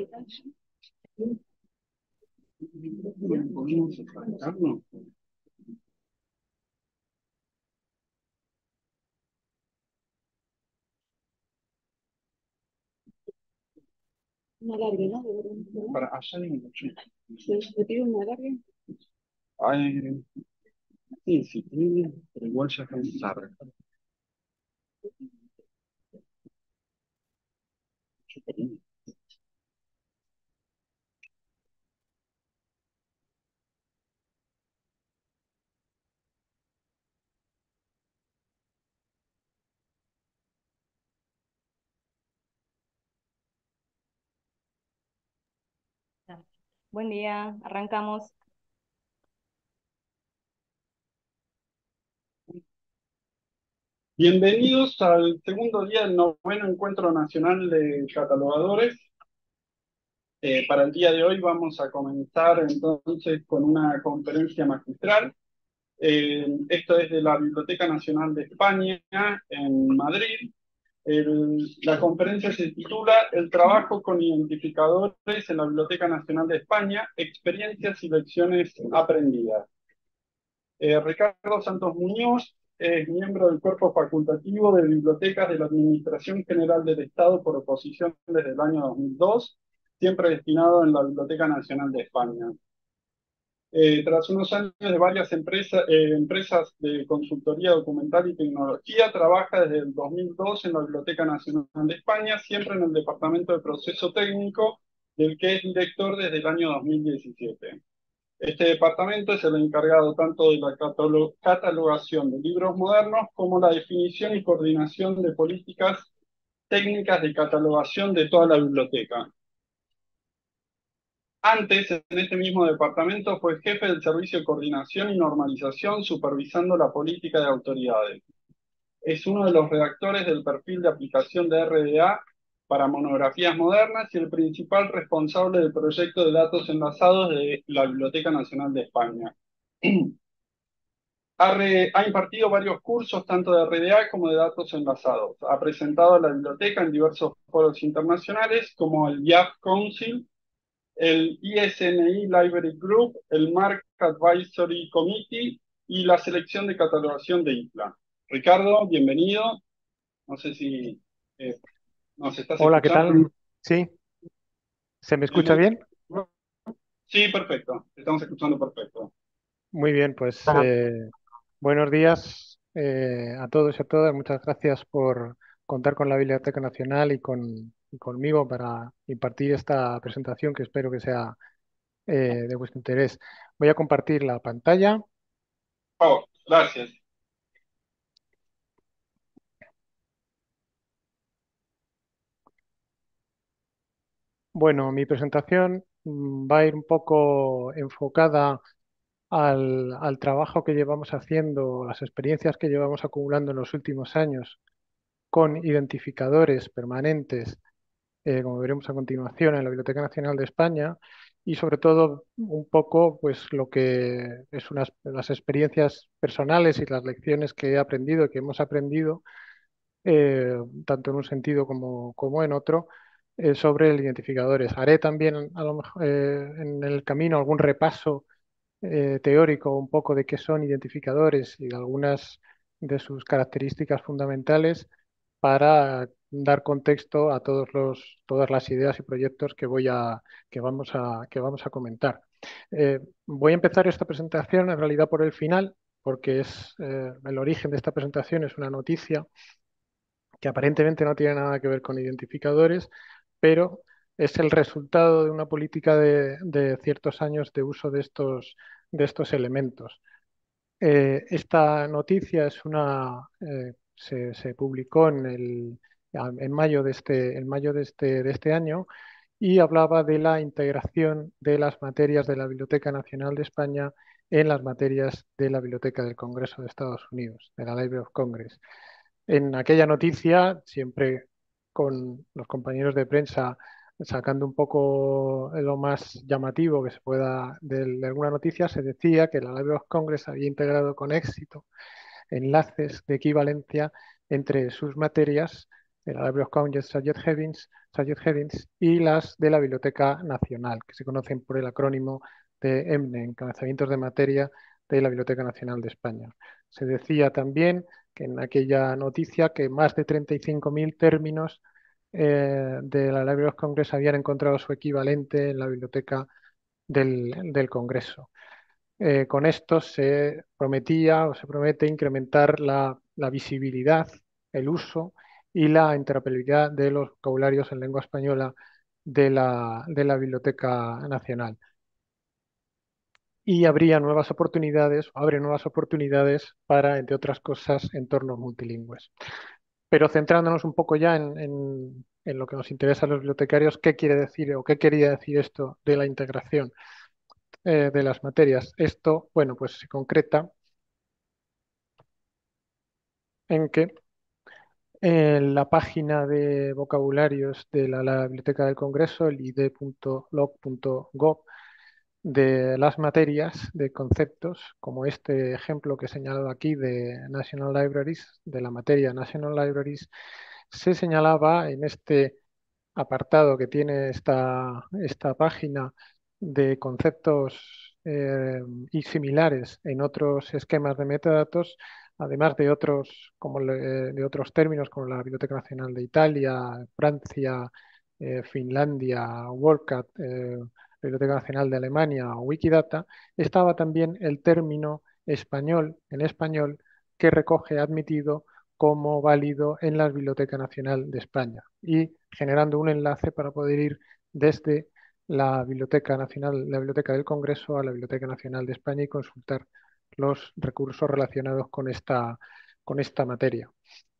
Una larga, ¿no? Para allá hay mucho. Sí, te pido una larga. Ay, sí, sí, sí, pero igual ya es tarde. Buen día, arrancamos. Bienvenidos al segundo día del noveno Encuentro Nacional de Catalogadores. Para el día de hoy vamos a comenzar entonces con una conferencia magistral. Esto es de la Biblioteca Nacional de España en Madrid. La conferencia se titula El trabajo con identificadores en la Biblioteca Nacional de España, experiencias y lecciones aprendidas. Ricardo Santos Muñoz es miembro del cuerpo facultativo de bibliotecas de la Administración General del Estado por oposición desde el año 2002, siempre destinado en la Biblioteca Nacional de España. Tras unos años de varias empresas de consultoría documental y tecnología, trabaja desde el 2002 en la Biblioteca Nacional de España, siempre en el Departamento de Proceso Técnico, del que es director desde el año 2017. Este departamento es el encargado tanto de la catalogación de libros modernos como la definición y coordinación de políticas técnicas de catalogación de toda la biblioteca. Antes, en este mismo departamento, fue jefe del Servicio de Coordinación y Normalización, supervisando la política de autoridades. Es uno de los redactores del perfil de aplicación de RDA para monografías modernas y el principal responsable del proyecto de datos enlazados de la Biblioteca Nacional de España. Ha impartido varios cursos tanto de RDA como de datos enlazados. Ha presentado a la biblioteca en diversos foros internacionales como el IAF Council, el ISNI Library Group, el MARC Advisory Committee y la selección de catalogación de IPLA. Ricardo, bienvenido. No sé si nos estás Hola, ¿qué escuchando. tal? Sí, ¿se me escucha bien? Sí, perfecto. Te estamos escuchando perfecto. Muy bien, pues buenos días a todos y a todas. Muchas gracias por contar con la Biblioteca Nacional y conmigo para impartir esta presentación que espero que sea de vuestro interés. Voy a compartir la pantalla. Oh, gracias. Bueno, mi presentación va a ir un poco enfocada al trabajo que llevamos haciendo, las experiencias que llevamos acumulando en los últimos años con identificadores permanentes, como veremos a continuación en la Biblioteca Nacional de España, y sobre todo un poco pues lo que es las experiencias personales y las lecciones que he aprendido, que hemos aprendido, eh, tanto en un sentido como en otro, sobre el identificadores. Haré también a lo mejor, en el camino algún repaso teórico un poco de qué son identificadores y de algunas de sus características fundamentales para dar contexto a todas las ideas y proyectos que vamos a comentar. Voy a empezar esta presentación en realidad por el final, porque el origen de esta presentación es una noticia que aparentemente no tiene nada que ver con identificadores, pero es el resultado de una política de ciertos años de uso de estos elementos. Esta noticia se publicó en mayo de este año y hablaba de la integración de las materias de la Biblioteca Nacional de España en las materias de la Biblioteca del Congreso de Estados Unidos, de la Library of Congress. En aquella noticia, siempre con los compañeros de prensa sacando un poco lo más llamativo que se pueda de alguna noticia, se decía que la Library of Congress había integrado con éxito enlaces de equivalencia entre sus materias de la Library of Congress Sajid Havins, y las de la Biblioteca Nacional, que se conocen por el acrónimo de EMNE, Encabezamientos de Materia de la Biblioteca Nacional de España. Se decía también que en aquella noticia que más de 35.000 términos de la Library of Congress habían encontrado su equivalente en la biblioteca del Congreso. Con esto se prometía o se promete incrementar la visibilidad, el uso y la interoperabilidad de los vocabularios en lengua española de la Biblioteca Nacional. Y habría nuevas oportunidades, o abre nuevas oportunidades para, entre otras cosas, entornos multilingües. Pero centrándonos un poco ya en lo que nos interesa a los bibliotecarios, ¿qué quiere decir o qué quería decir esto de la integración de las materias? Esto, bueno, pues se concreta en que en la página de vocabularios de la Biblioteca del Congreso, el id.loc.gov, de las materias de conceptos, como este ejemplo que he señalado aquí de National Libraries, de la materia National Libraries, se señalaba en este apartado que tiene esta página de conceptos y similares en otros esquemas de metadatos, además de otros, de otros términos como la Biblioteca Nacional de Italia, Francia, Finlandia, WorldCat, Biblioteca Nacional de Alemania o Wikidata, estaba también el término español, en español, que recoge admitido como válido en la Biblioteca Nacional de España y generando un enlace para poder ir desde la Biblioteca Nacional, la Biblioteca del Congreso a la Biblioteca Nacional de España y consultar los recursos relacionados con esta materia.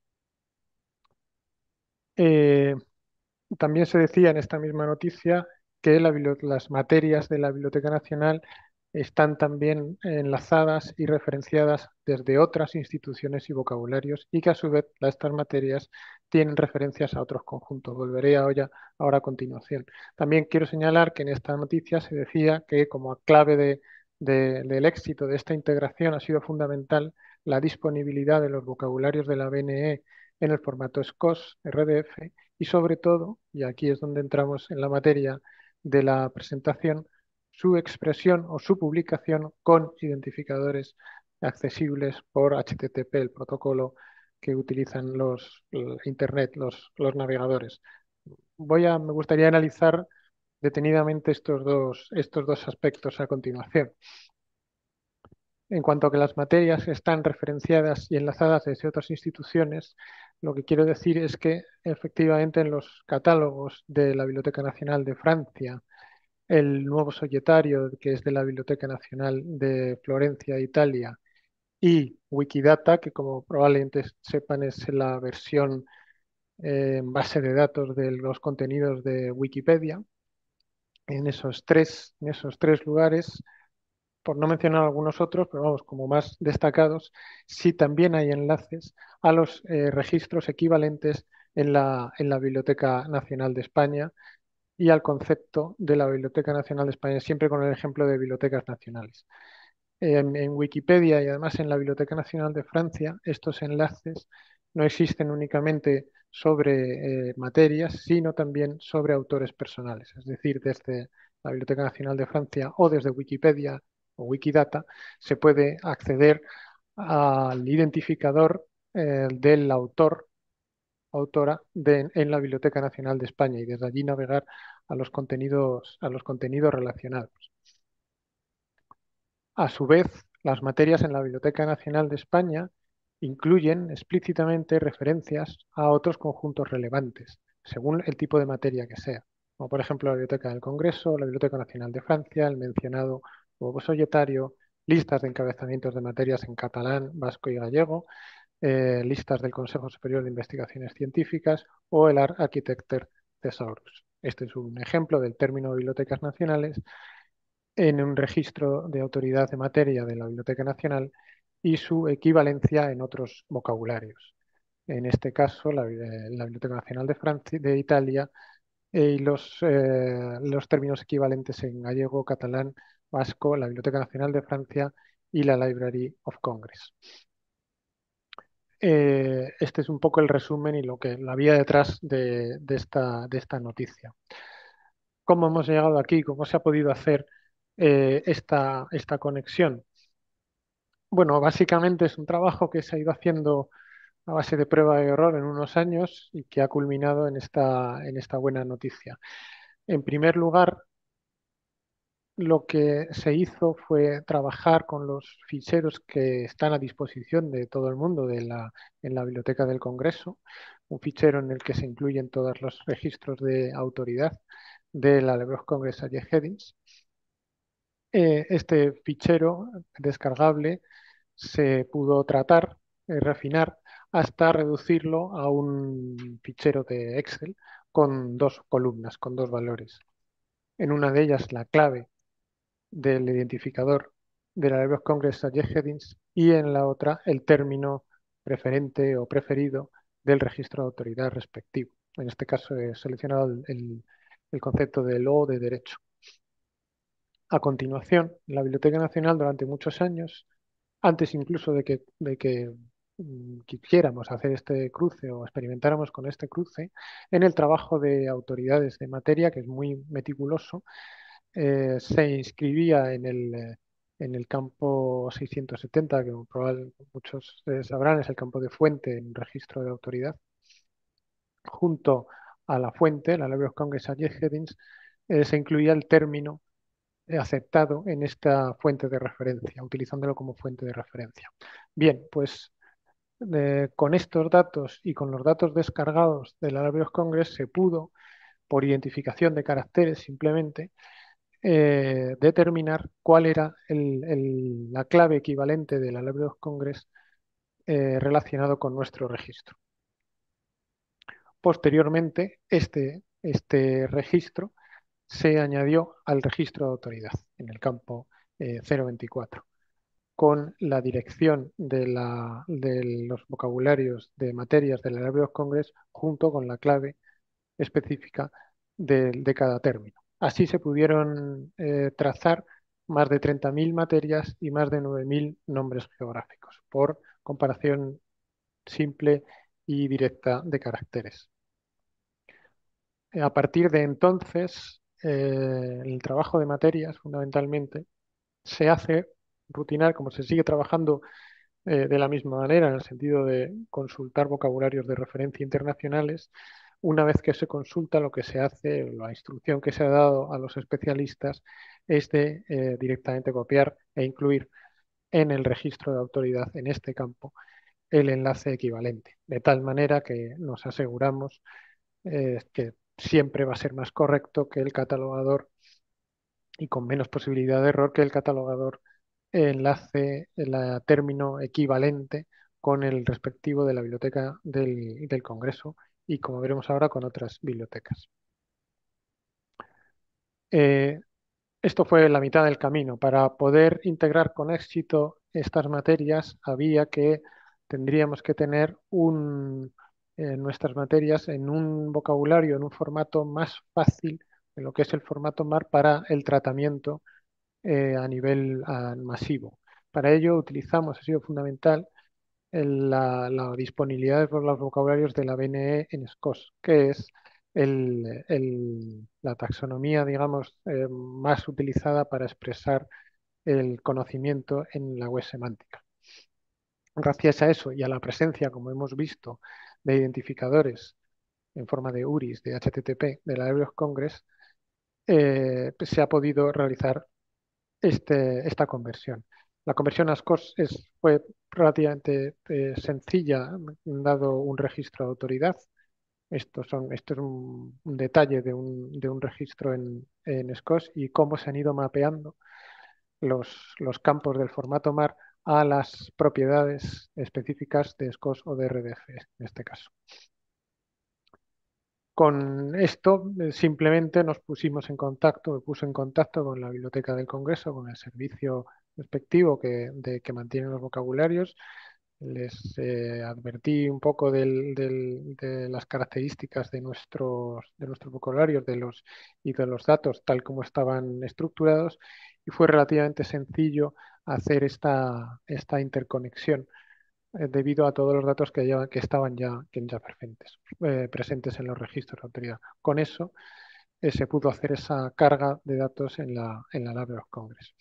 Eh, También se decía en esta misma noticia que las materias de la Biblioteca Nacional están también enlazadas y referenciadas desde otras instituciones y vocabularios y que a su vez estas materias tienen referencias a otros conjuntos. Volveré ahora a continuación. También quiero señalar que en esta noticia se decía que como clave del éxito de esta integración ha sido fundamental la disponibilidad de los vocabularios de la BNE en el formato SCOS, RDF, y sobre todo, y aquí es donde entramos en la materia de la presentación, su expresión o su publicación con identificadores accesibles por HTTP, el protocolo que utilizan Internet, los navegadores. Me gustaría analizar detenidamente estos dos aspectos a continuación. En cuanto a que las materias están referenciadas y enlazadas desde otras instituciones, lo que quiero decir es que efectivamente en los catálogos de la Biblioteca Nacional de Francia, el nuevo Solletario, que es de la Biblioteca Nacional de Florencia, Italia, y Wikidata, que como probablemente sepan es la versión en base de datos de los contenidos de Wikipedia. En esos tres lugares, por no mencionar algunos otros, pero vamos, como más destacados, sí también hay enlaces a los registros equivalentes en la Biblioteca Nacional de España y al concepto de la Biblioteca Nacional de España, siempre con el ejemplo de bibliotecas nacionales. En Wikipedia y además en la Biblioteca Nacional de Francia, estos enlaces no existen únicamente sobre materias, sino también sobre autores personales. Es decir, desde la Biblioteca Nacional de Francia o desde Wikipedia o Wikidata se puede acceder al identificador del autora en la Biblioteca Nacional de España y desde allí navegar a los contenidos relacionados. A su vez, las materias en la Biblioteca Nacional de España incluyen explícitamente referencias a otros conjuntos relevantes, según el tipo de materia que sea, como por ejemplo la Biblioteca del Congreso, la Biblioteca Nacional de Francia, el mencionado Nuevo Solletario, listas de encabezamientos de materias en catalán, vasco y gallego, listas del Consejo Superior de Investigaciones Científicas o el Architecture Thesaurus. Este es un ejemplo del término bibliotecas nacionales en un registro de autoridad de materia de la Biblioteca Nacional y su equivalencia en otros vocabularios. En este caso, la Biblioteca Nacional de Francia, de Italia, y los términos equivalentes en gallego, catalán, vasco, la Biblioteca Nacional de Francia y la Library of Congress. Este es un poco el resumen y la vía detrás de esta noticia. ¿Cómo hemos llegado aquí? ¿Cómo se ha podido hacer esta conexión? Bueno, básicamente es un trabajo que se ha ido haciendo a base de prueba y error en unos años y que ha culminado en esta buena noticia. En primer lugar, lo que se hizo fue trabajar con los ficheros que están a disposición de todo el mundo en la Biblioteca del Congreso, un fichero en el que se incluyen todos los registros de autoridad de la Library of Congress AG Headings. Este fichero descargable se pudo tratar, refinar, hasta reducirlo a un fichero de Excel con dos columnas, con dos valores. En una de ellas la clave del identificador de la Library of Congress AG Headings y en la otra el término preferente o preferido del registro de autoridad respectivo. En este caso he seleccionado el concepto de lo de derecho. A continuación, la Biblioteca Nacional durante muchos años, antes incluso de que quisiéramos hacer este cruce o experimentáramos con este cruce, en el trabajo de autoridades de materia, que es muy meticuloso, se inscribía en el campo 670, que como probablemente muchos sabrán, es el campo de fuente en registro de autoridad, junto a la fuente, la Library of Congress AG Headings, se incluía el término aceptado en esta fuente de referencia, utilizándolo como fuente de referencia. Bien, pues con estos datos y con los datos descargados de la Library of Congress se pudo, por identificación de caracteres simplemente, determinar cuál era la clave equivalente de la Library of Congress relacionado con nuestro registro. Posteriormente, este registro se añadió al registro de autoridad en el campo 024 con la dirección de los vocabularios de materias de la Library of Congress junto con la clave específica de cada término. Así se pudieron trazar más de 30.000 materias y más de 9.000 nombres geográficos por comparación simple y directa de caracteres. A partir de entonces, el trabajo de materias, fundamentalmente, se hace rutinar, como se sigue trabajando de la misma manera, en el sentido de consultar vocabularios de referencia internacionales. Una vez que se consulta, lo que se hace, la instrucción que se ha dado a los especialistas es de directamente copiar e incluir en el registro de autoridad, en este campo, el enlace equivalente, de tal manera que nos aseguramos que siempre va a ser más correcto que el catalogador y con menos posibilidad de error que el catalogador enlace el término equivalente con el respectivo de la biblioteca del Congreso y, como veremos ahora, con otras bibliotecas. Eh, Esto fue la mitad del camino. Para poder integrar con éxito estas materias, tendríamos que tener nuestras materias en un vocabulario, en un formato más fácil de lo que es el formato MAR para el tratamiento a nivel masivo. Para ello utilizamos, ha sido fundamental, la disponibilidad de los vocabularios de la BNE en SCOS, que es la taxonomía, digamos, más utilizada para expresar el conocimiento en la web semántica. Gracias a eso y a la presencia, como hemos visto, de identificadores en forma de URIs, de HTTP, de la Library of Congress, se ha podido realizar esta conversión. La conversión a SCOS fue relativamente sencilla, dado un registro de autoridad. Esto es un detalle de un registro en SCOS y cómo se han ido mapeando los campos del formato MAR a las propiedades específicas de SCOS o de RDF en este caso. Con esto simplemente nos pusimos en contacto, me puse en contacto con la Biblioteca del Congreso, con el servicio respectivo que mantiene los vocabularios. Les advertí un poco de las características de nuestros vocabularios y de los datos tal como estaban estructurados y fue relativamente sencillo hacer esta interconexión debido a todos los datos que estaban ya presentes en los registros de autoridad. Con eso se pudo hacer esa carga de datos en la Library of Congress.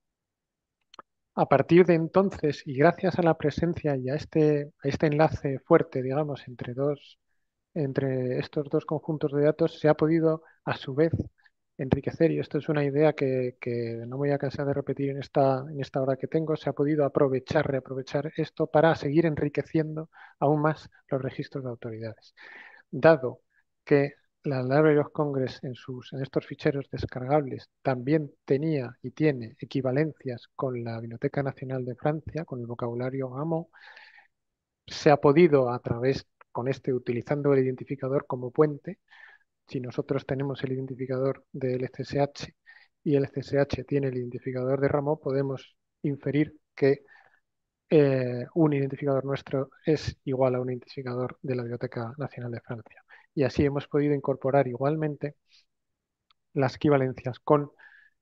A partir de entonces, y gracias a la presencia y a este enlace fuerte, digamos, entre estos dos conjuntos de datos, se ha podido, a su vez, enriquecer, y esto es una idea que no me voy a cansar de repetir en esta hora que tengo, se ha podido reaprovechar esto para seguir enriqueciendo aún más los registros de autoridades. Dado que la Library of Congress en estos ficheros descargables también tenía y tiene equivalencias con la Biblioteca Nacional de Francia, con el vocabulario AMO, se ha podido utilizando el identificador como puente. Si nosotros tenemos el identificador del CSH y el CSH tiene el identificador de Rameau, podemos inferir que un identificador nuestro es igual a un identificador de la Biblioteca Nacional de Francia. Y así hemos podido incorporar igualmente las equivalencias con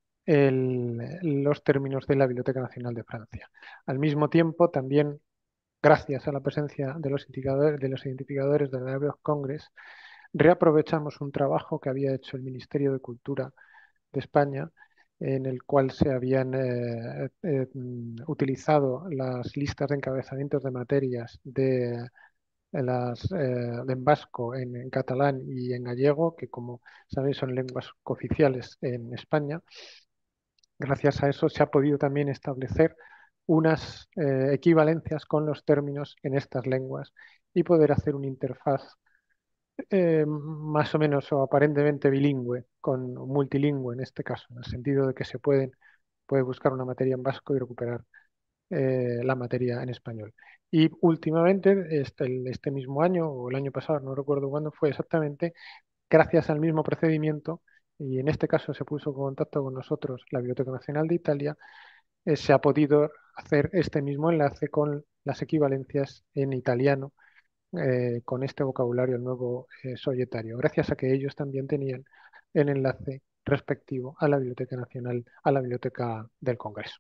los términos de la Biblioteca Nacional de Francia. Al mismo tiempo, también gracias a la presencia de los identificadores de la Library of Congress, reaprovechamos un trabajo que había hecho el Ministerio de Cultura de España, en el cual se habían utilizado las listas de encabezamientos de materias en vasco, en catalán y en gallego, que como sabéis son lenguas cooficiales en España. Gracias a eso se ha podido también establecer unas equivalencias con los términos en estas lenguas y poder hacer una interfaz más o menos o aparentemente bilingüe, multilingüe en este caso, en el sentido de que puede buscar una materia en vasco y recuperar la materia en español. Y últimamente, este mismo año o el año pasado, no recuerdo cuándo fue exactamente, gracias al mismo procedimiento, y en este caso se puso en contacto con nosotros la Biblioteca Nacional de Italia, se ha podido hacer este mismo enlace con las equivalencias en italiano con este vocabulario nuevo soyetario, gracias a que ellos también tenían el enlace respectivo a la Biblioteca Nacional, a la Biblioteca del Congreso.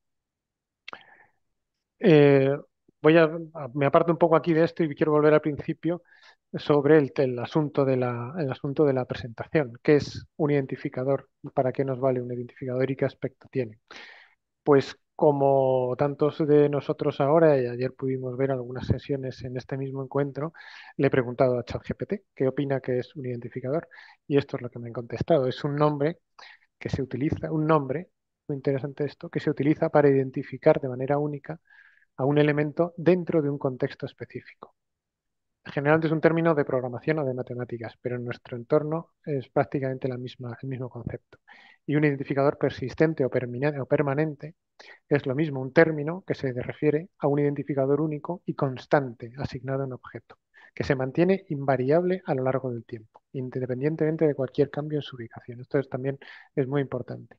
Eh, me aparto un poco aquí de esto y quiero volver al principio sobre el asunto de la presentación. ¿Qué es un identificador? ¿Para qué nos vale un identificador y qué aspecto tiene? Pues como tantos de nosotros ahora, y ayer pudimos ver algunas sesiones en este mismo encuentro, le he preguntado a ChatGPT qué opina que es un identificador y esto es lo que me han contestado. Es un nombre que se utiliza, un nombre, muy interesante esto, que se utiliza para identificar de manera única a un elemento dentro de un contexto específico. Generalmente es un término de programación o de matemáticas, pero en nuestro entorno es prácticamente el mismo concepto. Y un identificador persistente o permanente es lo mismo, un término que se refiere a un identificador único y constante asignado a un objeto, que se mantiene invariable a lo largo del tiempo, independientemente de cualquier cambio en su ubicación. Esto también es muy importante.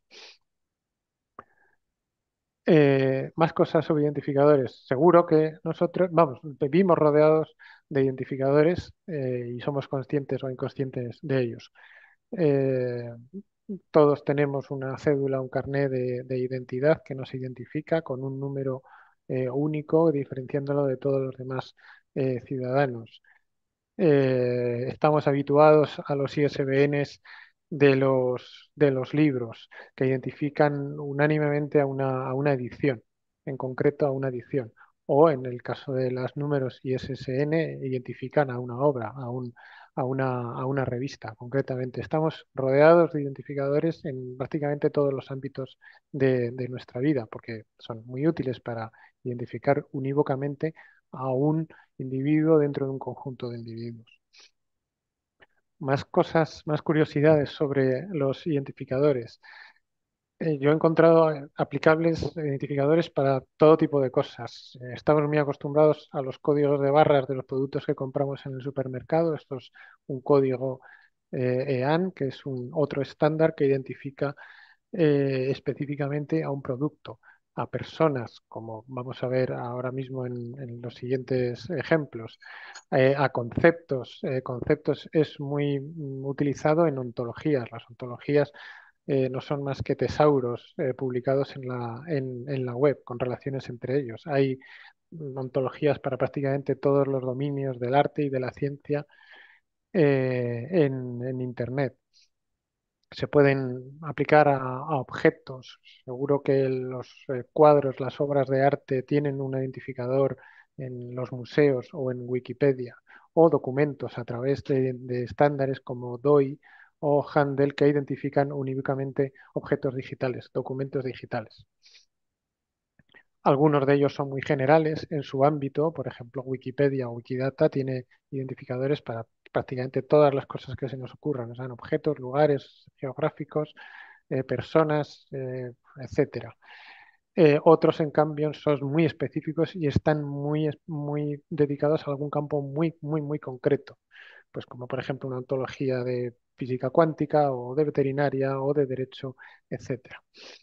Más cosas sobre identificadores. Seguro que nosotros, vivimos rodeados de identificadores y somos conscientes o inconscientes de ellos. Eh, Todos tenemos una cédula, un carné de identidad que nos identifica con un número único, diferenciándolo de todos los demás ciudadanos. Estamos habituados a los ISBNs de los libros que identifican unánimemente a una edición, en concreto a una edición. O en el caso de los números ISSN, identifican a una obra, a una revista, concretamente. Estamos rodeados de identificadores en prácticamente todos los ámbitos de nuestra vida, porque son muy útiles para identificar unívocamente a un individuo dentro de un conjunto de individuos. Más cosas, más curiosidades sobre los identificadores. Yo he encontrado aplicables identificadores para todo tipo de cosas. Estamos muy acostumbrados a los códigos de barras de los productos que compramos en el supermercado. Esto es un código EAN, que es un otro estándar que identifica específicamente a un producto, a personas, como vamos a ver ahora mismo en los siguientes ejemplos, a conceptos. Conceptos es muy utilizado en ontologías. Las ontologías no son más que tesauros publicados en la web con relaciones entre ellos. Hay ontologías para prácticamente todos los dominios del arte y de la ciencia en Internet. Se pueden aplicar a objetos. Seguro que los cuadros, las obras de arte tienen un identificador en los museos o en Wikipedia, o documentos a través de estándares como DOI o Handel que identifican uníquamente objetos digitales, documentos digitales. Algunos de ellos son muy generales en su ámbito, por ejemplo, Wikipedia o Wikidata tiene identificadores para prácticamente todas las cosas que se nos ocurran, sean objetos, lugares geográficos, personas, etcétera. Otros, en cambio, son muy específicos y están muy dedicados a algún campo muy concreto, pues como por ejemplo una ontología de física cuántica o de veterinaria o de derecho, etcétera.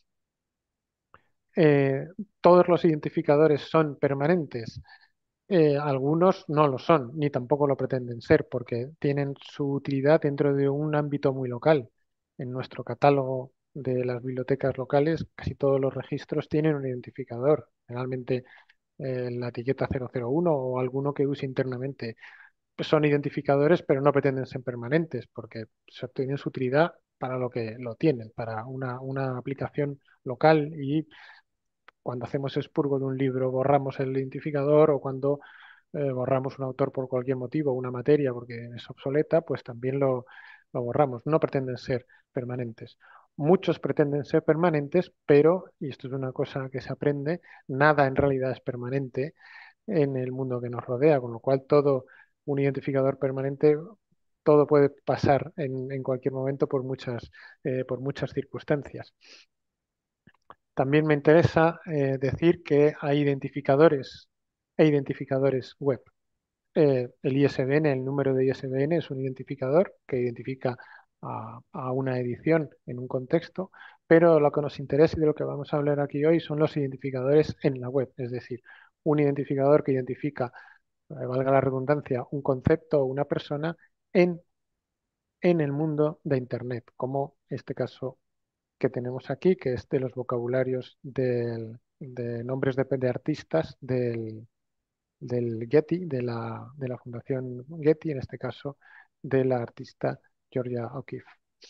Eh, ¿Todos los identificadores son permanentes? Algunos no lo son, ni tampoco lo pretenden ser, porque tienen su utilidad dentro de un ámbito muy local. En nuestro catálogo de las bibliotecas locales, casi todos los registros tienen un identificador, generalmente la etiqueta 001 o alguno que use internamente. Son identificadores, pero no pretenden ser permanentes, porque tienen su utilidad para lo que lo tienen, para una aplicación local y cuando hacemos expurgo de un libro borramos el identificador o cuando borramos un autor por cualquier motivo, una materia porque es obsoleta, pues también lo borramos. No pretenden ser permanentes. Muchos pretenden ser permanentes, pero, y esto es una cosa que se aprende, nada en realidad es permanente en el mundo que nos rodea, con lo cual todo un identificador permanente, todo puede pasar en cualquier momento por muchas circunstancias. También me interesa decir que hay identificadores e identificadores web. El ISBN, el número de ISBN es un identificador que identifica a una edición en un contexto, pero lo que nos interesa y de lo que vamos a hablar aquí hoy son los identificadores en la web, es decir, un identificador que identifica, valga la redundancia, un concepto o una persona en, en el mundo de Internet, como este caso que tenemos aquí, que es de los vocabularios de nombres de artistas del Getty, de la Fundación Getty, en este caso de la artista Georgia O'Keeffe.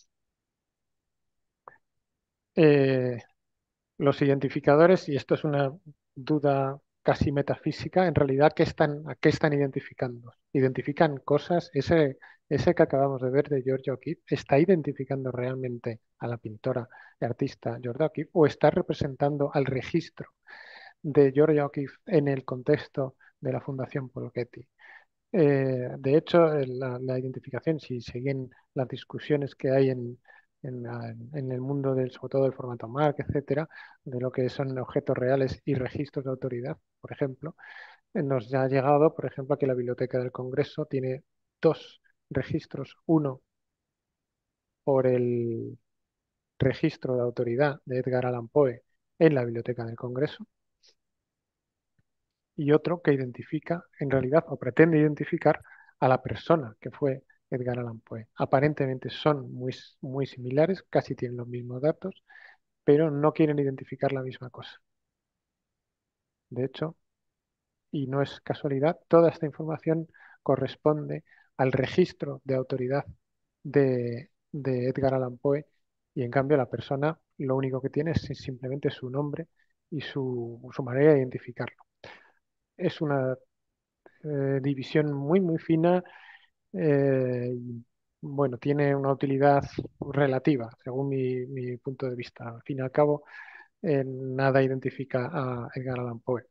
Eh, los identificadores, y esto es una duda casi metafísica, en realidad, ¿a qué están identificando? ¿Identifican cosas? Ese que acabamos de ver de Georgia O'Keeffe, ¿está identificando realmente a la pintora y artista Georgia O'Keeffe o está representando al registro de Georgia O'Keeffe en el contexto de la Fundación Paul Getty? De hecho, la identificación, si siguen las discusiones que hay en el mundo sobre todo del formato MARC, etcétera, de lo que son objetos reales y registros de autoridad, por ejemplo, nos ha llegado, por ejemplo, que la Biblioteca del Congreso tiene dos registros, uno por el registro de autoridad de Edgar Allan Poe en la Biblioteca del Congreso y otro que identifica, en realidad, o pretende identificar a la persona que fue Edgar Allan Poe. Aparentemente son muy similares, casi tienen los mismos datos, pero no quieren identificar la misma cosa. De hecho, y no es casualidad, toda esta información corresponde al registro de autoridad de Edgar Allan Poe y en cambio la persona lo único que tiene es simplemente su nombre y su manera de identificarlo. Es una división muy fina. Y, bueno, tiene una utilidad relativa, según mi punto de vista. Al fin y al cabo, nada identifica a Edgar Allan Poe.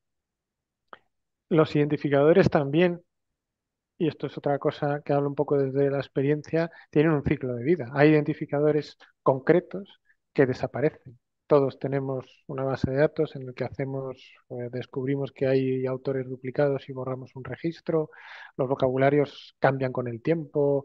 Los identificadores también, y esto es otra cosa que hablo un poco desde la experiencia, tienen un ciclo de vida. Hay identificadores concretos que desaparecen. Todos tenemos una base de datos en la que descubrimos que hay autores duplicados y borramos un registro. Los vocabularios cambian con el tiempo.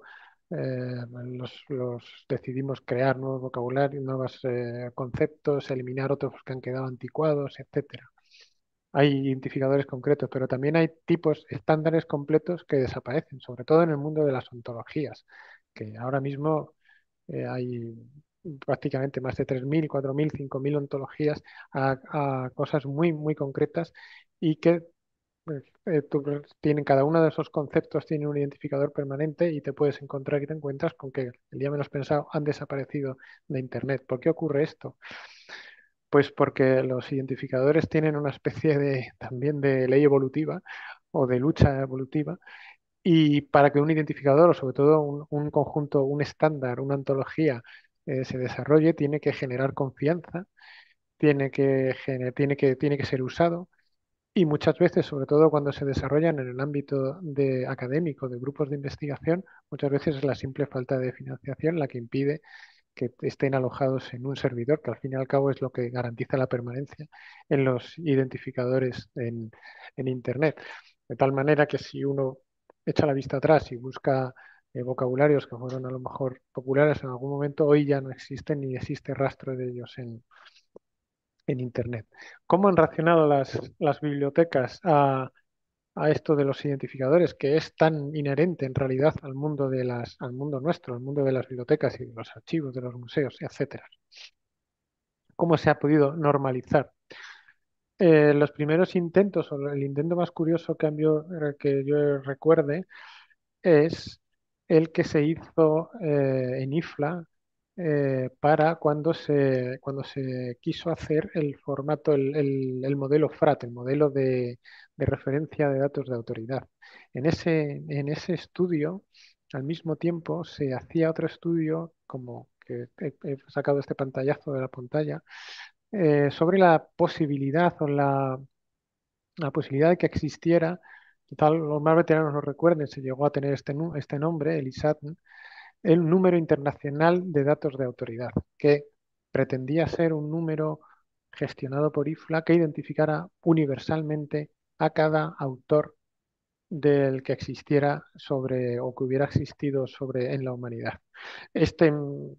Decidimos crear nuevos vocabularios, nuevos conceptos, eliminar otros que han quedado anticuados, etcétera. Hay identificadores concretos, pero también hay tipos estándares completos que desaparecen, sobre todo en el mundo de las ontologías, que ahora mismo hay prácticamente más de 3.000, 4.000, 5.000 ontologías a cosas muy concretas y que tienen, cada uno de esos conceptos tiene un identificador permanente y te puedes encontrar y te encuentras con que el día menos pensado han desaparecido de Internet. ¿Por qué ocurre esto? Pues porque los identificadores tienen una especie de también de ley evolutiva o de lucha evolutiva, y para que un identificador o sobre todo un conjunto, un estándar, una ontología se desarrolle, tiene que generar confianza, tiene que ser usado. Y muchas veces, sobre todo cuando se desarrollan en el ámbito de académico, de grupos de investigación, muchas veces es la simple falta de financiación la que impide que estén alojados en un servidor, que al fin y al cabo es lo que garantiza la permanencia en los identificadores en Internet. De tal manera que si uno echa la vista atrás y busca vocabularios que fueron a lo mejor populares en algún momento, hoy ya no existen ni existe rastro de ellos en Internet. ¿Cómo han reaccionado las bibliotecas a esto de los identificadores, que es tan inherente en realidad al mundo nuestro, al mundo de las bibliotecas y de los archivos, de los museos, etcétera? ¿Cómo se ha podido normalizar? Los primeros intentos, o el intento más curioso que yo recuerde, es el que se hizo en IFLA para cuando se quiso hacer el formato, el modelo FRAT, el modelo de referencia de datos de autoridad. En ese estudio, al mismo tiempo, se hacía otro estudio, como que he sacado este pantallazo de la pantalla, sobre la posibilidad o la posibilidad de que existiera, quizá los más veteranos lo recuerden, se llegó a tener este nombre, el ISATN, el número internacional de datos de autoridad, que pretendía ser un número gestionado por IFLA que identificara universalmente a cada autor del que existiera sobre o que hubiera existido sobre en la humanidad. Este,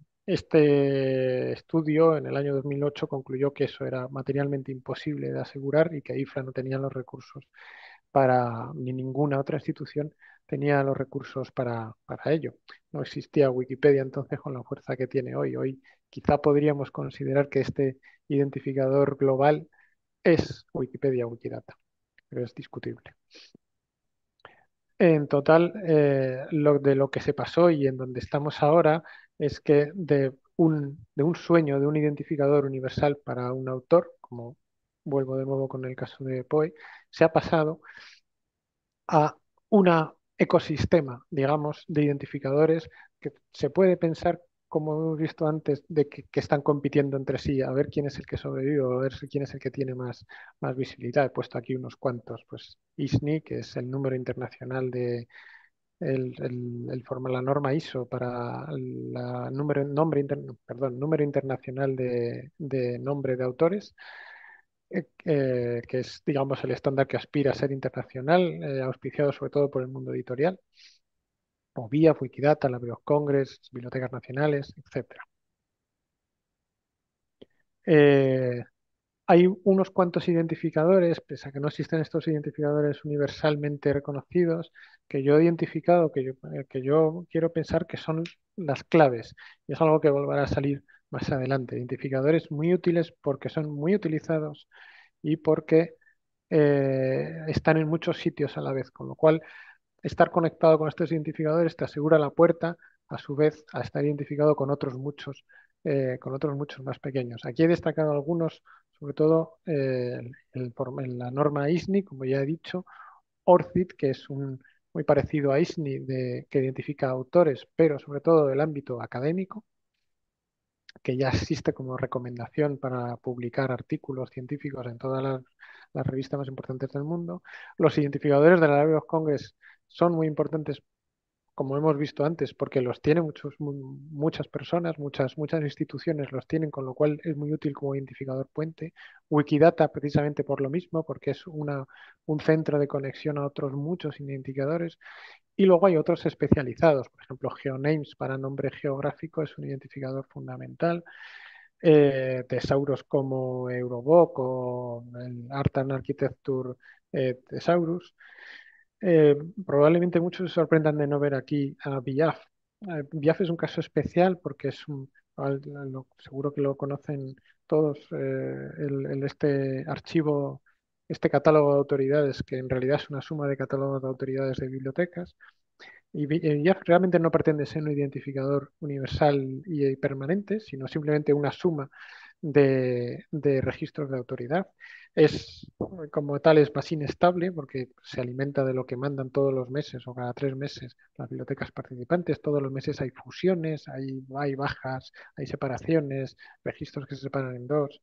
este estudio en el año 2008 concluyó que eso era materialmente imposible de asegurar y que IFLA no tenía los recursos ni ninguna otra institución tenía los recursos para ello. No existía Wikipedia entonces con la fuerza que tiene hoy. Hoy quizá podríamos considerar que este identificador global es Wikipedia o Wikidata, pero es discutible. En total, lo que se pasó y en donde estamos ahora es que de un sueño de un identificador universal para un autor, como vuelvo de nuevo con el caso de Poe, se ha pasado a un ecosistema, digamos, de identificadores que se puede pensar, como hemos visto antes, de que están compitiendo entre sí, a ver quién es el que sobrevive, o a ver quién es el que tiene más visibilidad. He puesto aquí unos cuantos, pues ISNI, que es el número internacional de la norma ISO para la número internacional de nombre de autores, que es, digamos, el estándar que aspira a ser internacional, auspiciado sobre todo por el mundo editorial, o vía Wikidata, la Bios Congress, bibliotecas nacionales, etcétera. Eh, Hay unos cuantos identificadores, pese a que no existen estos identificadores universalmente reconocidos, que yo he identificado, que yo quiero pensar que son las claves, y es algo que volverá a salir más adelante. Identificadores muy útiles porque son muy utilizados y porque están en muchos sitios a la vez, con lo cual estar conectado con estos identificadores te asegura la puerta, a su vez, a estar identificado con otros muchos más pequeños. Aquí he destacado algunos, sobre todo en la norma ISNI, como ya he dicho, ORCID, que es muy parecido a ISNI, que identifica autores, pero sobre todo del ámbito académico, que ya existe como recomendación para publicar artículos científicos en todas las revistas más importantes del mundo. Los identificadores de la Library of Congress son muy importantes, como hemos visto antes, porque los tienen muchas personas, muchas instituciones los tienen, con lo cual es muy útil como identificador puente. Wikidata precisamente por lo mismo, porque es un centro de conexión a otros muchos identificadores. Y luego hay otros especializados, por ejemplo, GeoNames para nombre geográfico es un identificador fundamental. Tesauros como Euroboc o el Art and Architecture Thesaurus. Probablemente muchos se sorprendan de no ver aquí a VIAF. VIAF es un caso especial porque seguro que lo conocen todos, este archivo este catálogo de autoridades, que en realidad es una suma de catálogos de autoridades de bibliotecas, y ya realmente no pretende ser un identificador universal y permanente, sino simplemente una suma de registros de autoridad. Es, como tal, es más inestable porque se alimenta de lo que mandan todos los meses o cada 3 meses las bibliotecas participantes. Todos los meses hay fusiones, hay bajas, hay separaciones, registros que se separan en dos.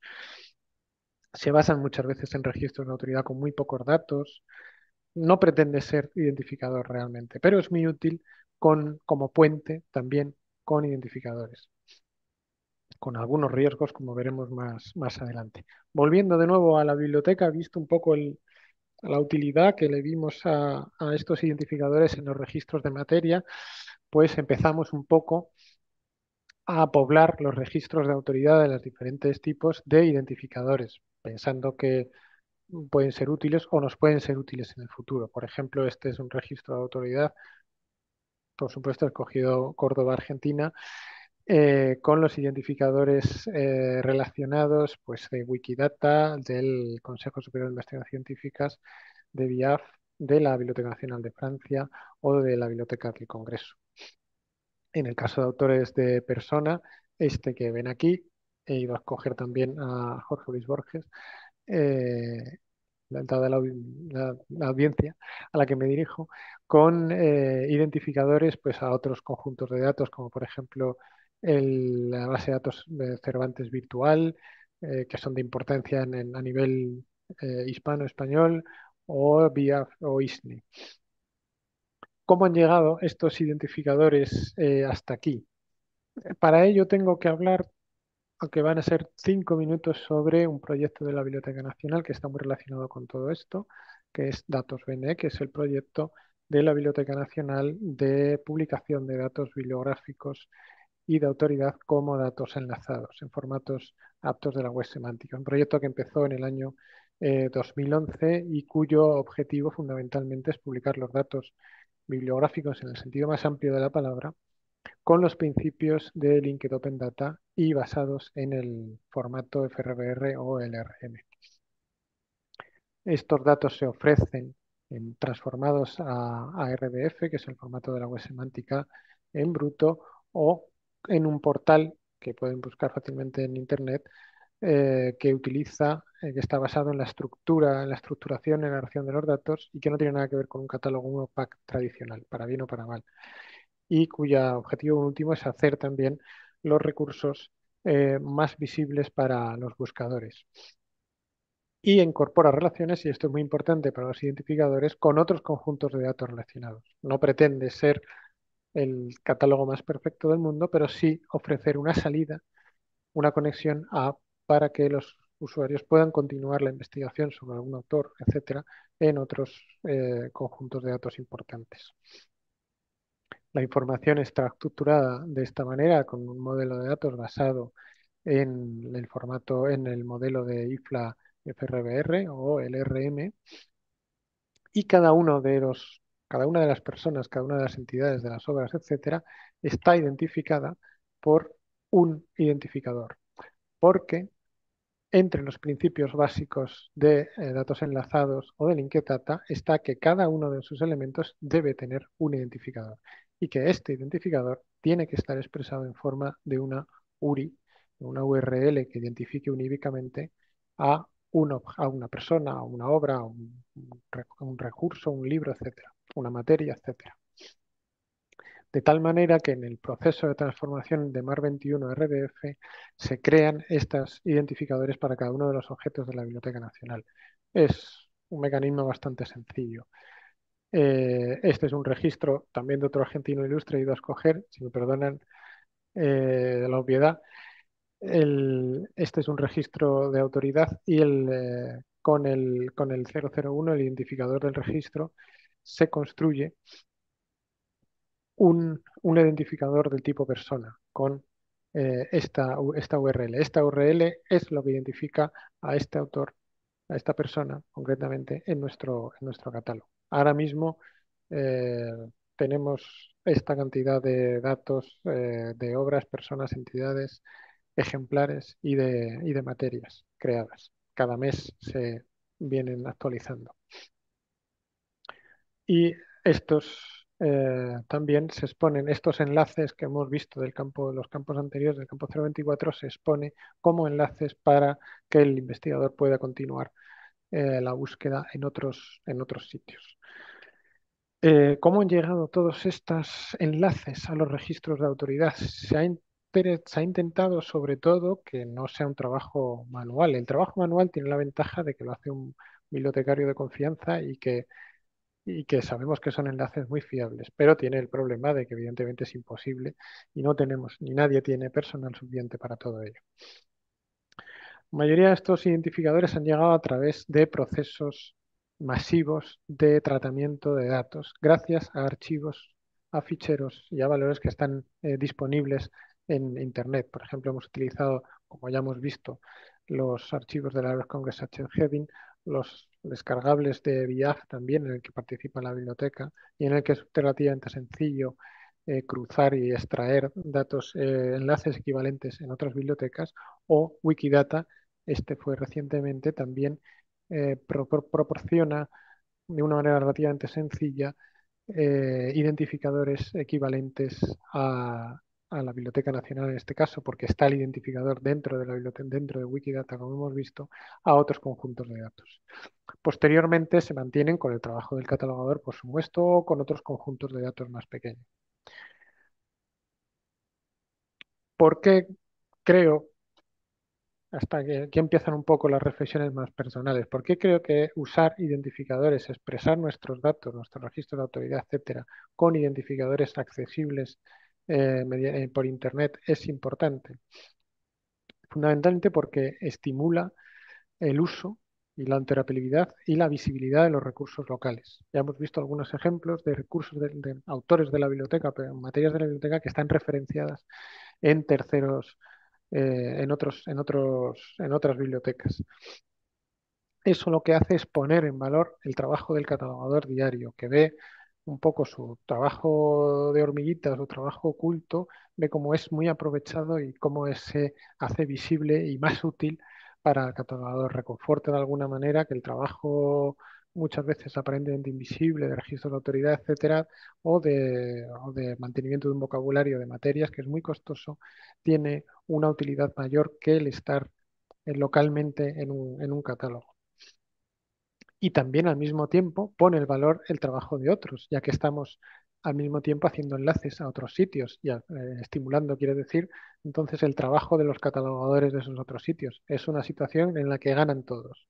Se basan muchas veces en registros de autoridad con muy pocos datos. No pretende ser identificador realmente, pero es muy útil como puente también con identificadores, con algunos riesgos, como veremos más adelante. Volviendo de nuevo a la biblioteca, visto un poco la utilidad que le dimos a estos identificadores en los registros de materia, pues empezamos un poco a poblar los registros de autoridad de los diferentes tipos de identificadores, pensando que pueden ser útiles o nos pueden ser útiles en el futuro. Por ejemplo, este es un registro de autoridad, por supuesto, he escogido Córdoba, Argentina, con los identificadores relacionados pues, de Wikidata, del Consejo Superior de Investigaciones Científicas, de BIAF, de la Biblioteca Nacional de Francia o de la Biblioteca del Congreso. En el caso de autores de persona, este que ven aquí, he ido a escoger también a Jorge Luis Borges, eh, dada la audiencia a la que me dirijo, con identificadores pues, a otros conjuntos de datos, como por ejemplo la base de datos de Cervantes virtual, que son de importancia a nivel hispano-español, o vía o ISNI. ¿Cómo han llegado estos identificadores hasta aquí? Para ello tengo que hablar, aunque van a ser 5 minutos, sobre un proyecto de la Biblioteca Nacional que está muy relacionado con todo esto, que es Datos BNE, que es el proyecto de la Biblioteca Nacional de publicación de datos bibliográficos y de autoridad como datos enlazados en formatos aptos de la web semántica. Un proyecto que empezó en el año 2011 y cuyo objetivo fundamentalmente es publicar los datos bibliográficos en el sentido más amplio de la palabra, con los principios de Linked Open Data y basados en el formato FRBR o LRM. Estos datos se ofrecen transformados a RDF, que es el formato de la web semántica en bruto, o en un portal que pueden buscar fácilmente en Internet, que está basado en la estructura, en la estructuración, en la narración de los datos y que no tiene nada que ver con un catálogo UNOPAC tradicional, para bien o para mal, y cuya objetivo último es hacer también los recursos más visibles para los buscadores. Y incorpora relaciones, y esto es muy importante para los identificadores, con otros conjuntos de datos relacionados. No pretende ser el catálogo más perfecto del mundo, pero sí ofrecer una salida, una conexión para que los usuarios puedan continuar la investigación sobre algún autor, etcétera, en otros conjuntos de datos importantes. La información está estructurada de esta manera, con un modelo de datos basado en el formato, en el modelo de IFLA FRBR o LRM, y cada una de las personas, cada una de las entidades de las obras, etcétera, está identificada por un identificador, porque entre los principios básicos de datos enlazados o de Linked Data está que cada uno de sus elementos debe tener un identificador y que este identificador tiene que estar expresado en forma de una URI, una URL que identifique unívocamente a una persona, a una obra, a un recurso, un libro, etcétera, una materia, etcétera. De tal manera que en el proceso de transformación de MAR 21 RDF se crean estos identificadores para cada uno de los objetos de la Biblioteca Nacional. Es un mecanismo bastante sencillo. Este es un registro también de otro argentino ilustre, he ido a escoger, si me perdonan la obviedad. Este es un registro de autoridad y con el 001, el identificador del registro, se construye un identificador del tipo persona con esta URL. Esta URL es lo que identifica a este autor, a esta persona concretamente en nuestro catálogo. Ahora mismo eh, tenemos esta cantidad de datos de obras, personas, entidades, ejemplares y de materias creadas. Cada mes vienen actualizando. Y estos también se exponen, estos enlaces que hemos visto del campo, los campos anteriores del campo 024, se expone como enlaces para que el investigador pueda continuar la búsqueda en otros sitios. ¿Cómo han llegado todos estos enlaces a los registros de autoridad? Se ha intentado sobre todo que no sea un trabajo manual. El trabajo manual tiene la ventaja de que lo hace un bibliotecario de confianza y que sabemos que son enlaces muy fiables, pero tiene el problema de que evidentemente es imposible y no tenemos, ni nadie tiene personal suficiente para todo ello. La mayoría de estos identificadores han llegado a través de procesos masivos de tratamiento de datos, gracias a archivos, a ficheros y a valores que están disponibles en Internet. Por ejemplo, hemos utilizado, como ya hemos visto, los archivos de la Library of Congress Search Heading, los descargables de VIAF también, en el que participa la biblioteca y en el que es relativamente sencillo cruzar y extraer datos, enlaces equivalentes en otras bibliotecas, o Wikidata. Este fue recientemente también, proporciona de una manera relativamente sencilla identificadores equivalentes a la Biblioteca Nacional en este caso, porque está el identificador dentro de la biblioteca, dentro de Wikidata, como hemos visto, a otros conjuntos de datos. Posteriormente se mantienen con el trabajo del catalogador, por supuesto, o con otros conjuntos de datos más pequeños. ¿Por qué creo, hasta que aquí empiezan un poco las reflexiones más personales? ¿Por qué creo que usar identificadores, expresar nuestros datos, nuestros registros de autoridad, etcétera, con identificadores accesibles por Internet es importante? Fundamentalmente porque estimula el uso y la interoperabilidad y la visibilidad de los recursos locales. Ya hemos visto algunos ejemplos de recursos de autores de la biblioteca, pero en materias de la biblioteca que están referenciadas en terceros, en otras bibliotecas. Eso lo que hace es poner en valor el trabajo del catalogador diario, que ve un poco su trabajo de hormiguita, su trabajo oculto, ve cómo es muy aprovechado y cómo se hace visible y más útil para el catalogador. Reconforta de alguna manera que el trabajo muchas veces aparentemente invisible de registro de autoridad, etcétera, o de mantenimiento de un vocabulario de materias que es muy costoso, tiene una utilidad mayor que el estar localmente en un catálogo. Y también al mismo tiempo pone el valor el trabajo de otros, ya que estamos al mismo tiempo haciendo enlaces a otros sitios y estimulando, quiere decir, entonces el trabajo de los catalogadores de esos otros sitios. Es una situación en la que ganan todos.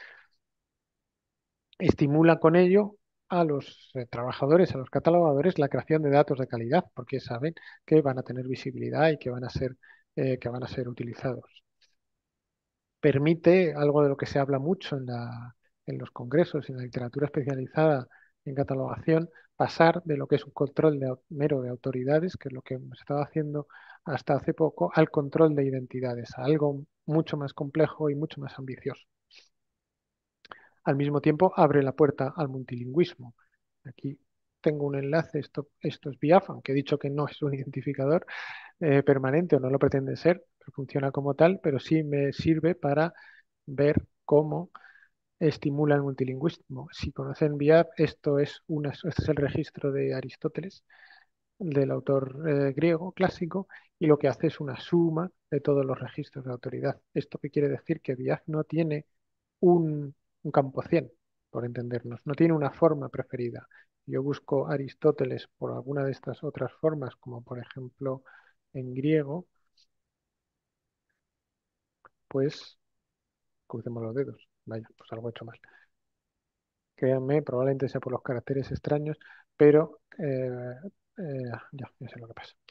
Estimula con ello a los trabajadores, a los catalogadores, la creación de datos de calidad, porque saben que van a tener visibilidad y que van a ser utilizados. Permite algo de lo que se habla mucho en los congresos y en la literatura especializada en catalogación, pasar de lo que es un control mero de autoridades, que es lo que hemos estado haciendo hasta hace poco, al control de identidades, a algo mucho más complejo y mucho más ambicioso. Al mismo tiempo, abre la puerta al multilingüismo. Aquí tengo un enlace, esto es BIAF, aunque he dicho que no es un identificador permanente o no lo pretende ser, pero funciona como tal, pero sí me sirve para ver cómo estimula el multilingüismo. Si conocen BIAB, este es el registro de Aristóteles, del autor griego clásico, y lo que hace es una suma de todos los registros de autoridad. ¿Esto qué quiere decir? Que BIAB no tiene un campo 100, por entendernos, no tiene una forma preferida. Yo busco Aristóteles por alguna de estas otras formas, como por ejemplo en griego, pues crucemos los dedos. Vaya, pues algo he hecho mal. Créanme, probablemente sea por los caracteres extraños, pero ya sé lo que pasa.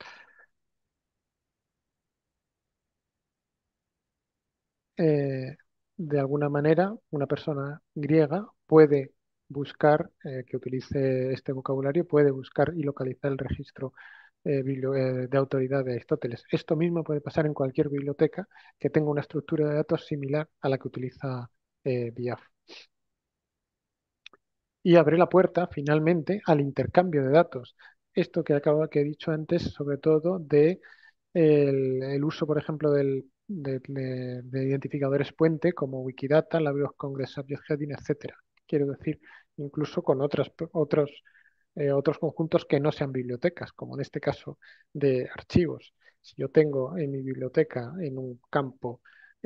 Eh, de alguna manera, una persona griega puede buscar, que utilice este vocabulario, puede buscar y localizar el registro de autoridad de Aristóteles. Esto mismo puede pasar en cualquier biblioteca que tenga una estructura de datos similar a la que utiliza BIAF. Y abre la puerta finalmente al intercambio de datos. Esto que he dicho antes, sobre todo de el uso, por ejemplo, de identificadores puente como Wikidata, Library of Congress Subject Heading, etcétera. Quiero decir, incluso con otros conjuntos que no sean bibliotecas, como en este caso de archivos. Si yo tengo en mi biblioteca, en un campo,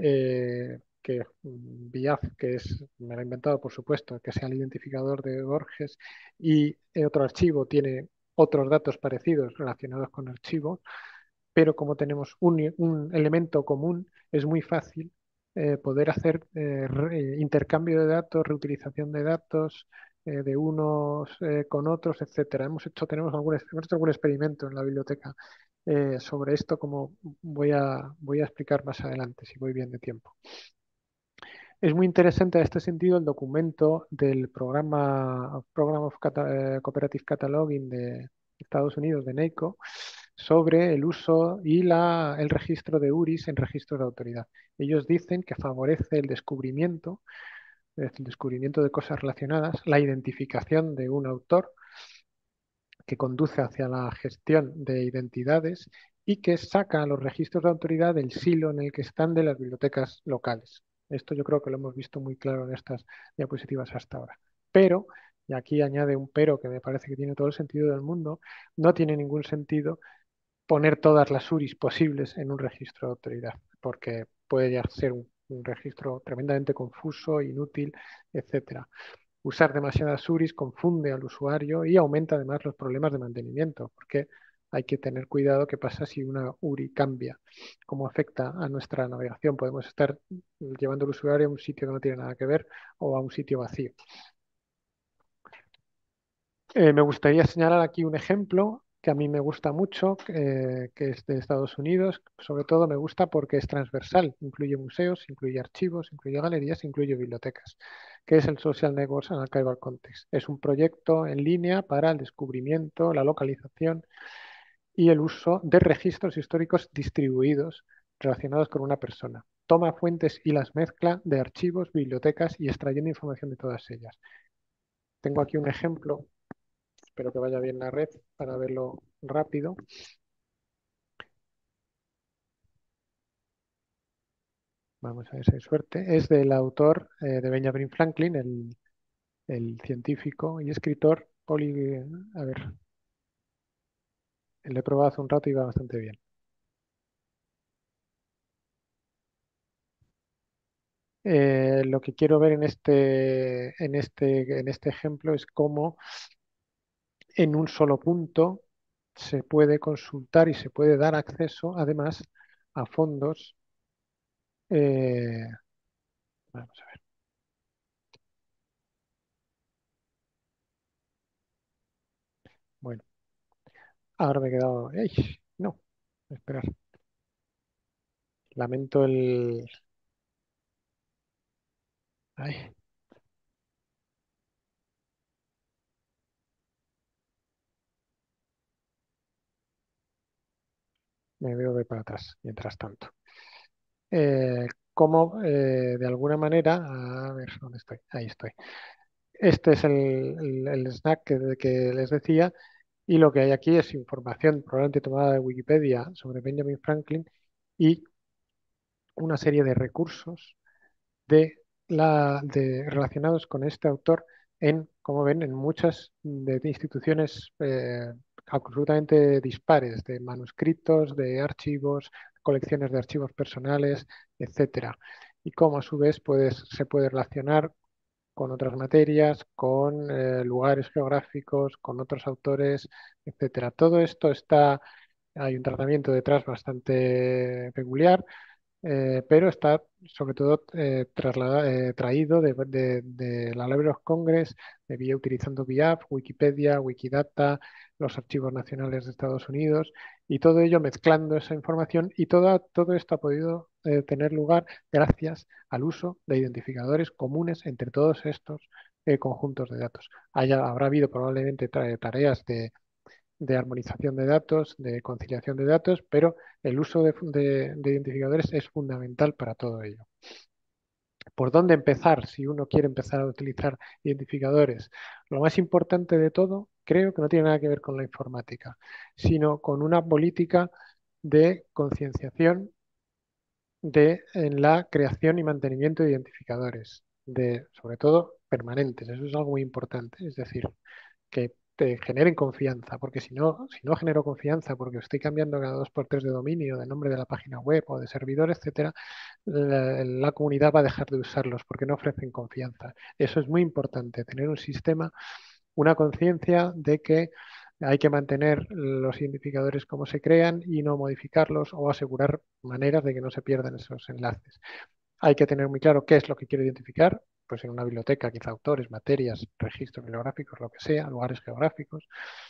BIAF, me lo he inventado por supuesto, que sea el identificador de Borges, y otro archivo tiene otros datos parecidos relacionados con archivos, pero como tenemos un elemento común, es muy fácil poder hacer intercambio de datos, reutilización de datos de unos con otros, etcétera. Hemos hecho algún experimento en la biblioteca sobre esto, como voy a explicar más adelante, si voy bien de tiempo. Es muy interesante en este sentido el documento del Program of Cooperative Cataloging de Estados Unidos, de NACO, sobre el uso y el registro de URIs en registros de autoridad. Ellos dicen que favorece el descubrimiento, es decir, el descubrimiento de cosas relacionadas, la identificación de un autor, que conduce hacia la gestión de identidades y que saca a los registros de autoridad del silo en el que están de las bibliotecas locales. Esto yo creo que lo hemos visto muy claro en estas diapositivas hasta ahora. Pero, y aquí añade un pero que me parece que tiene todo el sentido del mundo, no tiene ningún sentido poner todas las URIs posibles en un registro de autoridad, porque puede ya ser un registro tremendamente confuso, inútil, etcétera. Usar demasiadas URIs confunde al usuario y aumenta además los problemas de mantenimiento, porque hay que tener cuidado qué pasa si una URI cambia, cómo afecta a nuestra navegación. Podemos estar llevando al usuario a un sitio que no tiene nada que ver o a un sitio vacío. Me gustaría señalar aquí un ejemplo que a mí me gusta mucho, que es de Estados Unidos. Sobre todo me gusta porque es transversal, incluye museos, incluye archivos, incluye galerías, incluye bibliotecas, que es el Social Networks and Archival Context. Es un proyecto en línea para el descubrimiento, la localización y el uso de registros históricos distribuidos relacionados con una persona. Toma fuentes y las mezcla de archivos, bibliotecas y extrayendo información de todas ellas. Tengo aquí un ejemplo. Espero que vaya bien la red para verlo rápido. Vamos a ver si hay suerte. Es del autor de Benjamin Franklin, el científico y escritor. A ver, lo he probado hace un rato y va bastante bien. Lo que quiero ver en este ejemplo es cómo en un solo punto se puede consultar y se puede dar acceso además a fondos. Vamos a ver. Bueno, ahora me he quedado. ¡Ey! No, esperar. Lamento el. Ay, me veo de para atrás mientras tanto. Cómo de alguna manera, a ver, ¿dónde estoy? Ahí estoy. Este es el snack que les decía, y lo que hay aquí es información probablemente tomada de Wikipedia sobre Benjamin Franklin y una serie de recursos relacionados con este autor como ven, en muchas de instituciones absolutamente dispares, de manuscritos, de archivos, colecciones de archivos personales, etcétera. Y cómo a su vez se puede relacionar con otras materias, con lugares geográficos, con otros autores, etcétera. Todo esto hay un tratamiento detrás bastante peculiar, pero está sobre todo traído de la Library of Congress, utilizando BIAF, Wikipedia, Wikidata, los archivos nacionales de Estados Unidos, y todo ello mezclando esa información, y todo esto ha podido tener lugar gracias al uso de identificadores comunes entre todos estos conjuntos de datos. Habrá habido probablemente tareas de armonización de datos, de conciliación de datos, pero el uso de identificadores es fundamental para todo ello. ¿Por dónde empezar si uno quiere empezar a utilizar identificadores? Lo más importante de todo, creo que no tiene nada que ver con la informática, sino con una política de concienciación en la creación y mantenimiento de identificadores, sobre todo permanentes. Eso es algo muy importante. Es decir, que te generen confianza, porque si no genero confianza, porque estoy cambiando cada dos por tres de dominio, de nombre de la página web o de servidor, etcétera, la comunidad va a dejar de usarlos porque no ofrecen confianza. Eso es muy importante, tener un sistema, una conciencia de que hay que mantener los identificadores como se crean y no modificarlos o asegurar maneras de que no se pierdan esos enlaces. Hay que tener muy claro qué es lo que quiero identificar, pues en una biblioteca, quizá autores, materias, registros bibliográficos, lo que sea, lugares geográficos.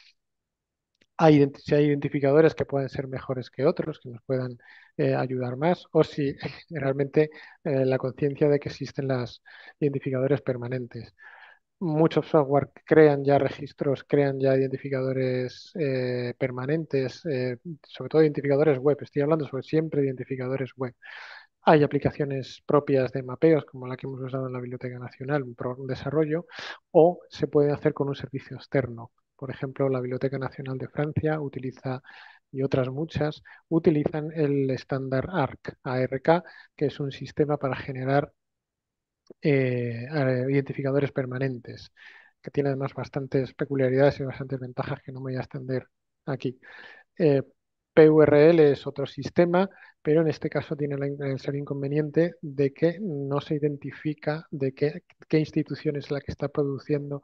Si hay identificadores que pueden ser mejores que otros, que nos puedan ayudar más, o si realmente la conciencia de que existen los identificadores permanentes. Muchos software crean ya registros, crean ya identificadores permanentes, sobre todo identificadores web. Estoy hablando sobre siempre identificadores web. Hay aplicaciones propias de mapeos, como la que hemos usado en la Biblioteca Nacional, un desarrollo, o se puede hacer con un servicio externo. Por ejemplo, la Biblioteca Nacional de Francia utiliza, y otras muchas, utilizan el estándar ARK, que es un sistema para generar identificadores permanentes, que tiene además bastantes peculiaridades y bastantes ventajas que no me voy a extender aquí. Eh, PURL es otro sistema, pero en este caso tiene el serio inconveniente de que no se identifica de qué institución es la que está produciendo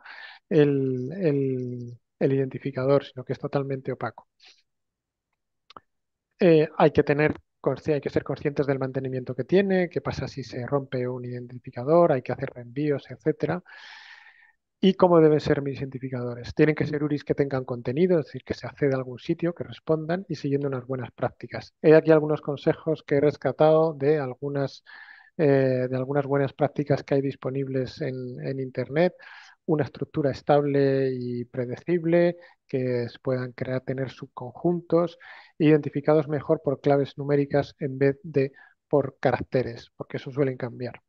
el identificador, sino que es totalmente opaco. Hay que ser conscientes del mantenimiento que tiene, qué pasa si se rompe un identificador, hay que hacer reenvíos, etcétera. ¿Y cómo deben ser mis identificadores? Tienen que ser URIs que tengan contenido, es decir, que se acceda a algún sitio, que respondan y siguiendo unas buenas prácticas. He aquí algunos consejos que he rescatado de algunas buenas prácticas que hay disponibles en Internet. Una estructura estable y predecible, que puedan tener subconjuntos, identificados mejor por claves numéricas en vez de por caracteres, porque eso suelen cambiar.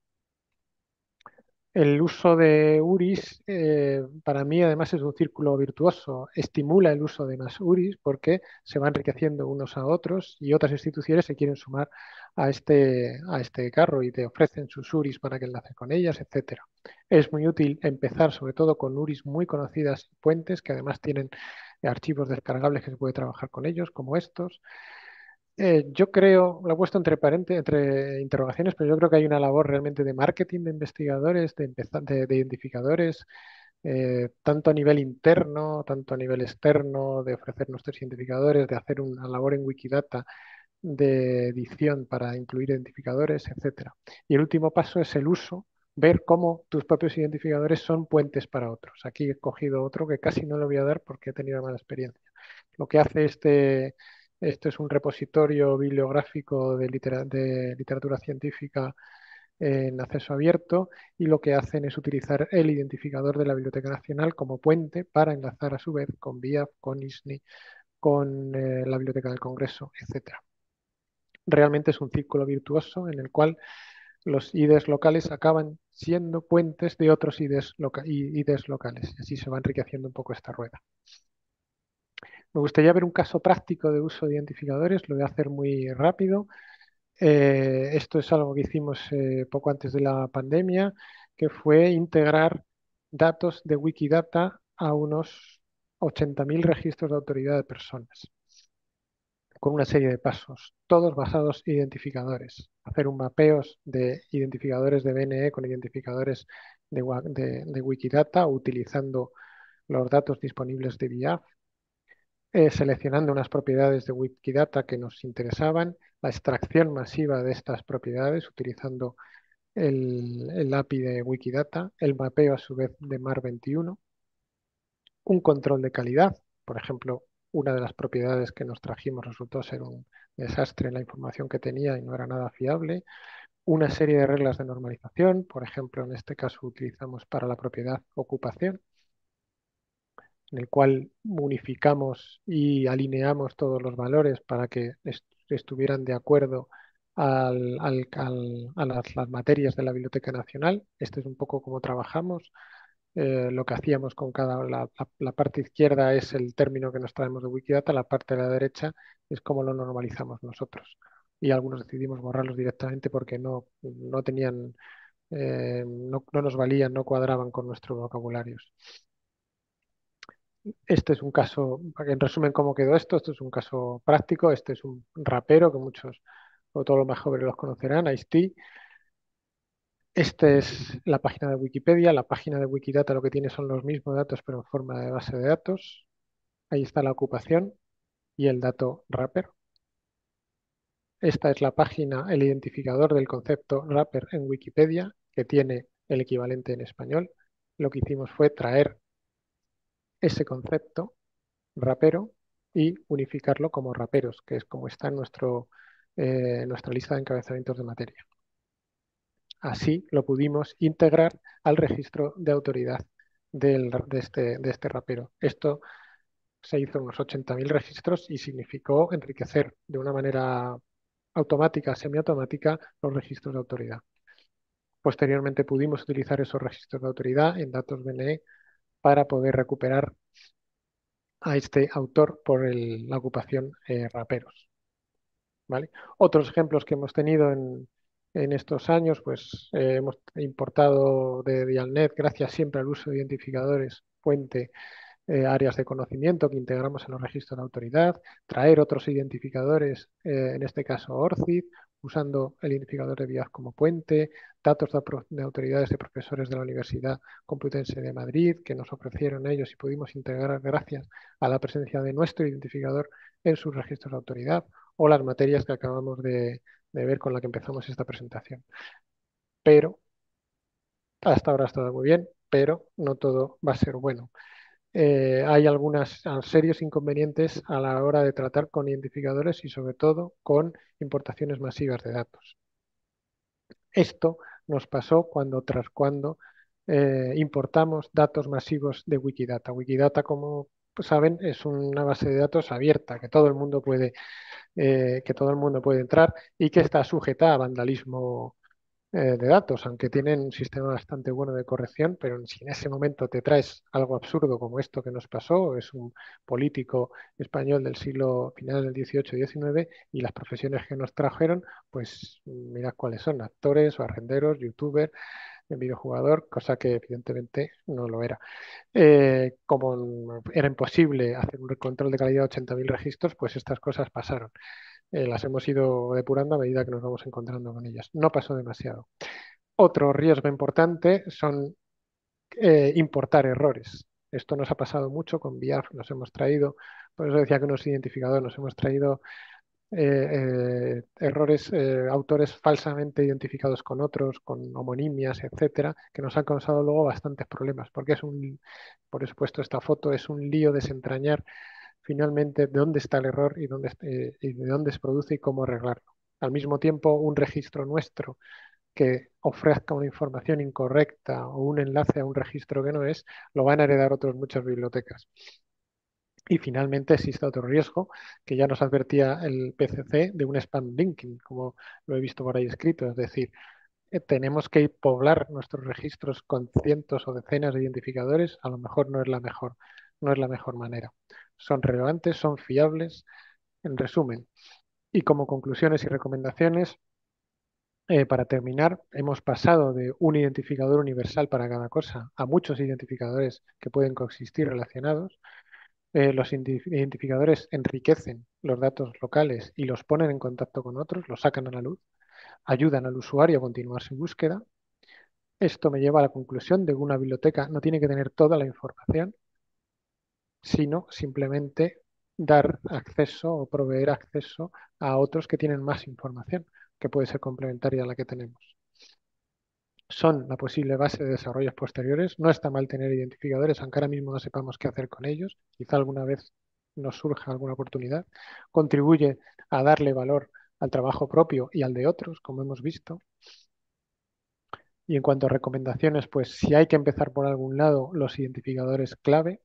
El uso de URIs para mí además es un círculo virtuoso. Estimula el uso de más URIs porque se van enriqueciendo unos a otros y otras instituciones se quieren sumar a este carro y te ofrecen sus URIs para que enlaces con ellas, etcétera. Es muy útil empezar sobre todo con URIs muy conocidas y puentes que además tienen archivos descargables que se puede trabajar con ellos, como estos. Yo creo, lo he puesto entre interrogaciones, pero yo creo que hay una labor realmente de marketing de investigadores, de identificadores, tanto a nivel interno, tanto a nivel externo, de ofrecer nuestros identificadores, de hacer una labor en Wikidata de edición para incluir identificadores, etcétera. Y el último paso es el uso, ver cómo tus propios identificadores son puentes para otros. Aquí he cogido otro que casi no le voy a dar porque he tenido mala experiencia. Lo que hace esto es un repositorio bibliográfico de literatura científica en acceso abierto y lo que hacen es utilizar el identificador de la Biblioteca Nacional como puente para enlazar a su vez con BIAF, con ISNI, con la Biblioteca del Congreso, etcétera. Realmente es un círculo virtuoso en el cual los IDEs locales acaban siendo puentes de otros IDEs locales. Y así se va enriqueciendo un poco esta rueda. Me gustaría ver un caso práctico de uso de identificadores, lo voy a hacer muy rápido. Esto es algo que hicimos poco antes de la pandemia, que fue integrar datos de Wikidata a unos 80.000 registros de autoridad de personas, con una serie de pasos, todos basados en identificadores. Hacer un mapeo de identificadores de BNE con identificadores de Wikidata, utilizando los datos disponibles de BIAF, seleccionando unas propiedades de Wikidata que nos interesaban, la extracción masiva de estas propiedades utilizando el API de Wikidata, el mapeo a su vez de MAR21, un control de calidad, por ejemplo, una de las propiedades que nos trajimos resultó ser un desastre en la información que tenía y no era nada fiable, una serie de reglas de normalización, por ejemplo, en este caso utilizamos para la propiedad ocupación, en el cual unificamos y alineamos todos los valores para que estuvieran de acuerdo a las materias de la Biblioteca Nacional. Este es un poco cómo trabajamos. Lo que hacíamos con la parte izquierda es el término que nos traemos de Wikidata, la parte de la derecha es cómo lo normalizamos nosotros. y algunos decidimos borrarlos directamente porque no tenían, no nos valían, no cuadraban con nuestros vocabularios. Este es un caso, en resumen, ¿cómo quedó esto? Esto es un caso práctico. Este es un rapero que muchos, o todos los más jóvenes los conocerán, Ice-T. Esta es la página de Wikipedia. La página de Wikidata lo que tiene son los mismos datos, pero en forma de base de datos. Ahí está la ocupación y el dato rapper. Esta es la página, el identificador del concepto rapper en Wikipedia, que tiene el equivalente en español. Lo que hicimos fue traer ese concepto rapero y unificarlo como raperos, que es como está en nuestra lista de encabezamientos de materia. Así lo pudimos integrar al registro de autoridad de este rapero. Esto se hizo unos 80.000 registros y significó enriquecer de una manera automática, semiautomática, los registros de autoridad. Posteriormente pudimos utilizar esos registros de autoridad en datos BNE para poder recuperar a este autor por la ocupación raperos. ¿Vale? Otros ejemplos que hemos tenido en estos años, pues hemos importado de Dialnet, gracias siempre al uso de identificadores fuente, áreas de conocimiento que integramos en los registros de autoridad, traer otros identificadores, en este caso ORCID, usando el identificador de vías como puente, datos de autoridades de profesores de la Universidad Complutense de Madrid que nos ofrecieron ellos y pudimos integrar gracias a la presencia de nuestro identificador en sus registros de autoridad, o las materias que acabamos de ver con la que empezamos esta presentación. Pero hasta ahora ha estado muy bien, pero no todo va a ser bueno. Hay algunos serios inconvenientes a la hora de tratar con identificadores y sobre todo con importaciones masivas de datos. Esto nos pasó tras cuando importamos datos masivos de Wikidata. Wikidata, como saben, es una base de datos abierta que todo el mundo puede entrar y que está sujeta a vandalismo de datos, aunque tienen un sistema bastante bueno de corrección, pero si en ese momento te traes algo absurdo como esto que nos pasó, es un político español del siglo final del 18 y 19, y las profesiones que nos trajeron, pues mirad cuáles son: actores, barrenderos, youtubers, videojugador, cosa que evidentemente no lo era. Como era imposible hacer un control de calidad de 80.000 registros, pues estas cosas pasaron. Las hemos ido depurando a medida que nos vamos encontrando con ellas. No pasó demasiado. Otro riesgo importante son importar errores. Esto nos ha pasado mucho con VIAF, nos hemos traído, por eso decía que unos identificadores, nos hemos traído errores, autores falsamente identificados con otros, con homonimias, etcétera, que nos han causado luego bastantes problemas, porque por supuesto, esta foto es un lío desentrañar finalmente de dónde está el error y de dónde se produce y cómo arreglarlo. Al mismo tiempo, un registro nuestro que ofrezca una información incorrecta o un enlace a un registro que no es, lo van a heredar otras muchas bibliotecas. Y finalmente existe otro riesgo que ya nos advertía el PCC de un spam linking, como lo he visto por ahí escrito, es decir, tenemos que poblar nuestros registros con cientos o decenas de identificadores, a lo mejor no es la mejor manera. Son relevantes, son fiables, en resumen. Y como conclusiones y recomendaciones, para terminar, hemos pasado de un identificador universal para cada cosa a muchos identificadores que pueden coexistir relacionados. Los identificadores enriquecen los datos locales y los ponen en contacto con otros, los sacan a la luz, ayudan al usuario a continuar su búsqueda. Esto me lleva a la conclusión de que una biblioteca no tiene que tener toda la información, sino simplemente dar acceso o proveer acceso a otros que tienen más información, que puede ser complementaria a la que tenemos. Son la posible base de desarrollos posteriores. No está mal tener identificadores, aunque ahora mismo no sepamos qué hacer con ellos. Quizá alguna vez nos surja alguna oportunidad. Contribuye a darle valor al trabajo propio y al de otros, como hemos visto. Y en cuanto a recomendaciones, pues si hay que empezar por algún lado, los identificadores clave.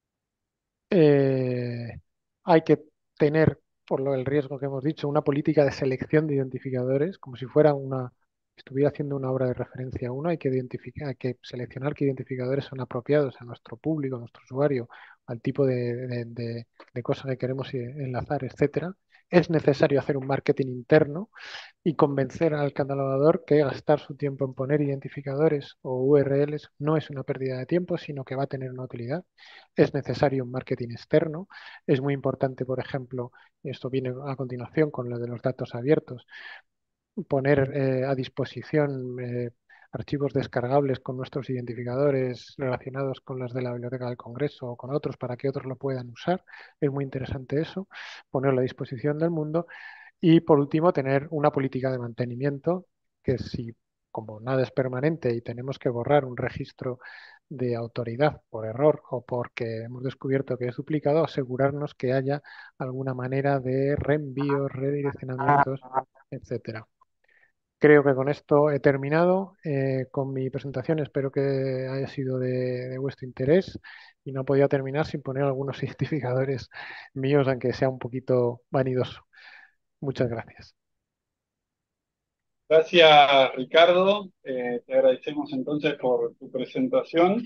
Hay que tener, por lo del riesgo que hemos dicho, una política de selección de identificadores, como si estuviera haciendo una obra de referencia a uno. Hay que seleccionar qué identificadores son apropiados a nuestro público, a nuestro usuario, al tipo de cosa que queremos enlazar, etcétera. es necesario hacer un marketing interno y convencer al catalogador que gastar su tiempo en poner identificadores o URLs no es una pérdida de tiempo, sino que va a tener una utilidad. Es necesario un marketing externo. Es muy importante, por ejemplo, esto viene a continuación con lo de los datos abiertos, poner a disposición archivos descargables con nuestros identificadores relacionados con las de la Biblioteca del Congreso o con otros para que otros lo puedan usar. Es muy interesante eso, ponerlo a disposición del mundo. Y por último, tener una política de mantenimiento que si, como nada es permanente y tenemos que borrar un registro de autoridad por error o porque hemos descubierto que es duplicado, asegurarnos que haya alguna manera de reenvíos, redireccionamientos, etcétera. Creo que con esto he terminado con mi presentación. Espero que haya sido de vuestro interés y no podía terminar sin poner algunos identificadores míos, aunque sea un poquito vanidoso. Muchas gracias. Gracias, Ricardo. Te agradecemos entonces por tu presentación.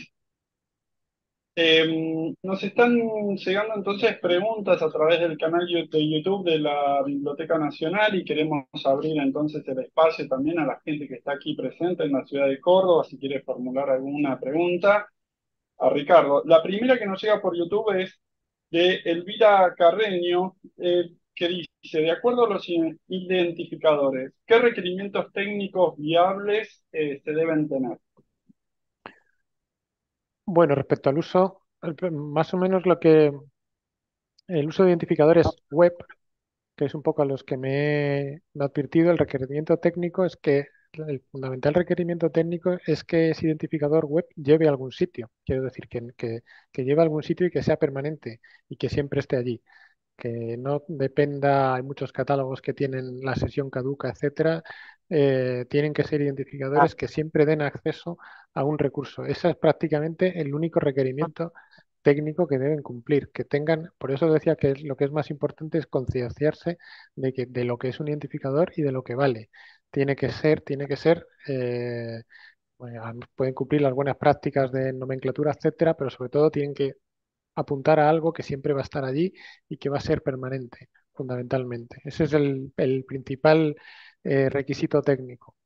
Nos están llegando entonces preguntas a través del canal de YouTube de la Biblioteca Nacional y queremos abrir entonces el espacio también a la gente que está aquí presente en la ciudad de Córdoba, si quiere formular alguna pregunta a Ricardo. La primera que nos llega por YouTube es de Elvira Carreño, que dice, de acuerdo a los identificadores, ¿qué requerimientos técnicos viables se deben tener? Bueno, respecto al uso, más o menos lo que el uso de identificadores web, que es un poco a los que me he advertido, el requerimiento técnico es que el fundamental requerimiento técnico es que ese identificador web lleve a algún sitio. Quiero decir, que lleve a algún sitio y que sea permanente y que siempre esté allí. Que no dependa, hay muchos catálogos que tienen la sesión caduca, etcétera, tienen que ser identificadores que siempre den acceso a un recurso. Ese es prácticamente el único requerimiento técnico que deben cumplir, que tengan, por eso decía que lo que es más importante es concienciarse de lo que es un identificador y de lo que vale. Tiene que ser, bueno, pueden cumplir las buenas prácticas de nomenclatura, etcétera, pero sobre todo tienen que apuntar a algo que siempre va a estar allí y que va a ser permanente, fundamentalmente. Ese es el principal requisito técnico.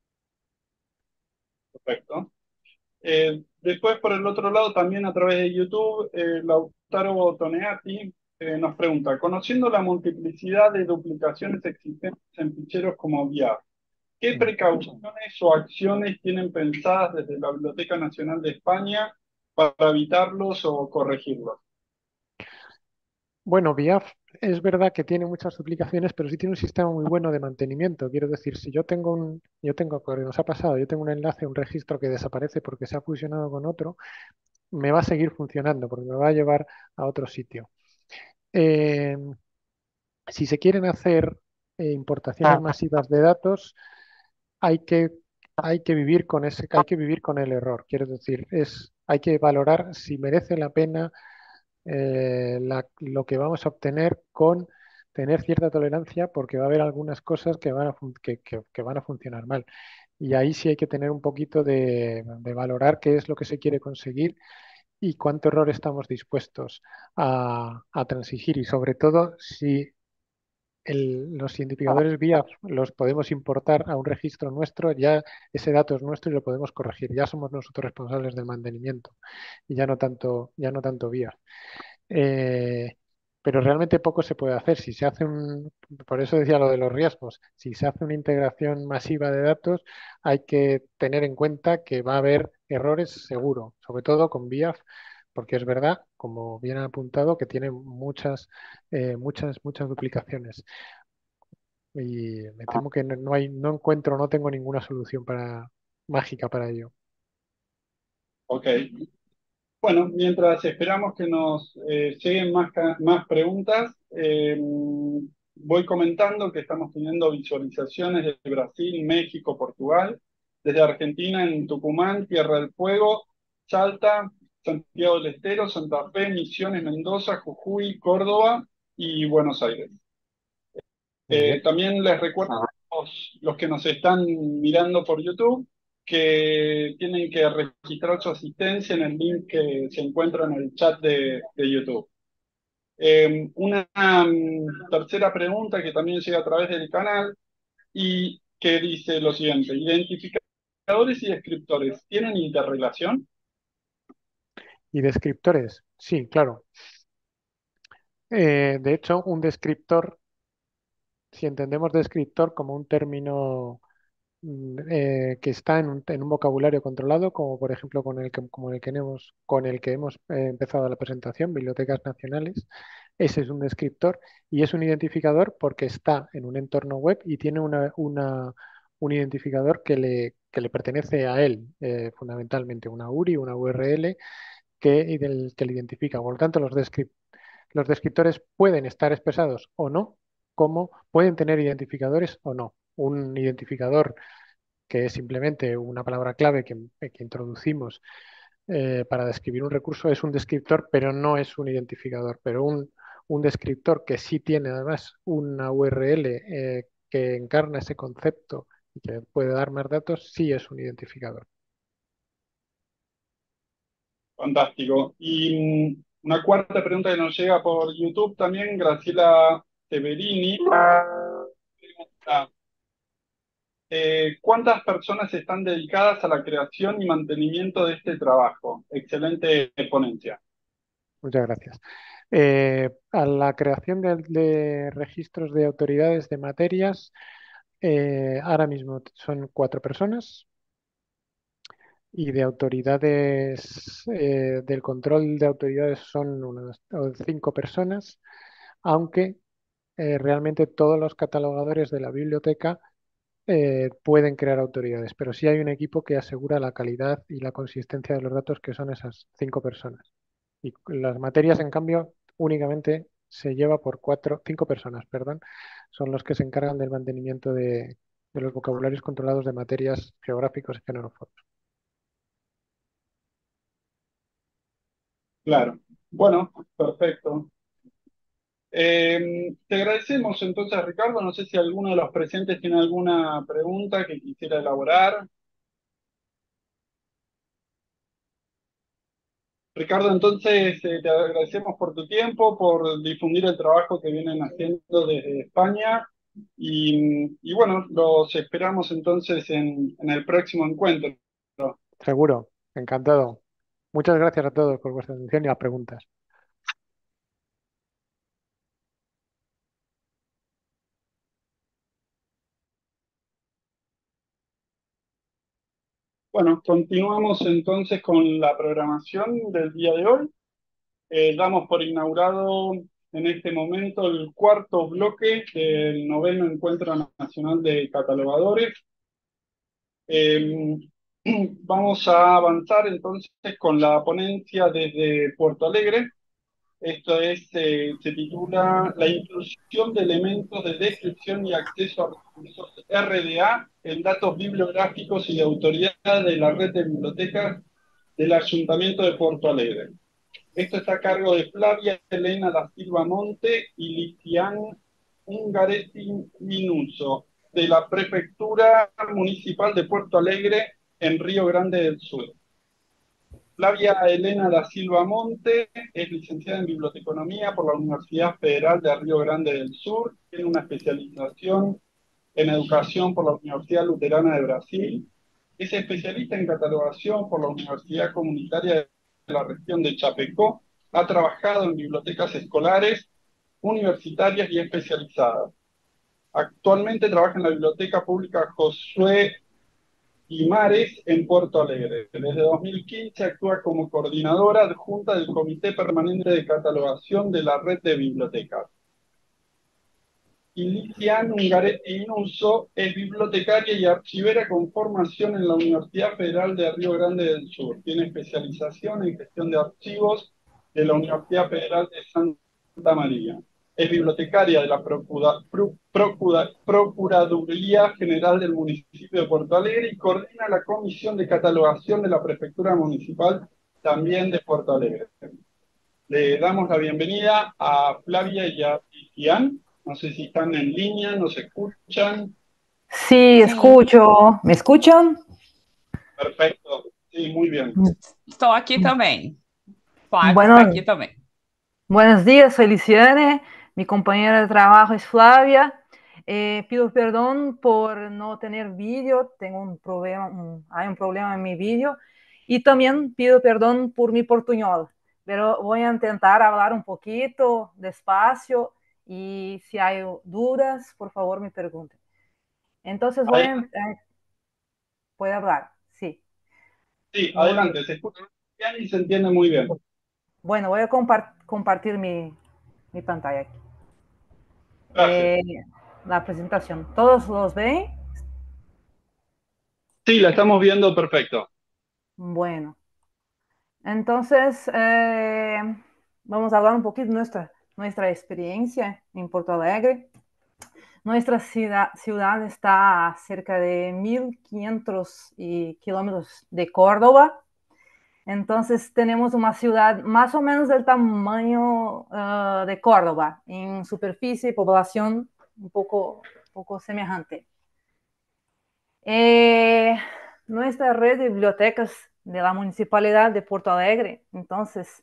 Perfecto. Después, por el otro lado, también a través de YouTube, Lautaro Toneati nos pregunta, conociendo la multiplicidad de duplicaciones existentes en ficheros como VIAF, ¿qué Mm. precauciones o acciones tienen pensadas desde la Biblioteca Nacional de España para evitarlos o corregirlos? Bueno, VIAF es verdad que tiene muchas duplicaciones, pero sí tiene un sistema muy bueno de mantenimiento. Quiero decir, si porque nos ha pasado, yo tengo un enlace, un registro que desaparece porque se ha fusionado con otro, me va a seguir funcionando porque me va a llevar a otro sitio. Eh, si se quieren hacer importaciones masivas de datos, hay que, hay que vivir con hay que vivir con el error. Quiero decir, hay que valorar si merece la pena lo que vamos a obtener con tener cierta tolerancia, porque va a haber algunas cosas que que van a funcionar mal. Y ahí sí hay que tener un poquito de valorar qué es lo que se quiere conseguir y cuánto error estamos dispuestos a transigir, y sobre todo si los identificadores vía los podemos importar a un registro nuestro, ya ese dato es nuestro y lo podemos corregir. Ya somos nosotros responsables del mantenimiento y ya no tanto vía. Eh, pero realmente poco se puede hacer. Si se hace por eso decía lo de los riesgos, si se hace una integración masiva de datos, hay que tener en cuenta que va a haber errores seguro, sobre todo con VIAF, porque es verdad, como bien ha apuntado, que tiene muchas duplicaciones. Y me temo que no tengo ninguna solución mágica para ello. Ok. Bueno, mientras esperamos que nos lleguen más preguntas, voy comentando que estamos teniendo visualizaciones de Brasil, México, Portugal, desde Argentina en Tucumán, Tierra del Fuego, Salta, Santiago del Estero, Santa Fe, Misiones, Mendoza, Jujuy, Córdoba y Buenos Aires. Muy bien. También les recuerdo a los que nos están mirando por YouTube que tienen que registrar su asistencia en el link que se encuentra en el chat de YouTube. Una tercera pregunta que también llega a través del canal y que dice lo siguiente: ¿identificadores y descriptores tienen interrelación? ¿Y descriptores? Sí, claro. De hecho, un descriptor, si entendemos descriptor como un término que está en un vocabulario controlado, como por ejemplo con el que hemos empezado la presentación, bibliotecas nacionales. Ese es un descriptor y es un identificador porque está en un entorno web y tiene un identificador que le pertenece a él, fundamentalmente una URI, una URL que le identifica. Por lo tanto, los descriptores pueden estar expresados o no, como pueden tener identificadores o no. Un identificador que es simplemente una palabra clave que introducimos para describir un recurso, es un descriptor, pero no es un identificador. Pero un descriptor que sí tiene además una URL que encarna ese concepto y que puede dar más datos, sí es un identificador. Fantástico. Y una cuarta pregunta que nos llega por YouTube también, Graciela Severini. Pregunta, ¿cuántas personas están dedicadas a la creación y mantenimiento de este trabajo? Excelente ponencia. Muchas gracias. A la creación de registros de autoridades de materias, ahora mismo son 4 personas y de autoridades, del control de autoridades son unas 5 personas, aunque realmente todos los catalogadores de la biblioteca pueden crear autoridades, pero sí hay un equipo que asegura la calidad y la consistencia de los datos, que son esas 5 personas. Y las materias, en cambio, únicamente se lleva por 5 personas, perdón, son los que se encargan del mantenimiento de los vocabularios controlados de materias geográficos y genérofos. Claro. Bueno, perfecto. Te agradecemos entonces, Ricardo. No sé si alguno de los presentes tiene alguna pregunta que quisiera elaborar. Ricardo, entonces te agradecemos por tu tiempo, por difundir el trabajo que vienen haciendo desde España y bueno, los esperamos entonces en el próximo encuentro. Seguro, encantado. Muchas gracias a todos por vuestra atención y las preguntas. Bueno, continuamos entonces con la programación del día de hoy. Damos por inaugurado en este momento el cuarto bloque del noveno Encuentro Nacional de Catalogadores. Eh, Vamos a avanzar entonces con la ponencia desde Puerto Alegre. Esto es, se titula La inclusión de elementos de descripción y acceso a recursos RDA en datos bibliográficos y de autoridad de la red de bibliotecas del Ayuntamiento de Puerto Alegre. Esto está a cargo de Flavia Elena da Silva Monte y Lician Ungaretti Minuso, de la Prefectura Municipal de Puerto Alegre, en Río Grande del Sur. Flavia Elena da Silva Monte es licenciada en Biblioteconomía por la Universidad Federal de Río Grande del Sur, tiene una especialización en Educación por la Universidad Luterana de Brasil, es especialista en catalogación por la Universidad Comunitaria de la región de Chapecó, ha trabajado en bibliotecas escolares, universitarias y especializadas. Actualmente trabaja en la Biblioteca Pública Josué Guimares en Puerto Alegre. Desde 2015 actúa como coordinadora adjunta del Comité Permanente de Catalogación de la Red de Bibliotecas. Lician Ungaretti Inuso es bibliotecaria y archivera con formación en la Universidad Federal de Río Grande del Sur. Tiene especialización en gestión de archivos de la Universidad Federal de Santa María. Es bibliotecaria de la Procuraduría General del municipio de Puerto Alegre y coordina la Comisión de Catalogación de la Prefectura Municipal también de Puerto Alegre. Le damos la bienvenida a Flavia y a Lician. No sé si están en línea, nos escuchan. Sí, escucho. ¿Me escuchan? Perfecto, sí, muy bien. Estou aqui também. Flávia Bueno, está aqui também. Buenos días, soy Liciane, mi compañera de trabajo es Flavia. Pido perdón por no tener vídeo, tengo un problema, hay un problema en mi vídeo. Y también pido perdón por mi portuñol, pero voy a intentar hablar un poquito despacio y si hay dudas, por favor me pregunten. Entonces puede hablar, sí. Sí, Muy bien. adelante, se escucha bien y se entiende muy bien. Bueno, voy a compartir mi pantalla aquí. Gracias. La presentación. ¿Todos los ven? Sí, la estamos viendo perfecto. Bueno, entonces vamos a hablar un poquito de nuestra experiencia en Porto Alegre. Nuestra ciudad está a cerca de 1.500 kilómetros de Córdoba. Entonces tenemos una ciudad más o menos del tamaño de Córdoba, en superficie y población un poco semejante. Nuestra red de bibliotecas de la Municipalidad de Porto Alegre, entonces,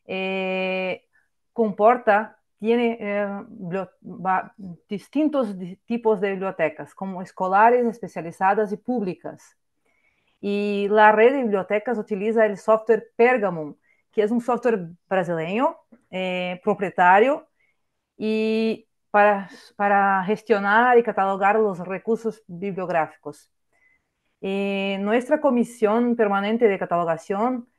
tiene distintos tipos de bibliotecas, como escolares, especializadas y públicas. Y la red de bibliotecas utiliza el software Pergamon, que es un software brasileño, propietario, y para gestionar y catalogar los recursos bibliográficos. Nuestra comisión permanente de catalogación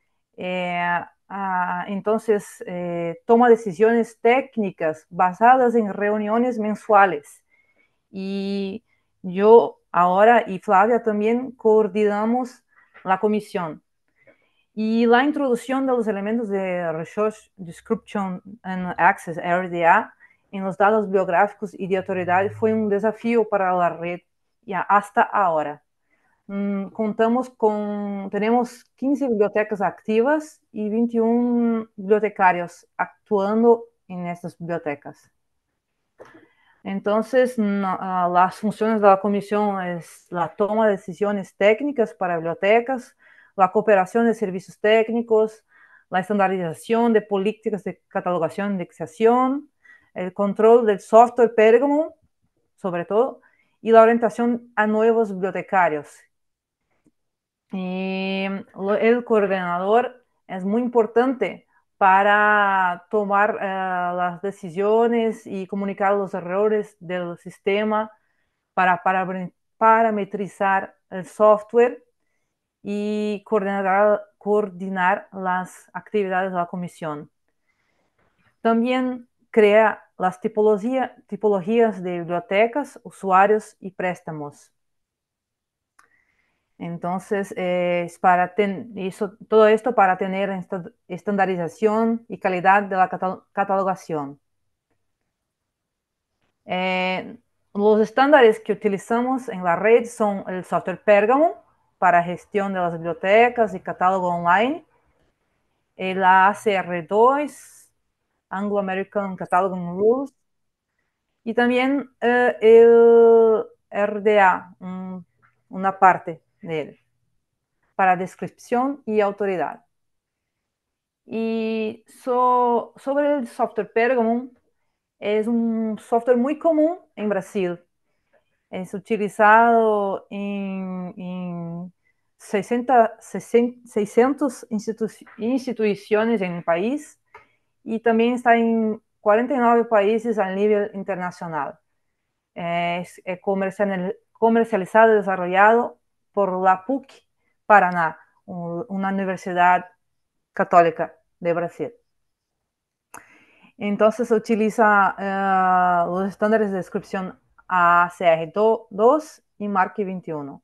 entonces toma decisiones técnicas basadas en reuniones mensuales. Y yo ahora y Flavia también coordinamos la comisión. Y la introducción de los elementos de Resource Description and Access, RDA, en los datos bibliográficos y de autoridad fue un desafío para la red ya hasta ahora. Tenemos 15 bibliotecas activas y 21 bibliotecarios actuando en estas bibliotecas. Entonces, las funciones de la comisión es la toma de decisiones técnicas para bibliotecas, la cooperación de servicios técnicos, la estandarización de políticas de catalogación e indexación, el control del software Pergamon, sobre todo, y la orientación a nuevos bibliotecarios. Y el coordinador es muy importante para tomar las decisiones y comunicar los errores del sistema, para parametrizar el software y coordinar las actividades de la comisión. También crea las tipologías de bibliotecas, usuarios y préstamos. Entonces, todo esto para tener estandarización y calidad de la catalogación. Los estándares que utilizamos en la red son el software Pergamon para gestión de las bibliotecas y catálogo online, el ACR2, Anglo American Cataloging Rules, y también el RDA, una parte de él, para descripción y autoridad. Y sobre el software Pergamon, es un software muy común en Brasil. Es utilizado en 600 instituciones en el país y también está en 49 países a nivel internacional. Es comercializado y desarrollado por la PUC Paraná, una universidad católica de Brasil. Entonces utiliza los estándares de descripción ACR2 y MARC 21.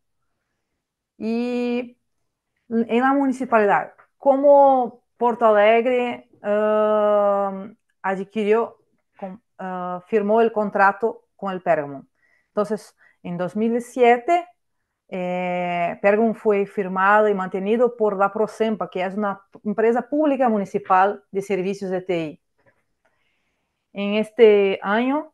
Y en la municipalidad, como Porto Alegre firmó el contrato con el Pergamon. Entonces, en 2007, Pergamon fue firmado y mantenido por la Prosempa, que es una empresa pública municipal de servicios de TI. En este año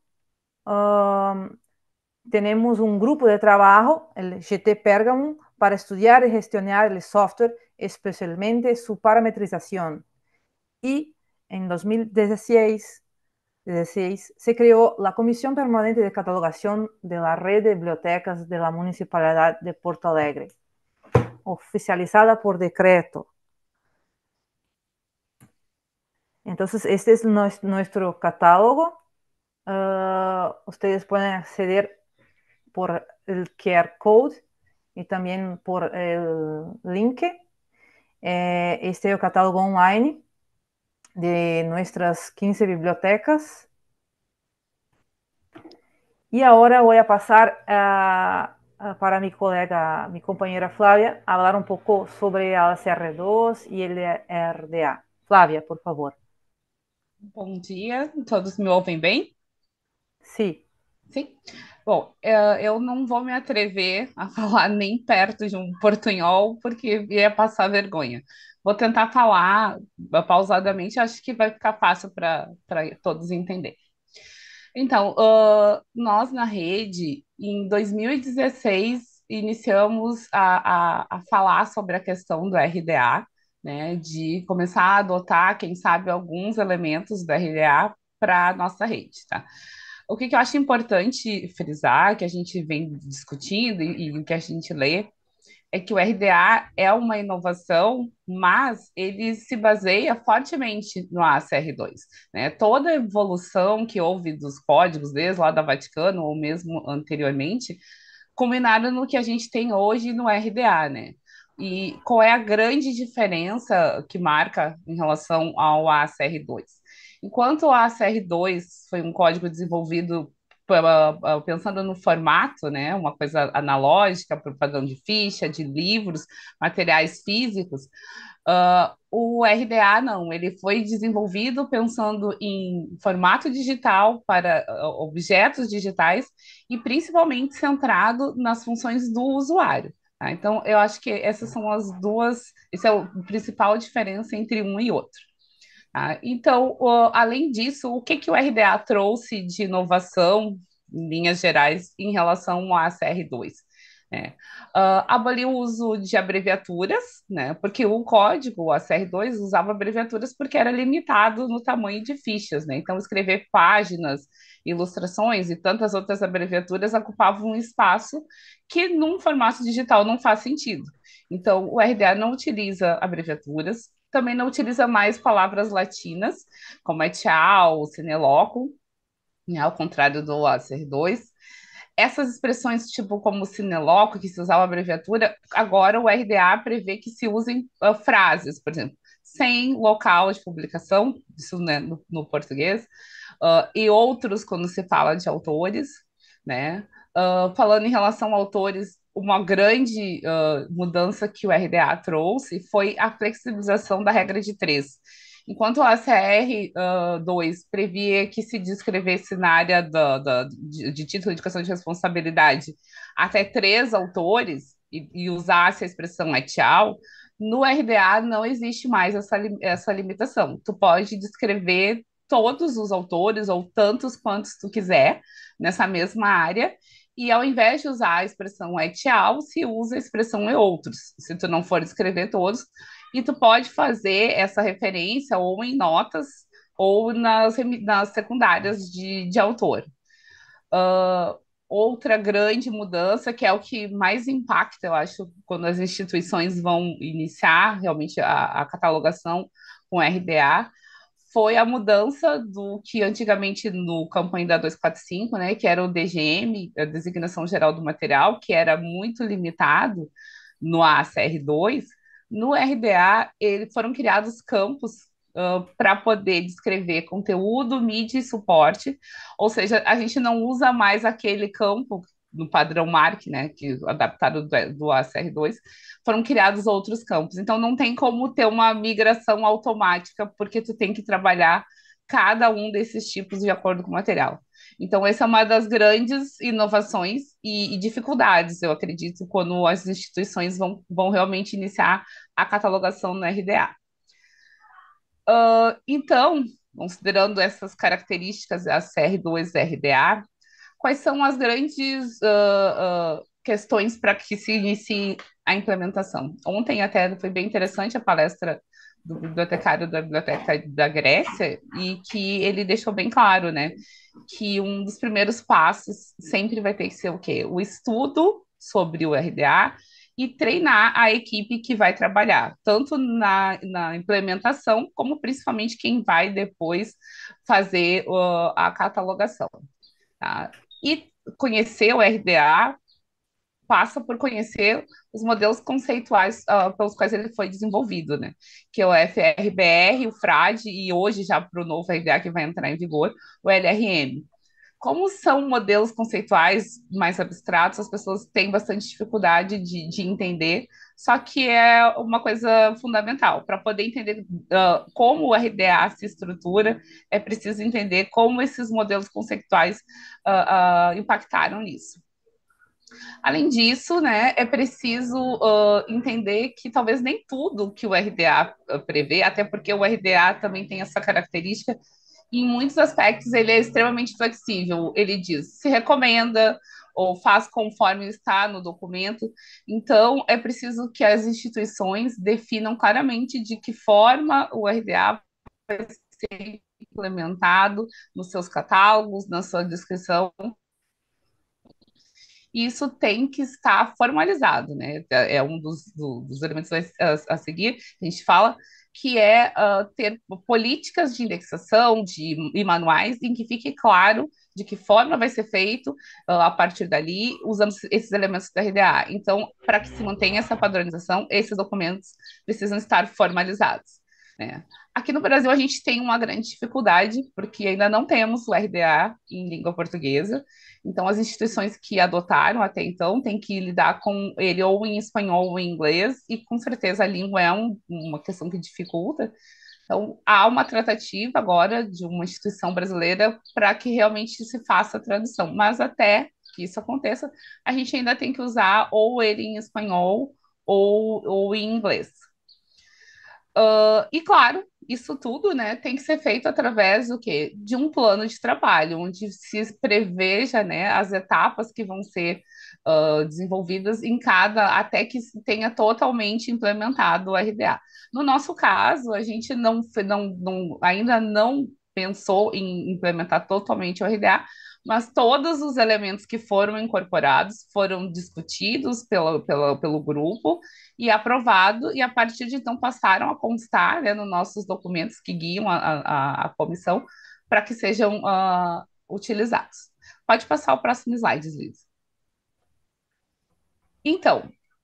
tenemos un grupo de trabajo, el GT Pergamon, para estudiar y gestionar el software, especialmente su parametrización. Y en 2016 se creó la Comisión Permanente de Catalogación de la Red de Bibliotecas de la Municipalidad de Porto Alegre, oficializada por decreto. Entonces, este es nuestro catálogo. Ustedes pueden acceder por el QR code y también por el link. Este es el catálogo online de nuestras 15 bibliotecas. Y ahora voy a pasar para mi colega, mi compañera Flávia, hablar un poco sobre a CR2 e el RDA. Flávia, por favor. Bom dia, todos me ouvem bem? Sim. Sim? Bom, eu não vou me atrever a falar nem perto de um portunhol, porque ia passar vergonha. Vou tentar falar pausadamente, acho que vai ficar fácil para todos entenderem. Então, nós na rede, em 2016, iniciamos a falar sobre a questão do RDA, né, de começar a adotar, quem sabe, alguns elementos do RDA para a nossa rede, tá? O que eu acho importante frisar, que a gente vem discutindo e o que a gente lê, é que o RDA é uma inovação, mas ele se baseia fortemente no ACR2, né? Toda a evolução que houve dos códigos, desde lá da Vaticano, ou mesmo anteriormente, culminaram no que a gente tem hoje no RDA, né? E qual é a grande diferença que marca em relação ao ACR2? Enquanto o ACR2 foi um código desenvolvido pensando no formato, né, uma coisa analógica, propaganda de ficha, de livros, materiais físicos, o RDA não, ele foi desenvolvido pensando em formato digital para objetos digitais e principalmente centrado nas funções do usuário. Tá? Então, eu acho que essas são as duas, esse é o principal diferença entre um e outro. Tá? Então, além disso, o que o RDA trouxe de inovação, em linhas gerais, em relação ao ACR2? Né? Aboliu o uso de abreviaturas, né? Porque o código, o ACR2, usava abreviaturas porque era limitado no tamanho de fichas. Né? Então, escrever páginas, ilustrações e tantas outras abreviaturas ocupavam um espaço que, num formato digital, não faz sentido. Então, o RDA não utiliza abreviaturas, também não utiliza mais palavras latinas, como etial, sineloco, né, ao contrário do ACR2. Essas expressões, tipo como sineloco, que se usava abreviatura, agora o RDA prevê que se usem frases, por exemplo, sem local de publicação, isso né, no português, e outros quando se fala de autores, né? Falando em relação a autores, uma grande mudança que o RDA trouxe foi a flexibilização da regra de três. Enquanto o ACR2 previa que se descrevesse na área de título de indicação de responsabilidade até três autores e usasse a expressão etial, no RDA não existe mais essa limitação. Tu pode descrever todos os autores ou tantos quantos tu quiser nessa mesma área e ao invés de usar a expressão etial, se usa a expressão e outros, se tu não for escrever todos, e tu pode fazer essa referência ou em notas ou nas secundárias de autor. Outra grande mudança, que é o que mais impacta, eu acho, quando as instituições vão iniciar realmente a catalogação com RDA, foi a mudança do que antigamente no campo ainda 245, né, que era o DGM, a Designação Geral do Material, que era muito limitado no ACR2, no RDA foram criados campos para poder descrever conteúdo, mídia e suporte, ou seja, a gente não usa mais aquele campo no padrão MARC, né, que adaptado do ACR2, foram criados outros campos. Então não tem como ter uma migração automática, porque tu tem que trabalhar cada um desses tipos de acordo com o material. Então, essa é uma das grandes inovações e dificuldades, eu acredito, quando as instituições vão realmente iniciar a catalogação no RDA. Então, considerando essas características da CR2 e RDA, quais são as grandes questões para que se inicie a implementação? Ontem até foi bem interessante a palestra do bibliotecário da Biblioteca da Grécia, e que ele deixou bem claro, né, que um dos primeiros passos sempre vai ter que ser o quê? O estudo sobre o RDA e treinar a equipe que vai trabalhar, tanto na implementação, como principalmente quem vai depois fazer a catalogação. Tá? E conhecer o RDA passa por conhecer os modelos conceituais pelos quais ele foi desenvolvido, né? Que é o FRBR, o FRAD e hoje já para o novo RDA que vai entrar em vigor, o LRM. Como são modelos conceituais mais abstratos, as pessoas têm bastante dificuldade de entender, só que é uma coisa fundamental. Para poder entender como o RDA se estrutura, é preciso entender como esses modelos conceituais impactaram nisso. Além disso, né, é preciso entender que talvez nem tudo que o RDA prevê, até porque o RDA também tem essa característica, em muitos aspectos ele é extremamente flexível. Ele diz, se recomenda ou faz conforme está no documento. Então, é preciso que as instituições definam claramente de que forma o RDA vai ser implementado nos seus catálogos, na sua descrição, isso tem que estar formalizado, né? É um dos elementos a seguir, a gente fala, que é ter políticas de indexação e manuais em que fique claro de que forma vai ser feito a partir dali, usando esses elementos da RDA. Então, para que se mantenha essa padronização, esses documentos precisam estar formalizados, né? Aqui no Brasil, a gente tem uma grande dificuldade, porque ainda não temos o RDA em língua portuguesa. Então, as instituições que adotaram até então têm que lidar com ele ou em espanhol ou em inglês, e com certeza a língua é uma questão que dificulta. Então, há uma tratativa agora de uma instituição brasileira para que realmente se faça a tradução, mas até que isso aconteça, a gente ainda tem que usar ou ele em espanhol ou em inglês. E claro, isso tudo, né, tem que ser feito através do quê? De um plano de trabalho, onde se preveja, né, as etapas que vão ser desenvolvidas em cada, até que se tenha totalmente implementado o RDA. No nosso caso, a gente ainda não pensou em implementar totalmente o RDA, mas todos os elementos que foram incorporados foram discutidos pelo grupo e aprovado, e a partir de então passaram a constar, né, nos nossos documentos que guiam a comissão para que sejam utilizados. Pode passar o próximo slide, Liz. Então,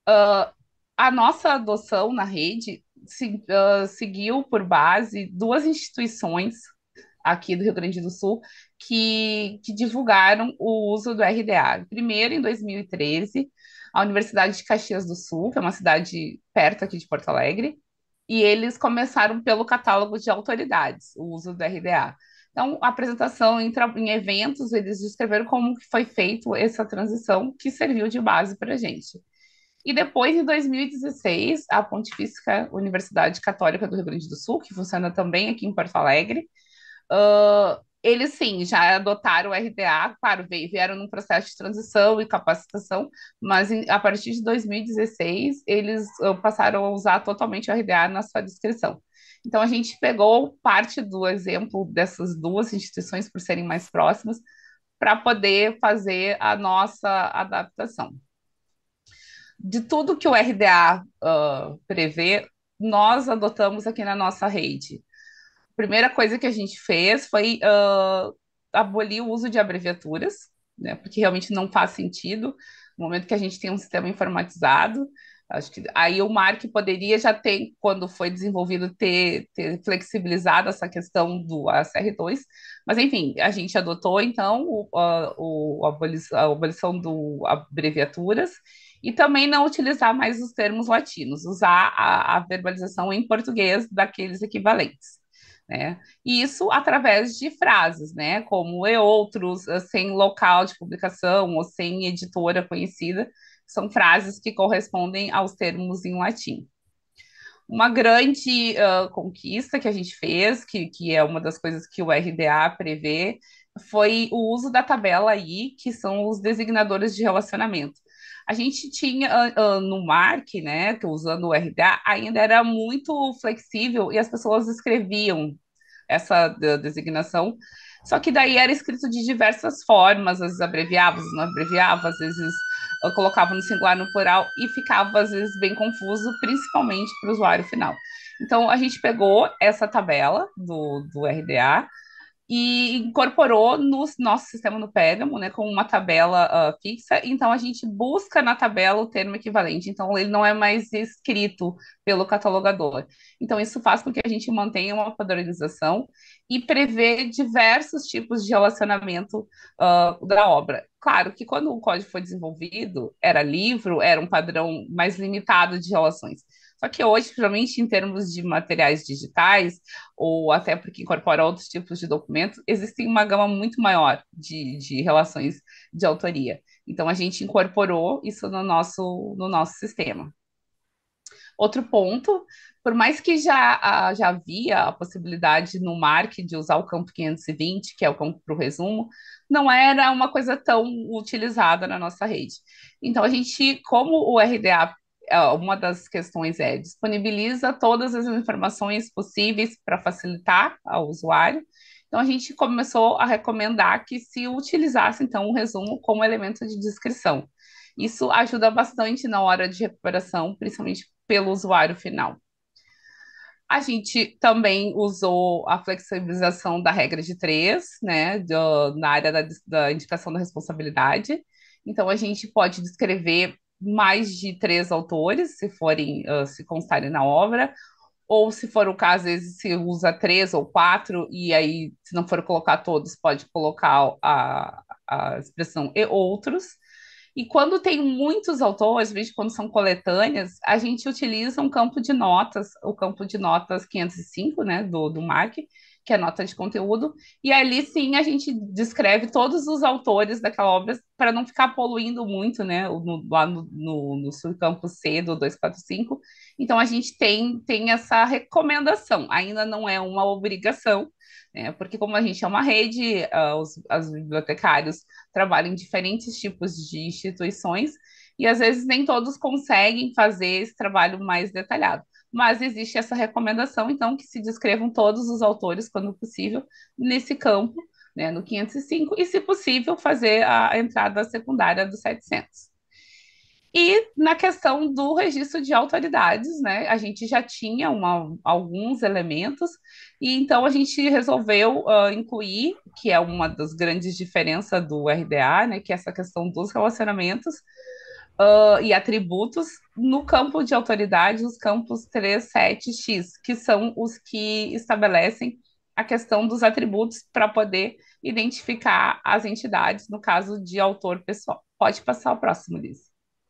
a nossa adoção na rede seguiu por base duas instituições aqui do Rio Grande do Sul que divulgaram o uso do RDA. Primeiro, em 2013, a Universidade de Caxias do Sul, que é uma cidade perto aqui de Porto Alegre, e eles começaram pelo catálogo de autoridades, o uso do RDA. Então, a apresentação em eventos, eles descreveram como que foi feita essa transição que serviu de base para a gente. E depois, em 2016, a Pontifícia Universidade Católica do Rio Grande do Sul, que funciona também aqui em Porto Alegre, eles sim já adotaram o RDA, claro, vieram num processo de transição e capacitação, mas a partir de 2016 eles passaram a usar totalmente o RDA na sua descrição. Então a gente pegou parte do exemplo dessas duas instituições por serem mais próximas para poder fazer a nossa adaptação. De tudo que o RDA prevê, nós adotamos aqui na nossa rede. Primeira coisa que a gente fez foi abolir o uso de abreviaturas, né, porque realmente não faz sentido no momento que a gente tem um sistema informatizado. Acho que aí o Mark poderia já ter, quando foi desenvolvido, ter flexibilizado essa questão do ASR2, mas enfim, a gente adotou então a abolição do abreviaturas e também não utilizar mais os termos latinos, usar a verbalização em português daqueles equivalentes, né? E isso através de frases, né? Como e outros, sem local de publicação ou sem editora conhecida, são frases que correspondem aos termos em latim. Uma grande conquista que a gente fez, que é uma das coisas que o RDA prevê, foi o uso da tabela I, que são os designadores de relacionamento. A gente tinha no MARC, né, que usando o RDA, ainda era muito flexível e as pessoas escreviam essa designação, só que daí era escrito de diversas formas, às vezes abreviava, às vezes não abreviava, às vezes eu colocava no singular, no plural, e ficava às vezes bem confuso, principalmente para o usuário final. Então a gente pegou essa tabela do RDA e incorporou no nosso sistema no Pérgamo, né, com uma tabela fixa. Então a gente busca na tabela o termo equivalente. Então ele não é mais escrito pelo catalogador. Então isso faz com que a gente mantenha uma padronização e prevê diversos tipos de relacionamento da obra. Claro que quando o código foi desenvolvido, era livro, era um padrão mais limitado de relações. Só que hoje, principalmente em termos de materiais digitais, ou até porque incorpora outros tipos de documentos, existem uma gama muito maior de relações de autoria. Então, a gente incorporou isso no nosso sistema. Outro ponto, por mais que já havia a possibilidade no MARC de usar o campo 520, que é o campo para o resumo, não era uma coisa tão utilizada na nossa rede. Então, a gente, como o RDA, uma das questões é disponibiliza todas as informações possíveis para facilitar ao usuário. Então, a gente começou a recomendar que se utilizasse, então, o resumo como elemento de descrição. Isso ajuda bastante na hora de recuperação, principalmente pelo usuário final. A gente também usou a flexibilização da regra de três, né, na área da indicação da responsabilidade. Então, a gente pode descrever mais de três autores, se forem, se constarem na obra, ou se for o caso, às vezes se usa três ou quatro, e aí, se não for colocar todos, pode colocar a expressão e outros. E quando tem muitos autores, veja quando são coletâneas, a gente utiliza um campo de notas, o campo de notas 505, né, do MARC, que é nota de conteúdo, e ali sim a gente descreve todos os autores daquela obra para não ficar poluindo muito, né, lá no subcampo C do 245. Então a gente tem essa recomendação, ainda não é uma obrigação, né, porque como a gente é uma rede, os bibliotecários trabalham em diferentes tipos de instituições e às vezes nem todos conseguem fazer esse trabalho mais detalhado. Mas existe essa recomendação, então, que se descrevam todos os autores, quando possível, nesse campo, né, no 505, e, se possível, fazer a entrada secundária do 700. E na questão do registro de autoridades, né, a gente já tinha alguns elementos, e então a gente resolveu incluir, que é uma das grandes diferenças do RDA, né, que é essa questão dos relacionamentos e atributos no campo de autoridade, os campos 37X, que são os que estabelecem a questão dos atributos para poder identificar as entidades, no caso de autor pessoal. Pode passar o próximo, Liz.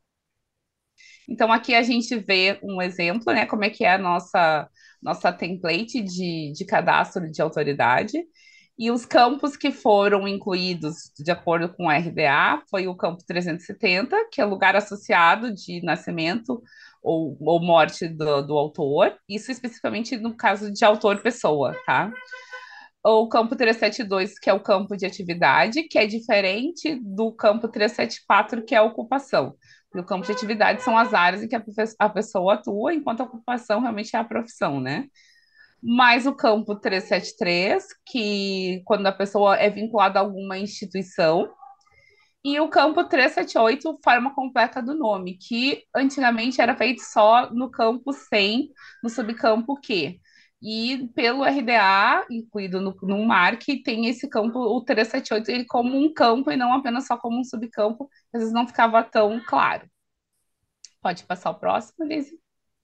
Então, aqui a gente vê um exemplo, né, como é que é a nossa template de cadastro de autoridade. E os campos que foram incluídos de acordo com o RDA foi o campo 370, que é lugar associado de nascimento ou morte do autor, isso especificamente no caso de autor-pessoa, tá? O campo 372, que é o campo de atividade, que é diferente do campo 374, que é a ocupação. E o campo de atividade são as áreas em que a pessoa atua, enquanto a ocupação realmente é a profissão, né? Mais o campo 373, que quando a pessoa é vinculada a alguma instituição, e o campo 378, forma completa do nome, que antigamente era feito só no campo 100, no subcampo Q. E pelo RDA, incluído no MARC, tem esse campo, o 378, ele como um campo e não apenas só como um subcampo, às vezes não ficava tão claro. Pode passar o próximo, Lizzie.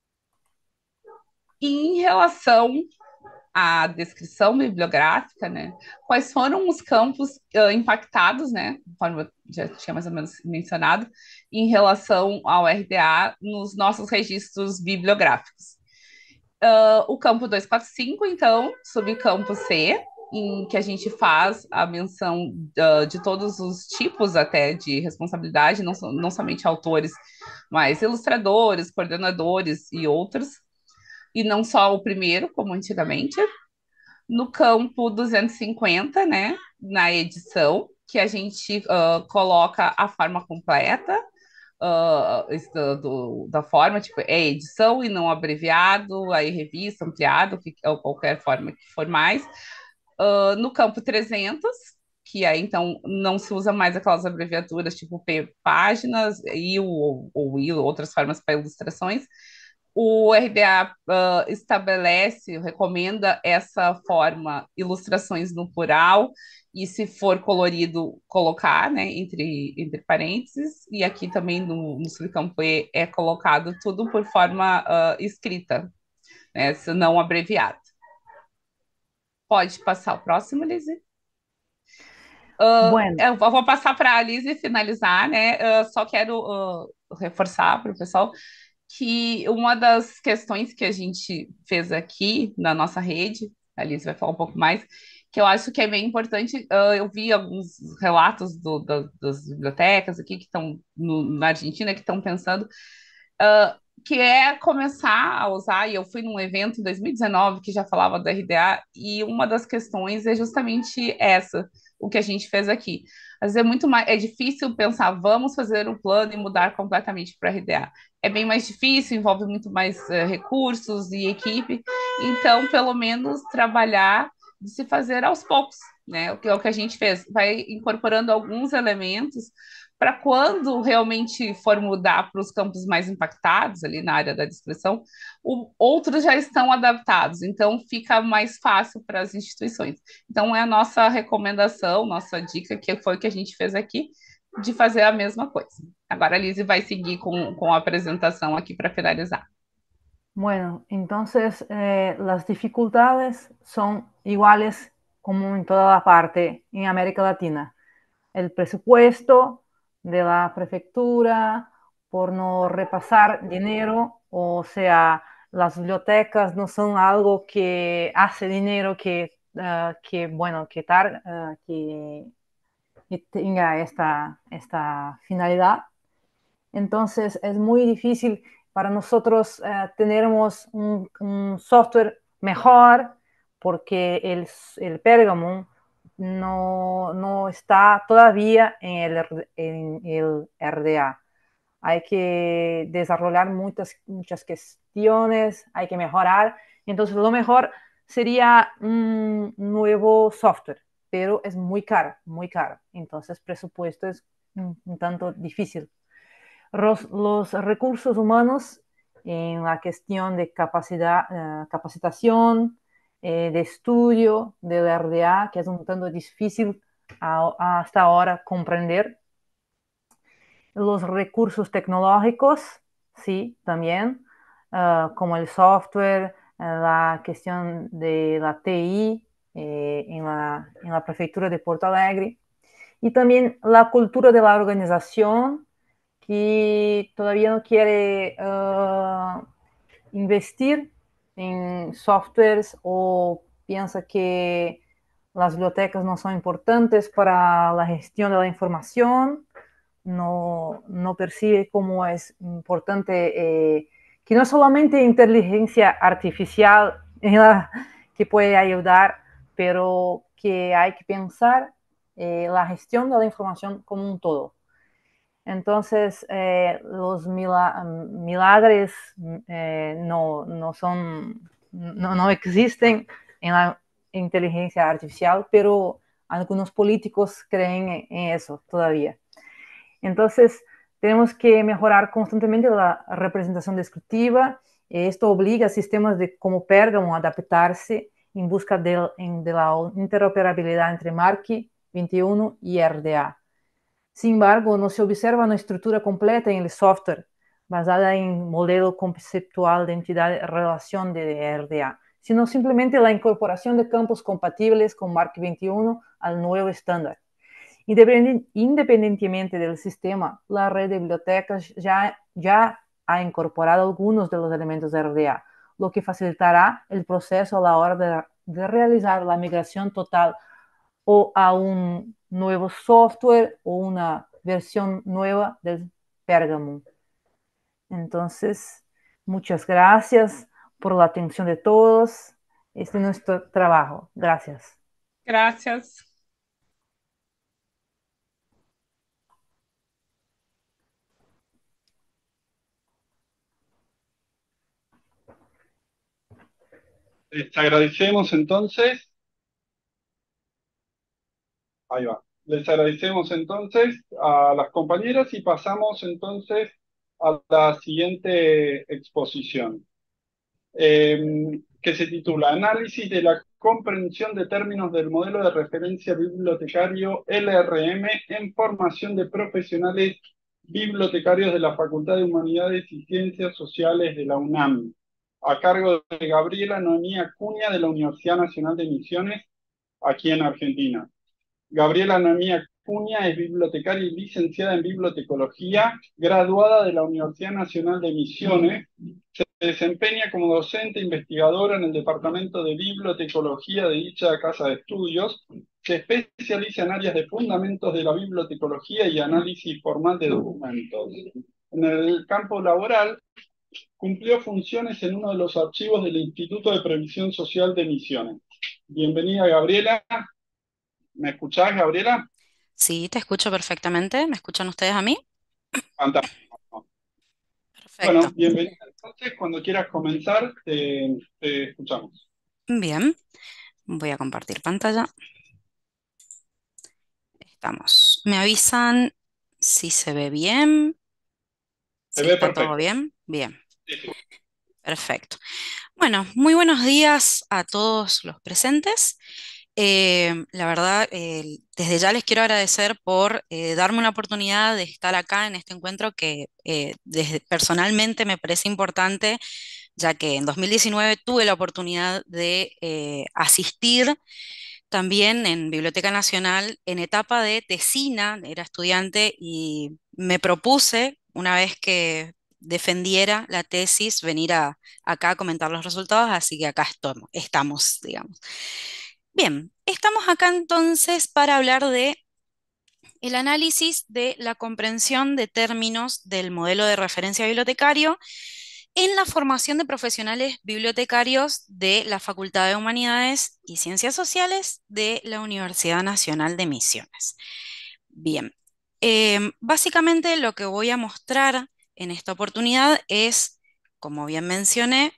Em relação à descrição bibliográfica, né? Quais foram os campos impactados, né? Conforme eu já tinha mais ou menos mencionado, em relação ao RDA nos nossos registros bibliográficos. O campo 245, então, subcampo C, em que a gente faz a menção de todos os tipos até de responsabilidade, não somente autores, mas ilustradores, coordenadores e outros, e não só o primeiro, como antigamente. No campo 250, né, na edição, que a gente coloca a forma completa, da forma, tipo, é edição e não abreviado, aí revista, ampliado, ou qualquer forma que for mais. No campo 300, que aí então não se usa mais aquelas abreviaturas tipo páginas e ou outras formas para ilustrações. O RDA estabelece, recomenda essa forma, ilustrações no plural, e se for colorido, colocar, né, entre parênteses, e aqui também no subcampo E é colocado tudo por forma escrita, né, se não abreviado. Pode passar o próximo, Lizzie. Bueno, Eu vou passar para a Lizzie finalizar, né? Só quero reforçar para o pessoal que uma das questões que a gente fez aqui na nossa rede, a Liz vai falar um pouco mais, que eu acho que é bem importante. Eu vi alguns relatos das bibliotecas aqui que estão na Argentina, que estão pensando, que é começar a usar, e eu fui num evento em 2019 que já falava do RDA, e uma das questões é justamente essa, o que a gente fez aqui. Às vezes é muito mais, é difícil pensar, vamos fazer o plano e mudar completamente para o RDA. É bem mais difícil, envolve muito mais recursos e equipe, então, pelo menos, trabalhar de se fazer aos poucos, né? É o que a gente fez, vai incorporando alguns elementos para quando realmente for mudar para os campos mais impactados, ali na área da descrição, outros já estão adaptados, então fica mais fácil para as instituições. Então, é a nossa recomendação, nossa dica, que foi o que a gente fez aqui, de fazer a mesma coisa. Agora a Lizzie vai seguir com a apresentação aqui para finalizar. bueno, entonces las dificultades son iguales como en toda la parte en América Latina. El presupuesto de la prefectura por no repasar dinero, o sea, las bibliotecas no son algo que hace dinero bueno, que tenga esta finalidad. Entonces es muy difícil para nosotros tenermos un software mejor porque el Pergamon no está todavía en el RDA. Hay que desarrollar muchas cuestiones, hay que mejorar. Entonces lo mejor sería un nuevo software, pero es muy caro, muy caro. Entonces presupuesto es un tanto difícil. Los recursos humanos en la cuestión de capacitación, de estudio del RDA, que es un tanto difícil hasta ahora comprender. Los recursos tecnológicos, sí, también, como el software, la cuestión de la TI en la prefectura de Porto Alegre, y también la cultura de la organización, que todavía no quiere investir en softwares o piensa que las bibliotecas no son importantes para la gestión de la información, no percibe cómo es importante que no solamente inteligencia artificial que puede ayudar, pero que hay que pensar la gestión de la información como un todo. Entonces, los milagres no existen en la inteligencia artificial, pero algunos políticos creen en eso todavía. Entonces, tenemos que mejorar constantemente la representación descriptiva. Esto obliga a sistemas como Pergamon a adaptarse en busca de la interoperabilidad entre MARC 21 y RDA. Sin embargo, no se observa una estructura completa en el software basada en modelo conceptual de entidad-relación de RDA, sino simplemente la incorporación de campos compatibles con MARC 21 al nuevo estándar. Independientemente del sistema, la red de bibliotecas ya ha incorporado algunos de los elementos de RDA, lo que facilitará el proceso a la hora de realizar la migración total o a un nuevo software o una versión nueva del Pergamon. Entonces, muchas gracias por la atención de todos. Este es nuestro trabajo. Gracias. Gracias. Les agradecemos entonces, ahí va, les agradecemos entonces a las compañeras y pasamos entonces a la siguiente exposición, que se titula Análisis de la comprensión de términos del modelo de referencia bibliotecario LRM en formación de profesionales bibliotecarios de la Facultad de Humanidades y Ciencias Sociales de la UNAM, a cargo de Gabriela Noemí Acuña de la Universidad Nacional de Misiones, aquí en Argentina. Gabriela Noemí Acuña es bibliotecaria y licenciada en bibliotecología, graduada de la Universidad Nacional de Misiones. Se desempeña como docente investigadora en el Departamento de Bibliotecología de dicha casa de estudios. Se especializa en áreas de fundamentos de la bibliotecología y análisis formal de documentos. En el campo laboral, cumplió funciones en uno de los archivos del Instituto de Previsión Social de Misiones. Bienvenida, Gabriela. ¿Me escuchás, Gabriela? Sí, te escucho perfectamente. ¿Me escuchan ustedes a mí? Fantástico. Perfecto. Bueno, bienvenida entonces. Cuando quieras comenzar, te escuchamos. Bien, voy a compartir pantalla. Estamos. ¿Me avisan si se ve bien? Se Si ve está todo perfecto. bien. Bien, Sí, sí. perfecto. Bueno, muy buenos días a todos los presentes. La verdad, desde ya les quiero agradecer por darme una oportunidad de estar acá en este encuentro que personalmente me parece importante, ya que en 2019 tuve la oportunidad de asistir también en Biblioteca Nacional en etapa de tesina, era estudiante y me propuse, una vez que defendiera la tesis, venir acá a comentar los resultados, así que acá estamos, digamos. Bien, estamos acá entonces para hablar de el análisis de la comprensión de términos del modelo de referencia bibliotecario en la formación de profesionales bibliotecarios de la Facultad de Humanidades y Ciencias Sociales de la Universidad Nacional de Misiones. Bien, básicamente lo que voy a mostrar en esta oportunidad es, como bien mencioné,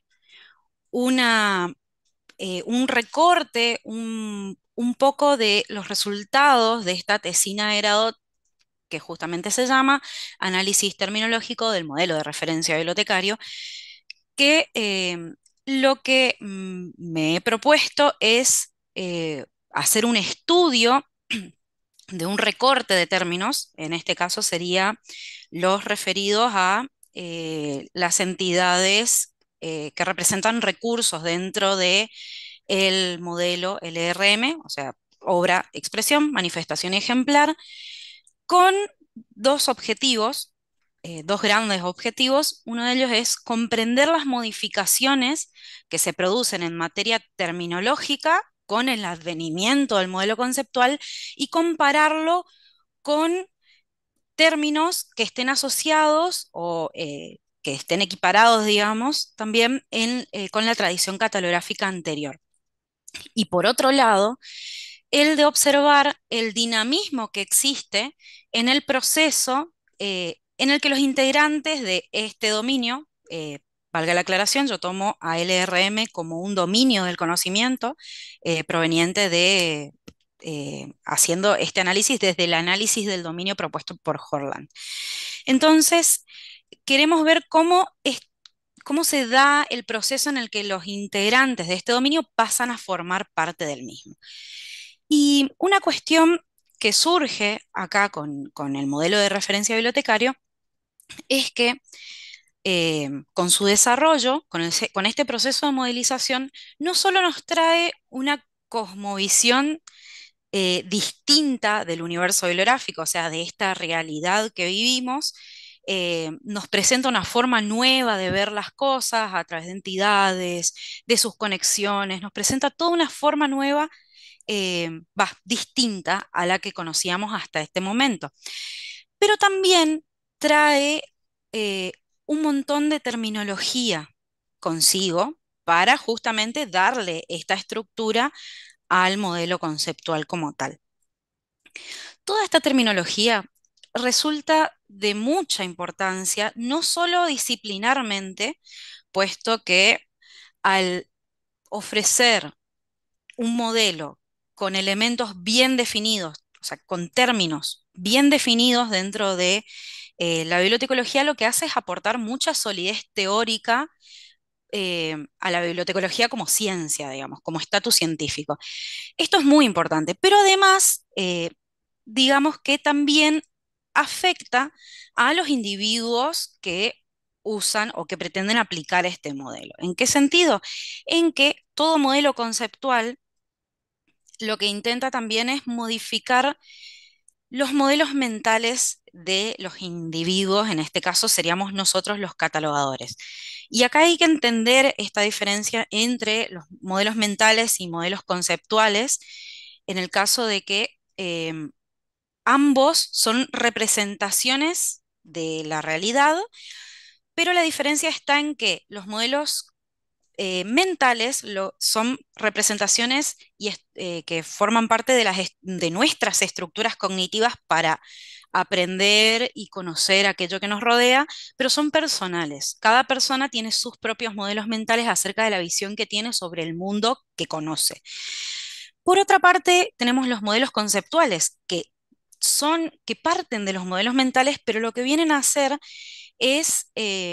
un recorte, un poco de los resultados de esta tesina de grado que justamente se llama Análisis Terminológico del Modelo de Referencia Bibliotecario, que lo que me he propuesto es hacer un estudio de un recorte de términos, en este caso sería los referidos a las entidades que representan recursos dentro de el modelo LRM, o sea, obra, expresión, manifestación y ejemplar, con dos objetivos, dos grandes objetivos. Uno de ellos es comprender las modificaciones que se producen en materia terminológica con el advenimiento del modelo conceptual y compararlo con términos que estén asociados o que estén equiparados, digamos, también con la tradición catalográfica anterior. Y por otro lado, el de observar el dinamismo que existe en el proceso en el que los integrantes de este dominio, valga la aclaración, yo tomo a LRM como un dominio del conocimiento proveniente de, haciendo este análisis desde el análisis del dominio propuesto por Horland. Entonces, queremos ver cómo se da el proceso en el que los integrantes de este dominio pasan a formar parte del mismo. Y una cuestión que surge acá con el modelo de referencia bibliotecario es que con su desarrollo, con este proceso de modelización, no solo nos trae una cosmovisión distinta del universo bibliográfico, o sea, de esta realidad que vivimos, nos presenta una forma nueva de ver las cosas a través de entidades, de sus conexiones, nos presenta toda una forma nueva, distinta a la que conocíamos hasta este momento. Pero también trae eh, un montón de terminología consigo para justamente darle esta estructura al modelo conceptual como tal. Toda esta terminología resulta de mucha importancia, no solo disciplinarmente, puesto que al ofrecer un modelo con elementos bien definidos, o sea, con términos bien definidos dentro de la bibliotecología, lo que hace es aportar mucha solidez teórica a la bibliotecología como ciencia, digamos, como estatus científico. Esto es muy importante, pero además, digamos que también afecta a los individuos que usan o que pretenden aplicar este modelo. ¿En qué sentido? En que todo modelo conceptual lo que intenta también es modificar los modelos mentales de los individuos, en este caso seríamos nosotros los catalogadores. Y acá hay que entender esta diferencia entre los modelos mentales y modelos conceptuales, en el caso de que ambos son representaciones de la realidad, pero la diferencia está en que los modelos mentales son representaciones que forman parte de, de nuestras estructuras cognitivas para aprender y conocer aquello que nos rodea, pero son personales. Cada persona tiene sus propios modelos mentales acerca de la visión que tiene sobre el mundo que conoce. Por otra parte, tenemos los modelos conceptuales, que parten de los modelos mentales, pero lo que vienen a hacer es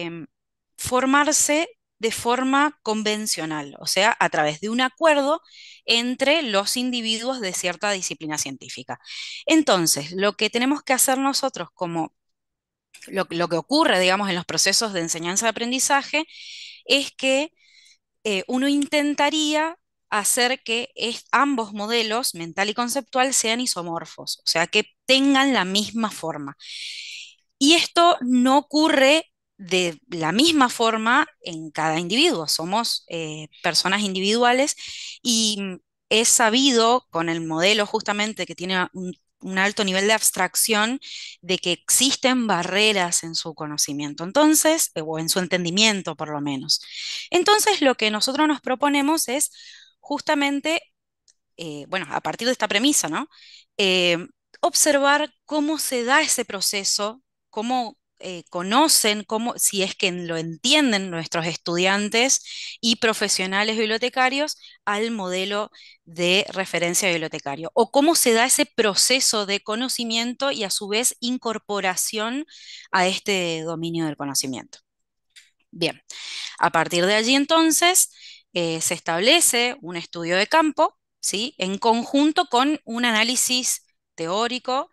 formarse de forma convencional, o sea, a través de un acuerdo entre los individuos de cierta disciplina científica. Entonces, lo que tenemos que hacer nosotros como lo que ocurre, digamos, en los procesos de enseñanza-aprendizaje es que uno intentaría hacer que ambos modelos, mental y conceptual, sean isomorfos, o sea, que tengan la misma forma. Y esto no ocurre de la misma forma en cada individuo. Somos personas individuales y es sabido con el modelo justamente que tiene un alto nivel de abstracción de que existen barreras en su conocimiento, entonces, o en su entendimiento por lo menos. Entonces, lo que nosotros nos proponemos es justamente, bueno, a partir de esta premisa, ¿no? Eh, Observar cómo se da ese proceso, cómo conocen, cómo, si es que lo entienden nuestros estudiantes y profesionales bibliotecarios al modelo de referencia bibliotecario, o cómo se da ese proceso de conocimiento y a su vez incorporación a este dominio del conocimiento. Bien, a partir de allí entonces se establece un estudio de campo, ¿sí? En conjunto con un análisis teórico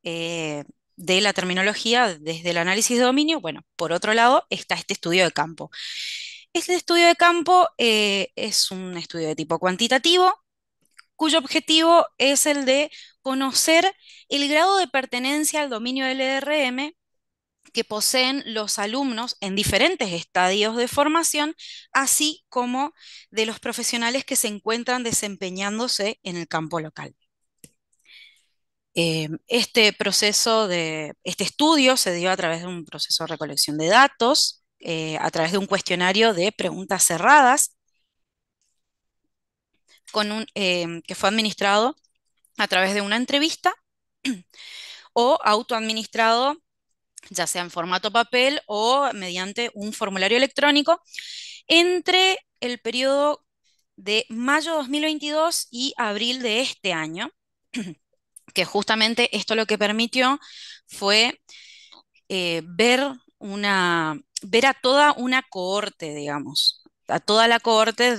de la terminología desde el análisis de dominio. Bueno, por otro lado está este estudio de campo. Este estudio de campo es un estudio de tipo cuantitativo, cuyo objetivo es el de conocer el grado de pertenencia al dominio del ERM que poseen los alumnos en diferentes estadios de formación, así como de los profesionales que se encuentran desempeñándose en el campo local. Este estudio se dio a través de un proceso de recolección de datos, a través de un cuestionario de preguntas cerradas, que fue administrado a través de una entrevista o autoadministrado ya sea en formato papel o mediante un formulario electrónico, entre el periodo de mayo de 2022 y abril de este año, que justamente esto lo que permitió fue ver a toda una cohorte, digamos, a toda la cohorte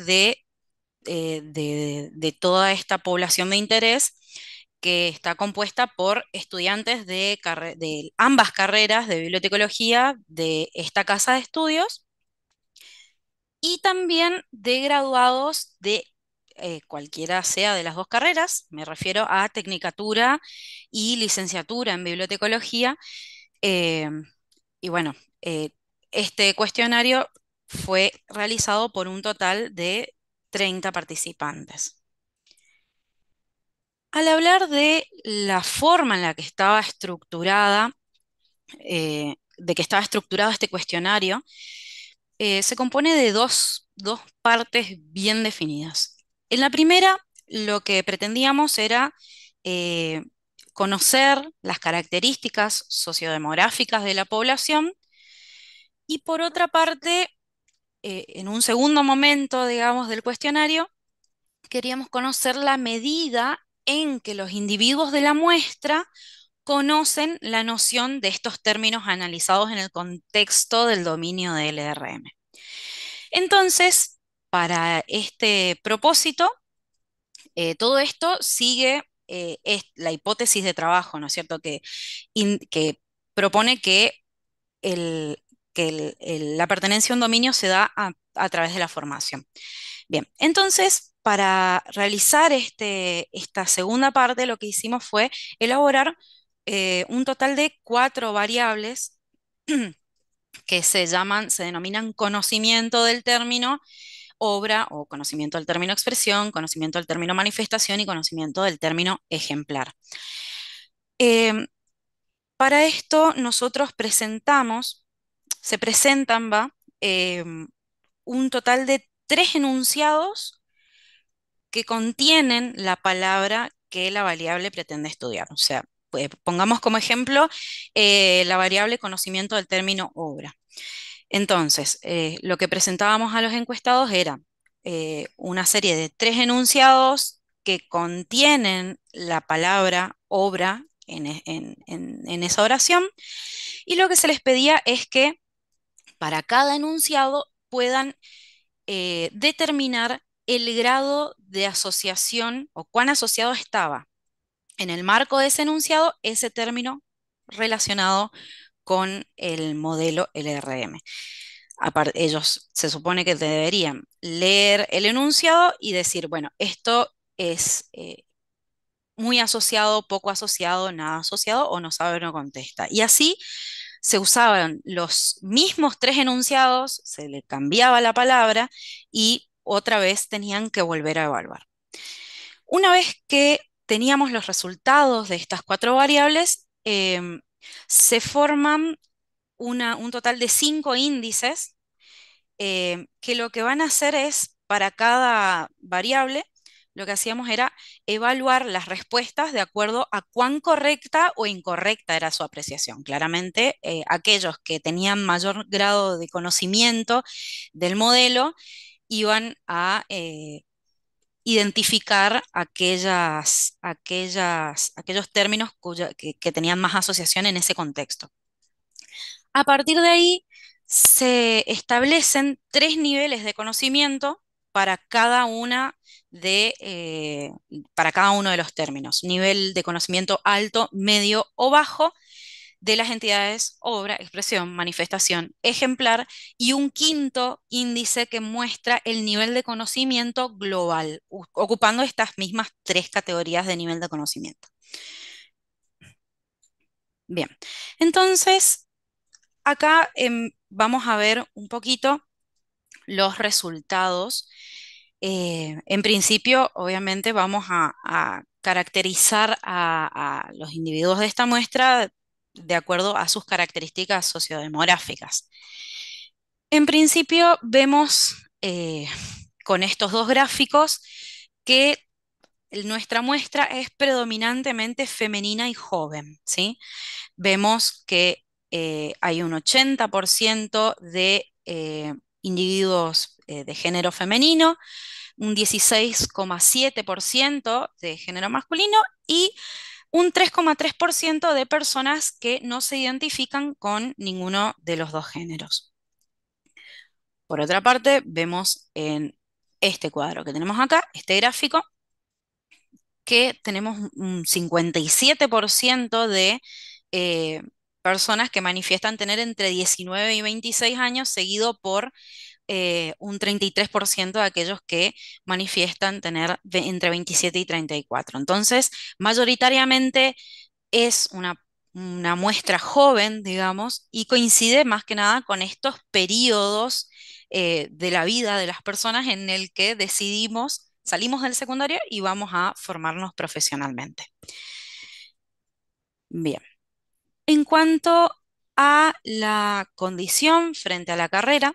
de toda esta población de interés que está compuesta por estudiantes de ambas carreras de bibliotecología de esta casa de estudios y también de graduados de cualquiera sea de las dos carreras, me refiero a tecnicatura y licenciatura en bibliotecología. eh, y bueno, este cuestionario fue realizado por un total de 30 participantes. Al hablar de la forma en la que estaba estructurada, de que estaba estructurado este cuestionario, se compone de dos partes bien definidas. En la primera, lo que pretendíamos era eh, conocer las características sociodemográficas de la población y por otra parte, en un segundo momento, digamos, del cuestionario, queríamos conocer la medida en que los individuos de la muestra conocen la noción de estos términos analizados en el contexto del dominio de LRM. Entonces, para este propósito, todo esto sigue es la hipótesis de trabajo, ¿no es cierto?, que propone que, la pertenencia a un dominio se da a través de la formación. Bien, entonces, para realizar esta segunda parte, lo que hicimos fue elaborar un total de 4 variables que se denominan conocimiento del término obra o conocimiento del término expresión, conocimiento del término manifestación y conocimiento del término ejemplar. Em, para esto nosotros se presentan, un total de 3 enunciados que contienen la palabra que la variable pretende estudiar. O sea, pues, pongamos como ejemplo la variable conocimiento del término obra. Entonces, lo que presentábamos a los encuestados era una serie de 3 enunciados que contienen la palabra obra en esa oración, y lo que se les pedía es que para cada enunciado puedan determinar el grado de asociación o cuán asociado estaba en el marco de ese enunciado ese término relacionado con el modelo LRM. Ellos se supone que deberían leer el enunciado y decir, bueno, esto es muy asociado, poco asociado, nada asociado, o no sabe o no contesta. Y así se usaban los mismos 3 enunciados, se le cambiaba la palabra y otra vez tenían que volver a evaluar. Una vez que teníamos los resultados de estas 4 variables, se forman un total de 5 índices que lo que van a hacer es, para cada variable, lo que hacíamos era evaluar las respuestas de acuerdo a cuán correcta o incorrecta era su apreciación. Claramente, aquellos que tenían mayor grado de conocimiento del modelo iban a identificar aquellos términos que tenían más asociación en ese contexto. A partir de ahí se establecen 3 niveles de conocimiento para para cada uno de los términos. Nivel de conocimiento alto, medio o bajo de las entidades obra, expresión, manifestación, ejemplar, y un quinto índice que muestra el nivel de conocimiento global, ocupando estas mismas 3 categorías de nivel de conocimiento. Bien, entonces acá vamos a ver un poquito los resultados. En principio, obviamente, vamos a caracterizar a los individuos de esta muestra de acuerdo a sus características sociodemográficas. En principio, vemos con estos 2 gráficos que nuestra muestra es predominantemente femenina y joven, ¿sí? Vemos que hay un 80% de individuos de género femenino, un 16,7% de género masculino y un 3,3% de personas que no se identifican con ninguno de los 2 géneros. Por otra parte, vemos en este cuadro que tenemos acá, este gráfico, que tenemos un 57% de personas que manifiestan tener entre 19 y 26 años, seguido por un 33% de aquellos que manifiestan tener entre 27 y 34. Entonces, mayoritariamente es una muestra joven, digamos, y coincide más que nada con estos periodos de la vida de las personas en el que salimos del secundario y vamos a formarnos profesionalmente. Bien, en cuanto a la condición frente a la carrera,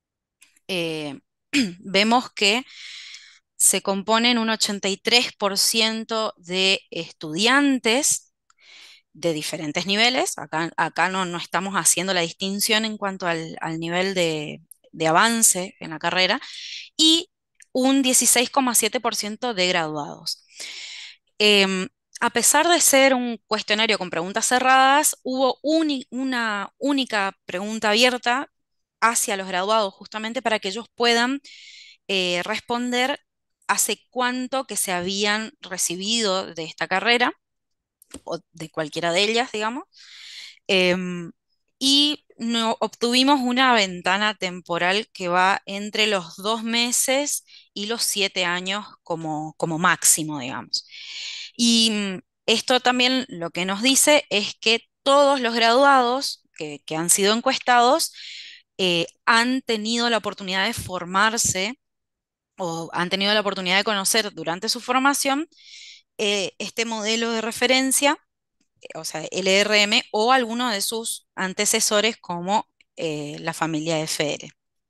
vemos que se componen un 83% de estudiantes de diferentes niveles. Acá no estamos haciendo la distinción en cuanto al nivel de de avance en la carrera y un 16,7% de graduados. Em, a pesar de ser un cuestionario con preguntas cerradas, hubo una única pregunta abierta hacia los graduados, justamente para que ellos puedan responder hace cuánto que se habían recibido de esta carrera, o de cualquiera de ellas, digamos, em, y no, obtuvimos una ventana temporal que va entre los 2 meses y los 7 años como máximo, digamos. Y esto también lo que nos dice es que todos los graduados que han sido encuestados han tenido la oportunidad de formarse o han tenido la oportunidad de conocer durante su formación este modelo de referencia, o sea, LRM o alguno de sus antecesores como la familia FR.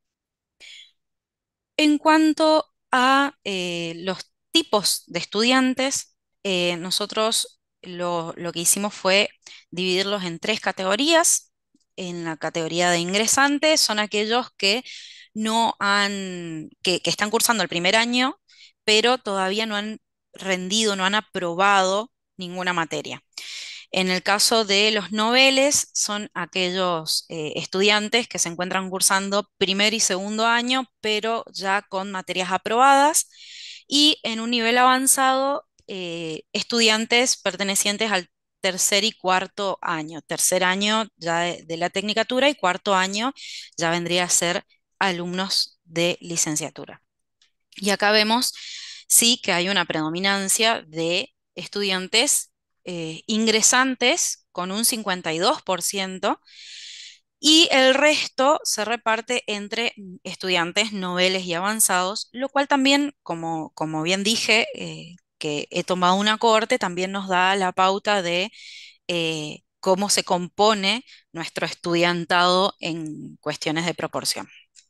En cuanto a los tipos de estudiantes, nosotros lo que hicimos fue dividirlos en 3 categorías. En la categoría de ingresantes son aquellos que no han, que están cursando el primer año, pero todavía no han rendido, no han aprobado ninguna materia. En el caso de los noveles, son aquellos estudiantes que se encuentran cursando primer y segundo año, pero ya con materias aprobadas. Y en un nivel avanzado, estudiantes pertenecientes al tercer y cuarto año. Tercer año ya de la tecnicatura y cuarto año ya vendría a ser alumnos de licenciatura. Y acá vemos, sí, que hay una predominancia de estudiantes ingresantes con un 52% y el resto se reparte entre estudiantes noveles y avanzados, lo cual también, como bien dije, que he tomado una cohorte, también nos da la pauta de cómo se compone nuestro estudiantado en cuestiones de proporción.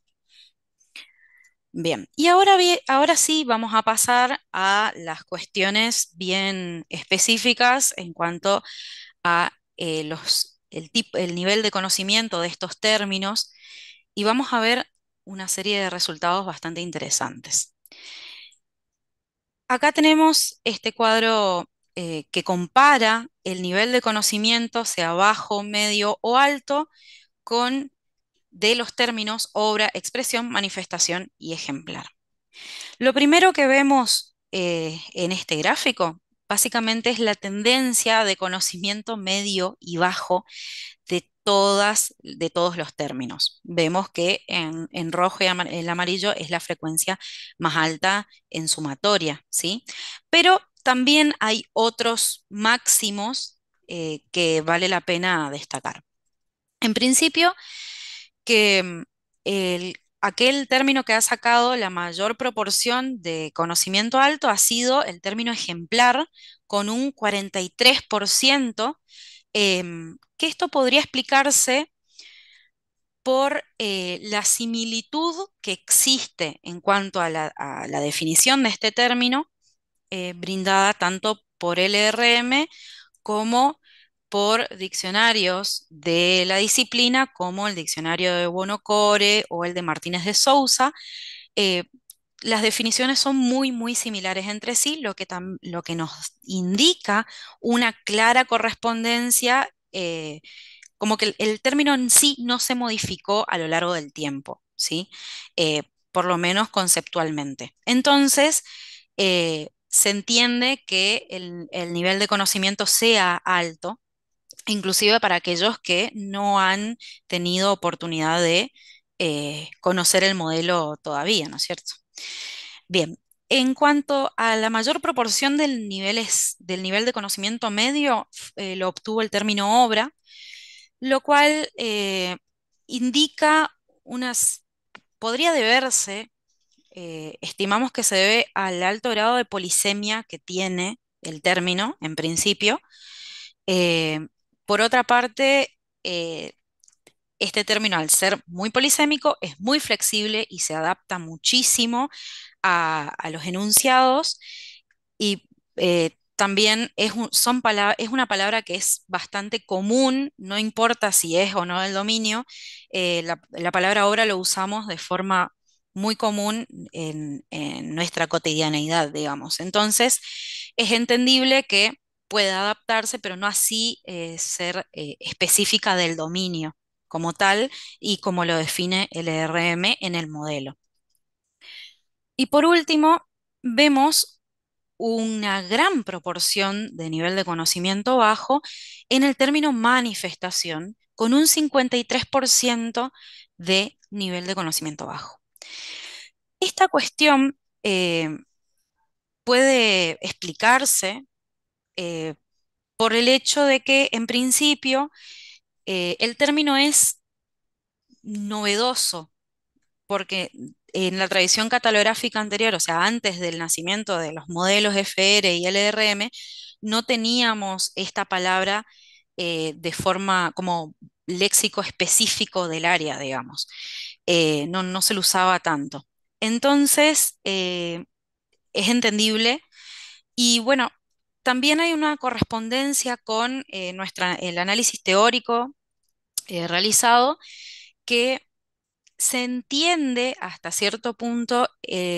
Bien, y ahora sí vamos a pasar a las cuestiones bien específicas en cuanto a el nivel de conocimiento de estos términos y vamos a ver una serie de resultados bastante interesantes. Acá tenemos este cuadro que compara el nivel de conocimiento, sea bajo, medio o alto, con de los términos obra, expresión, manifestación y ejemplar. Lo primero que vemos en este gráfico básicamente es la tendencia de conocimiento medio y bajo de todos los términos. Vemos que en rojo y el amarillo es la frecuencia más alta en sumatoria, ¿sí? Pero también hay otros máximos que vale la pena destacar. En principio, que aquel término que ha sacado la mayor proporción de conocimiento alto ha sido el término ejemplar, con un 43%, que esto podría explicarse por la similitud que existe en cuanto a la definición de este término, brindada tanto por LRM como por diccionarios de la disciplina, como el diccionario de Bonocore o el de Martínez de Sousa. Eh, las definiciones son muy, muy similares entre sí, lo que nos indica una clara correspondencia, como que el término en sí no se modificó a lo largo del tiempo, ¿sí? Por lo menos conceptualmente. Entonces, se entiende que el nivel de conocimiento sea alto, inclusive para aquellos que no han tenido oportunidad de conocer el modelo todavía, ¿no es cierto? Bien, en cuanto a la mayor proporción del nivel de conocimiento medio, lo obtuvo el término obra, lo cual indica podría deberse, estimamos que se debe al alto grado de polisemia que tiene el término, en principio. Eh, por otra parte, este término, al ser muy polisémico, es muy flexible y se adapta muchísimo a los enunciados y también es una palabra que es bastante común, no importa si es o no del dominio, la palabra obra lo usamos de forma muy común en nuestra cotidianeidad, digamos. Entonces, es entendible que pueda adaptarse, pero no así ser específica del dominio como tal y como lo define el ERM en el modelo. Y por último, vemos una gran proporción de nivel de conocimiento bajo en el término manifestación, con un 53% de nivel de conocimiento bajo. Esta cuestión puede explicarse eh, por el hecho de que, en principio, el término es novedoso porque en la tradición catalográfica anterior, o sea, antes del nacimiento de los modelos FR y LRM, no teníamos esta palabra de forma como léxico específico del área, digamos. No se lo usaba tanto. Entonces, es entendible y bueno, también hay una correspondencia con el análisis teórico realizado que se entiende hasta cierto punto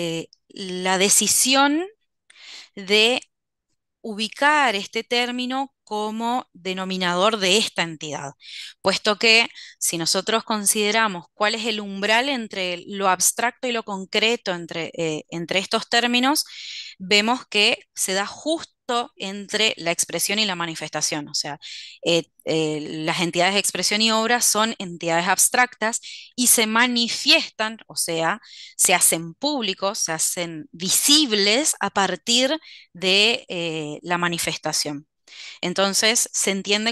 la decisión de ubicar este término como denominador de esta entidad, puesto que si nosotros consideramos cuál es el umbral entre lo abstracto y lo concreto entre estos términos, vemos que se da justo entre la expresión y la manifestación, o sea, las entidades de expresión y obra son entidades abstractas y se manifiestan, o sea, se hacen públicos, se hacen visibles a partir de la manifestación. Entonces, se entiende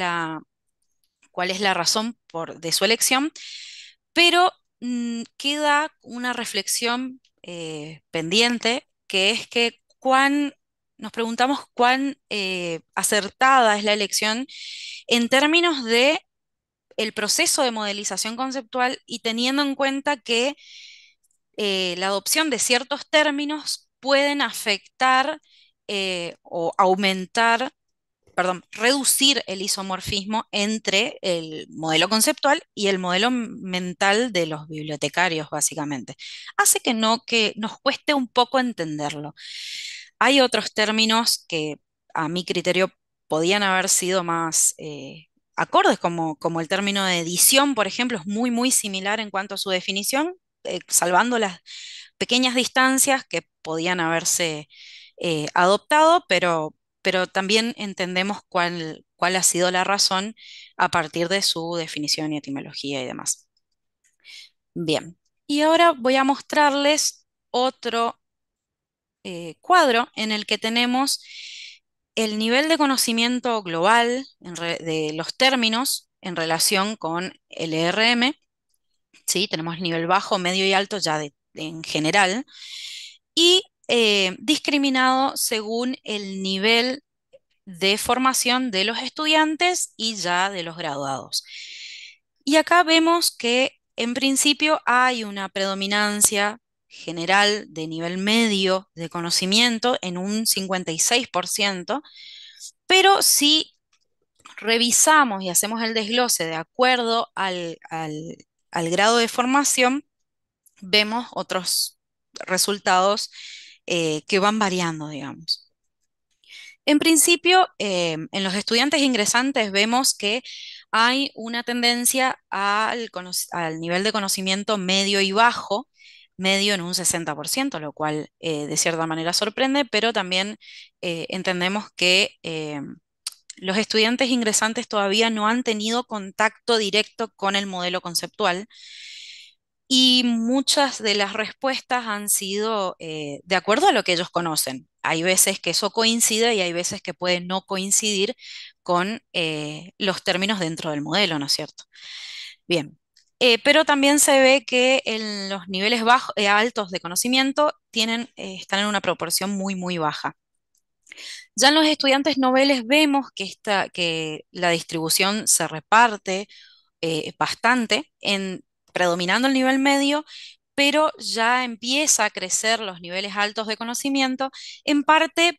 cuál es la razón de su elección, pero queda una reflexión pendiente, que es que nos preguntamos cuán acertada es la elección en términos de el proceso de modelización conceptual y teniendo en cuenta que la adopción de ciertos términos pueden afectar o aumentar, perdón, reducir el isomorfismo entre el modelo conceptual y el modelo mental de los bibliotecarios, básicamente. Hace que nos cueste un poco entenderlo. Hay otros términos que a mi criterio podían haber sido más acordes, como el término de edición, por ejemplo, es muy, muy similar en cuanto a su definición, salvando las pequeñas distancias que podían haberse adoptado, pero también entendemos cuál ha sido la razón a partir de su definición y etimología y demás. Bien, y ahora voy a mostrarles otro cuadro en el que tenemos el nivel de conocimiento global de los términos en relación con el ERM. ¿Sí? Tenemos nivel bajo, medio y alto ya en general, y discriminado según el nivel de formación de los estudiantes y ya de los graduados. Y acá vemos que en principio hay una predominancia general de nivel medio de conocimiento en un 56%, pero si revisamos y hacemos el desglose de acuerdo al grado de formación, vemos otros resultados que van variando, digamos. En principio, en los estudiantes ingresantes vemos que hay una tendencia al nivel de conocimiento medio y bajo, medio en un 60%, lo cual de cierta manera sorprende, pero también entendemos que los estudiantes ingresantes todavía no han tenido contacto directo con el modelo conceptual y muchas de las respuestas han sido de acuerdo a lo que ellos conocen. Hay veces que eso coincide y hay veces que puede no coincidir con los términos dentro del modelo, ¿no es cierto? Bien. Pero también se ve que en los niveles altos de conocimiento están en una proporción muy, muy baja. Ya en los estudiantes noveles vemos que la distribución se reparte bastante, predominando el nivel medio, pero ya empieza a crecer los niveles altos de conocimiento, en parte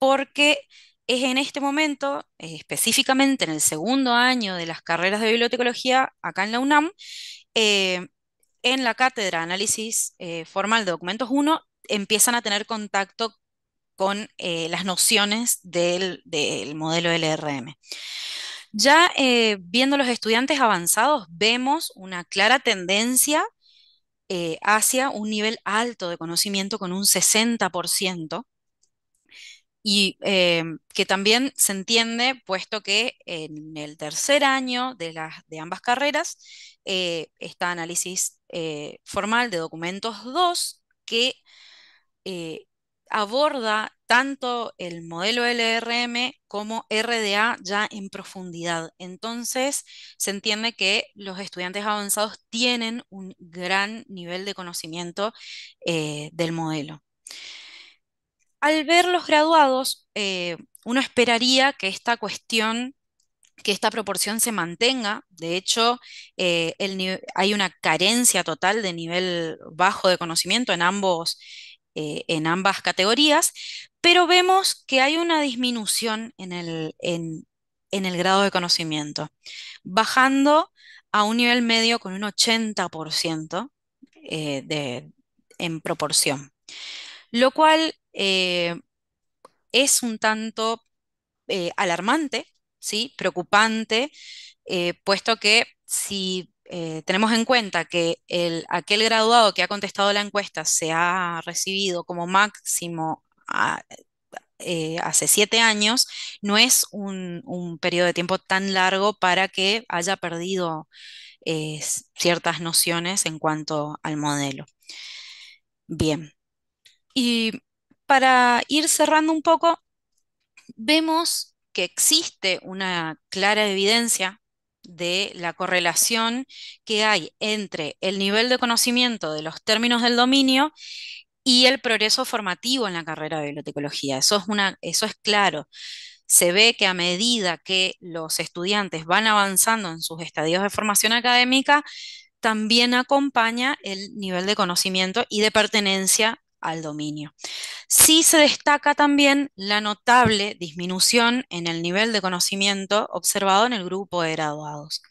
porque es en este momento, específicamente en el segundo año de las carreras de bibliotecología acá en la UNAM, eh, en la cátedra de análisis formal de documentos 1, empiezan a tener contacto con las nociones del modelo LRM. Ya viendo los estudiantes avanzados, vemos una clara tendencia hacia un nivel alto de conocimiento con un 60%, y que también se entiende, puesto que en el tercer año de ambas carreras está análisis formal de documentos 2, que eh, aborda tanto el modelo LRM como RDA ya en profundidad. Entonces, se entiende que los estudiantes avanzados tienen un gran nivel de conocimiento del modelo. Al ver los graduados, uno esperaría que esta cuestión, que esta proporción se mantenga. De hecho, hay una carencia total de nivel bajo de conocimiento en ambas categorías, pero vemos que hay una disminución en el grado de conocimiento, bajando a un nivel medio con un 80% en proporción, lo cual es un tanto alarmante, ¿sí? Preocupante, puesto que si tenemos en cuenta que aquel graduado que ha contestado la encuesta se ha recibido como máximo hace 7 años, no es un periodo de tiempo tan largo para que haya perdido ciertas nociones en cuanto al modelo. Bien, y para ir cerrando un poco, vemos que existe una clara evidencia de la correlación que hay entre el nivel de conocimiento de los términos del dominio y el progreso formativo en la carrera de bibliotecología. Eso es claro. Se ve que a medida que los estudiantes van avanzando en sus estadios de formación académica, también acompaña el nivel de conocimiento y de pertenencia al dominio. Sí se destaca también la notable disminución en el nivel de conocimiento observado en el grupo de graduados.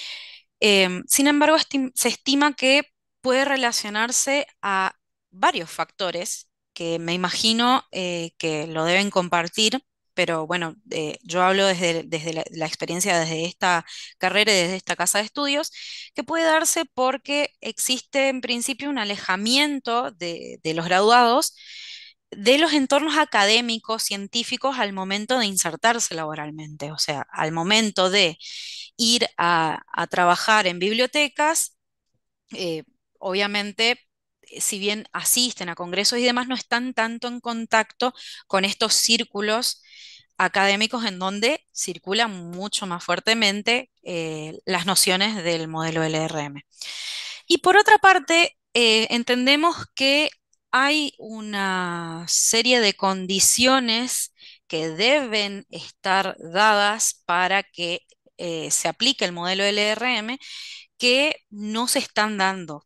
Sin embargo, se estima que puede relacionarse a varios factores que me imagino que lo deben compartir, pero bueno, yo hablo desde la experiencia, desde esta carrera y desde esta casa de estudios, que puede darse porque existe en principio un alejamiento de los graduados de los entornos académicos, científicos, al momento de insertarse laboralmente, o sea, al momento de ir a trabajar en bibliotecas. eh, Obviamente, si bien asisten a congresos y demás, no están tanto en contacto con estos círculos académicos en donde circulan mucho más fuertemente las nociones del modelo LRM. Y por otra parte, entendemos que hay una serie de condiciones que deben estar dadas para que se aplique el modelo LRM, que no se están dando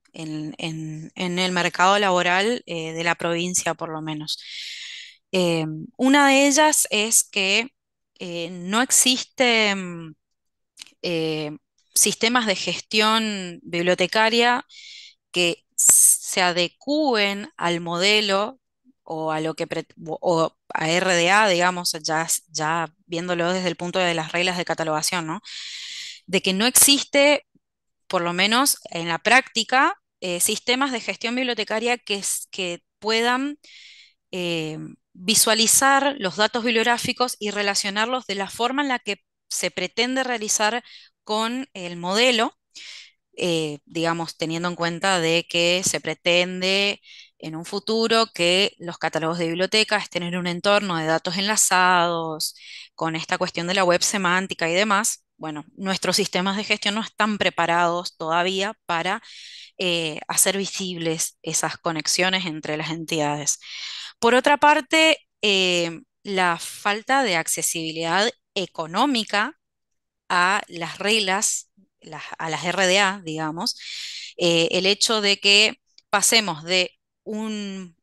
en el mercado laboral de la provincia, por lo menos. Eh, una de ellas es que no existen eh, sistemas de gestión bibliotecaria que se adecúen al modelo o a lo que o a RDA, digamos, ya viéndolo desde el punto de las reglas de catalogación, ¿no? De que no existe, por lo menos en la práctica, sistemas de gestión bibliotecaria que puedan eh, visualizar los datos bibliográficos y relacionarlos de la forma en la que se pretende realizar con el modelo, digamos, teniendo en cuenta de que se pretende en un futuro que los catálogos de bibliotecas estén en un entorno de datos enlazados, con esta cuestión de la web semántica y demás. Bueno, nuestros sistemas de gestión no están preparados todavía para hacer visibles esas conexiones entre las entidades. Por otra parte, la falta de accesibilidad económica a las reglas, a las RDA, digamos, el hecho de que pasemos de un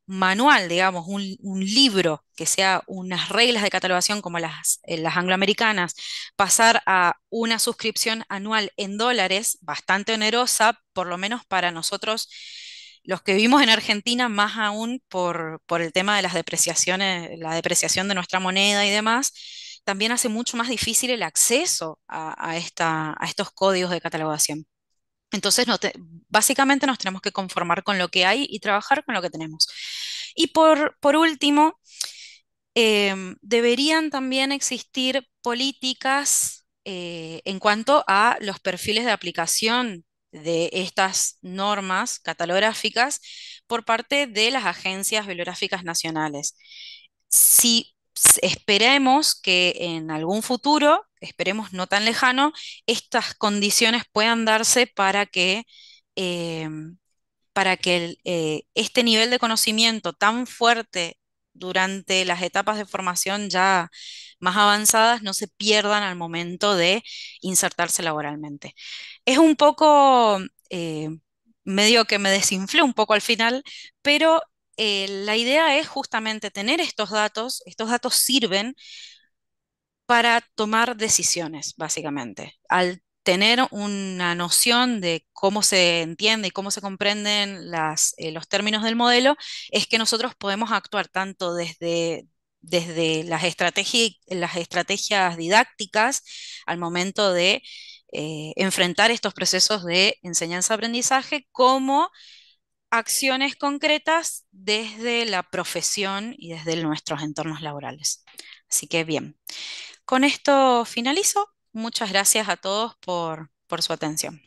manual, digamos, un libro que sea unas reglas de catalogación como las angloamericanas, pasar a una suscripción anual en dólares, bastante onerosa, por lo menos para nosotros, los que vivimos en Argentina, más aún por el tema de las depreciaciones, la depreciación de nuestra moneda y demás, también hace mucho más difícil el acceso a estos códigos de catalogación. Entonces, básicamente nos tenemos que conformar con lo que hay y trabajar con lo que tenemos. Y por último, deberían también existir políticas en cuanto a los perfiles de aplicación de estas normas catalográficas por parte de las agencias bibliográficas nacionales. Si esperemos que en algún futuro, esperemos no tan lejano, estas condiciones puedan darse eh, para que este nivel de conocimiento tan fuerte durante las etapas de formación ya más avanzadas no se pierdan al momento de insertarse laboralmente. Es un poco, medio que me desinflé un poco al final, pero la idea es justamente tener estos datos sirven para tomar decisiones, básicamente. Al tener una noción de cómo se entiende y cómo se comprenden los términos del modelo, es que nosotros podemos actuar tanto desde las estrategias didácticas al momento de enfrentar estos procesos de enseñanza-aprendizaje, como acciones concretas desde la profesión y desde nuestros entornos laborales. Así que bien. Con esto finalizo. Muchas gracias a todos por su atención.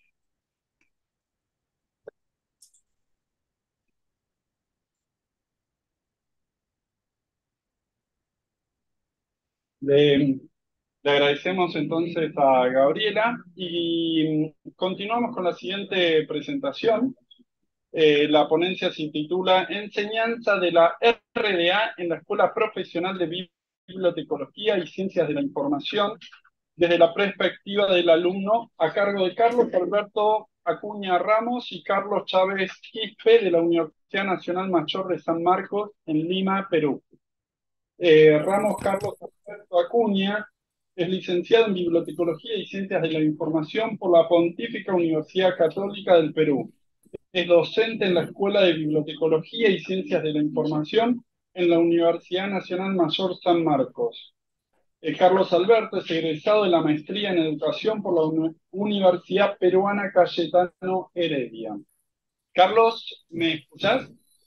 Le, le agradecemos entonces a Gabriela y continuamos con la siguiente presentación. La ponencia se titula Enseñanza de la RDA en la Escuela Profesional de Bibliotecología y Ciencias de la Información desde la perspectiva del alumno, a cargo de Carlos Alberto Acuña Ramos y Carlos Chávez Quispe de la Universidad Nacional Mayor de San Marcos en Lima, Perú. Ramos Carlos Alberto Acuña es licenciado en Bibliotecología y Ciencias de la Información por la Pontífica Universidad Católica del Perú. Es docente en la Escuela de Bibliotecología y Ciencias de la Información en la Universidad Nacional Mayor San Marcos. Carlos Alberto es egresado de la maestría en Educación por la Universidad Peruana Cayetano Heredia. Carlos, ¿me escuchás?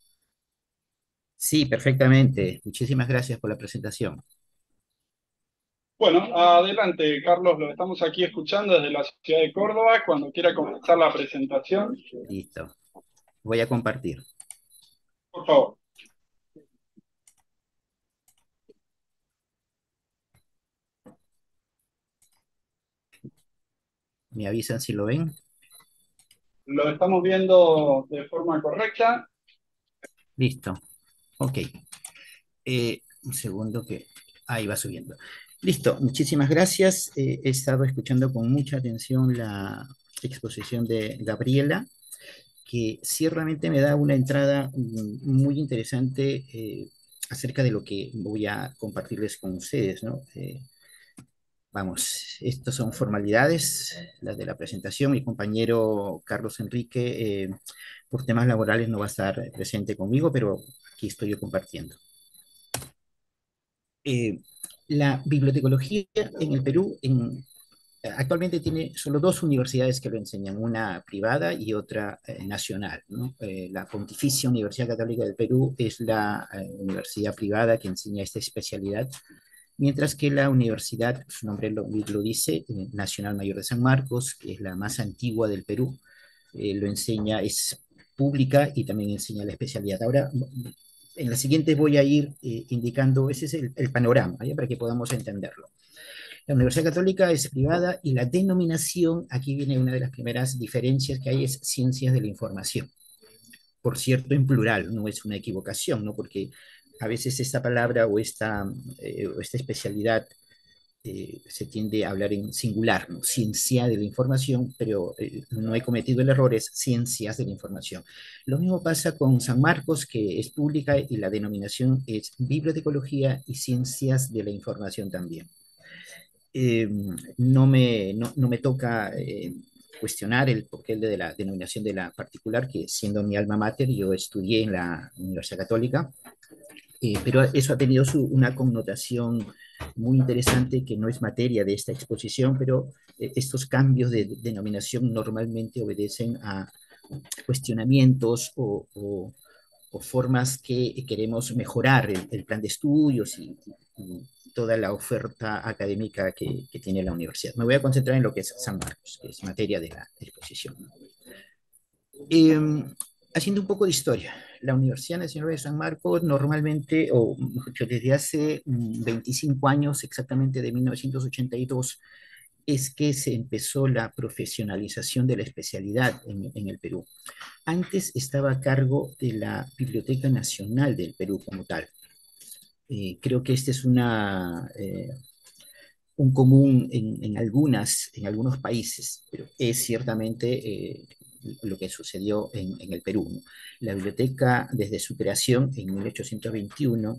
Sí, perfectamente. Muchísimas gracias por la presentación. Bueno, adelante, Carlos, lo estamos aquí escuchando desde la ciudad de Córdoba. Cuando quiera comenzar la presentación, Listo. Voy a compartir. por favor. ¿Me avisan si lo ven? Lo estamos viendo de forma correcta. Listo. Ok. Un segundo que ahí va subiendo. Listo. Muchísimas gracias. He estado escuchando con mucha atención la exposición de Gabriela, que ciertamente me da una entrada muy interesante acerca de lo que voy a compartirles con ustedes, ¿no? Vamos, estas son formalidades, las de la presentación. Mi compañero Carlos Enrique, por temas laborales, no va a estar presente conmigo, pero aquí estoy yo compartiendo. Eh, la bibliotecología en el Perú actualmente tiene solo dos universidades que lo enseñan, una privada y otra nacional, ¿no? La Pontificia Universidad Católica del Perú es la universidad privada que enseña esta especialidad, mientras que la universidad, su nombre lo dice, Nacional Mayor de San Marcos, que es la más antigua del Perú, lo enseña, es pública y también enseña la especialidad. Ahora, en la siguiente voy a ir indicando, ese es el panorama, ¿ya? Para que podamos entenderlo. La Universidad Católica es privada y la denominación, aquí viene una de las primeras diferencias que hay, es Ciencias de la Información. Por cierto, en plural, no es una equivocación, ¿no? Porque a veces esta palabra o esta especialidad se tiende a hablar en singular, ¿no? Ciencia de la información, pero no he cometido el error, es ciencias de la información. Lo mismo pasa con San Marcos, que es pública y la denominación es bibliotecología y ciencias de la información también. No me toca cuestionar el porqué de la denominación de la particular, que siendo mi alma mater, yo estudié en la Universidad Católica, pero eso ha tenido una connotación muy interesante que no es materia de esta exposición, pero estos cambios de denominación normalmente obedecen a cuestionamientos o formas que queremos mejorar el plan de estudios y toda la oferta académica que tiene la universidad. Me voy a concentrar en lo que es San Marcos, que es materia de la exposición. Haciendo un poco de historia, la Universidad Nacional de San Marcos normalmente, o mejor dicho, desde hace 25 años, exactamente de 1982, es que se empezó la profesionalización de la especialidad en el Perú. Antes estaba a cargo de la Biblioteca Nacional del Perú como tal. Creo que este es un común en algunos países, pero es ciertamente lo que sucedió en el Perú, ¿no? La biblioteca, desde su creación en 1821,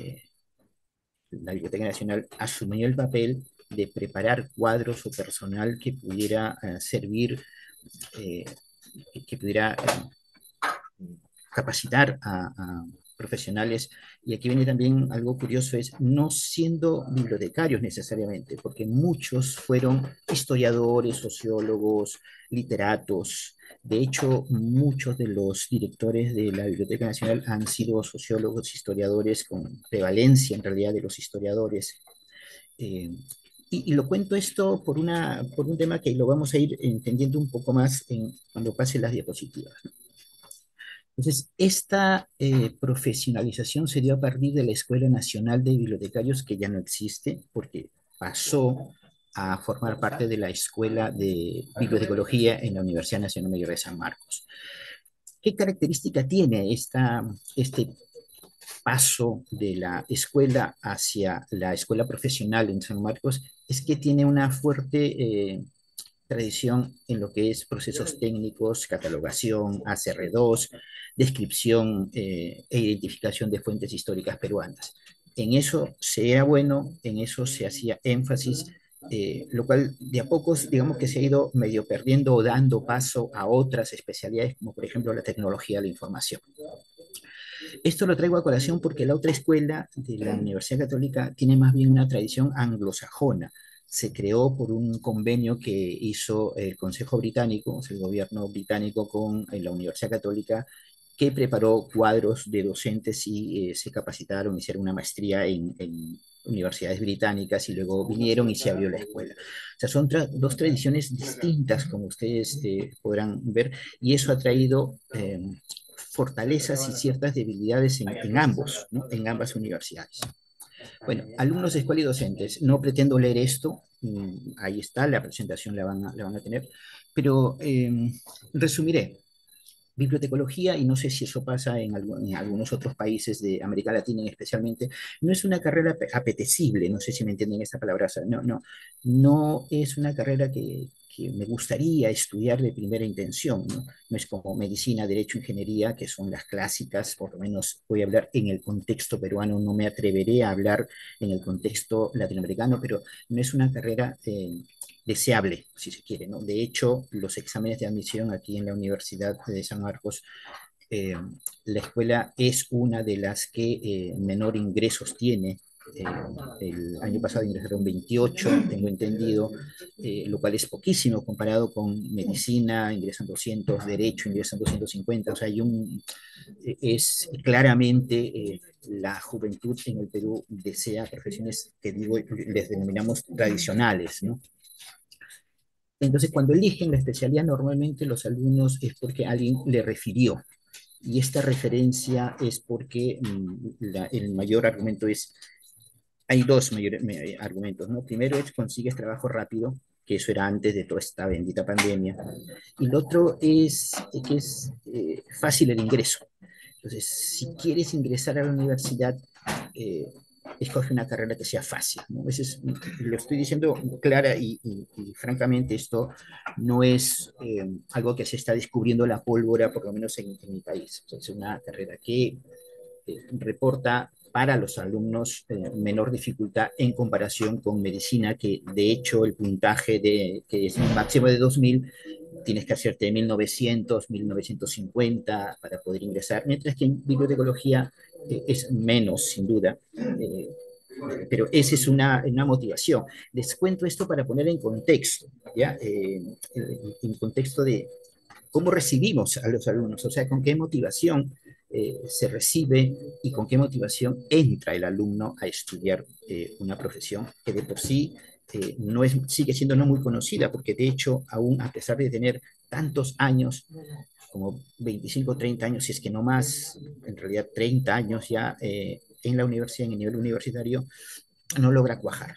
la Biblioteca Nacional asumió el papel de preparar cuadros o personal que pudiera servir, eh, que pudiera capacitar a profesionales. Y aquí viene también algo curioso, es no siendo bibliotecarios necesariamente, porque muchos fueron historiadores, sociólogos, literatos. De hecho, muchos de los directores de la Biblioteca Nacional han sido sociólogos, historiadores, con prevalencia en realidad de los historiadores. Y lo cuento esto por un tema que lo vamos a ir entendiendo un poco más cuando pasen las diapositivas, ¿no? Entonces, esta profesionalización se dio a partir de la Escuela Nacional de Bibliotecarios, que ya no existe, porque pasó a formar parte de la Escuela de Bibliotecología en la Universidad Nacional Mayor de San Marcos. ¿Qué característica tiene este paso de la escuela hacia la escuela profesional en San Marcos? Es que tiene una fuerte tradición en lo que es procesos técnicos, catalogación, ACR2, descripción e identificación de fuentes históricas peruanas. En eso se era bueno, en eso se hacía énfasis, lo cual de a pocos, digamos que se ha ido medio perdiendo o dando paso a otras especialidades, como por ejemplo la tecnología de la información. Esto lo traigo a colación porque la otra escuela de la Universidad Católica tiene más bien una tradición anglosajona. Se creó por un convenio que hizo el Consejo Británico, o sea, el gobierno británico con la Universidad Católica, que preparó cuadros de docentes y se capacitaron, hicieron una maestría en universidades británicas y luego vinieron y se abrió la escuela. O sea, son dos tradiciones distintas, como ustedes podrán ver, y eso ha traído fortalezas y ciertas debilidades en ambos, ¿no? En ambas universidades. Bueno, alumnos de escuela y docentes, no pretendo leer esto, ahí está, la presentación la van a tener, pero resumiré. Bibliotecología, y no sé si eso pasa en algunos otros países de América Latina especialmente, no es una carrera apetecible, no sé si me entienden esta palabra, o sea, no es una carrera que me gustaría estudiar de primera intención, ¿no? No es como medicina, derecho, ingeniería, que son las clásicas, por lo menos voy a hablar en el contexto peruano, no me atreveré a hablar en el contexto latinoamericano, pero no es una carrera deseable, si se quiere, ¿no? De hecho, los exámenes de admisión aquí en la Universidad de San Marcos, la escuela es una de las que menor ingresos tiene. El año pasado ingresaron 28, tengo entendido, lo cual es poquísimo comparado con medicina, ingresan 200, derecho, ingresan 250, o sea, es claramente la juventud en el Perú desea profesiones que digo, les denominamos tradicionales, ¿no? Entonces, cuando eligen la especialidad, normalmente los alumnos es porque alguien le refirió. Y esta referencia es porque el mayor argumento es, hay dos mayores argumentos, ¿no? Primero es consigues trabajo rápido, que eso era antes de toda esta bendita pandemia. Y el otro es que es fácil el ingreso. Entonces, si quieres ingresar a la universidad, escoge una carrera que sea fácil, ¿no? Lo estoy diciendo clara y francamente esto no es algo que se está descubriendo la pólvora, por lo menos en mi país. Es una carrera que reporta para los alumnos menor dificultad en comparación con medicina, que de hecho el puntaje que es un máximo de 2000, tienes que hacerte 1900, 1950 para poder ingresar, mientras que en bibliotecología es menos, sin duda. Pero esa es una motivación. Les cuento esto para poner en contexto, ¿ya? En contexto de cómo recibimos a los alumnos, o sea, con qué motivación se recibe y con qué motivación entra el alumno a estudiar una profesión que de por sí no es, sigue siendo no muy conocida, porque de hecho, aún a pesar de tener tantos años, como 25, 30 años, si es que no más, en realidad 30 años ya en la universidad, en el nivel universitario, no logra cuajar.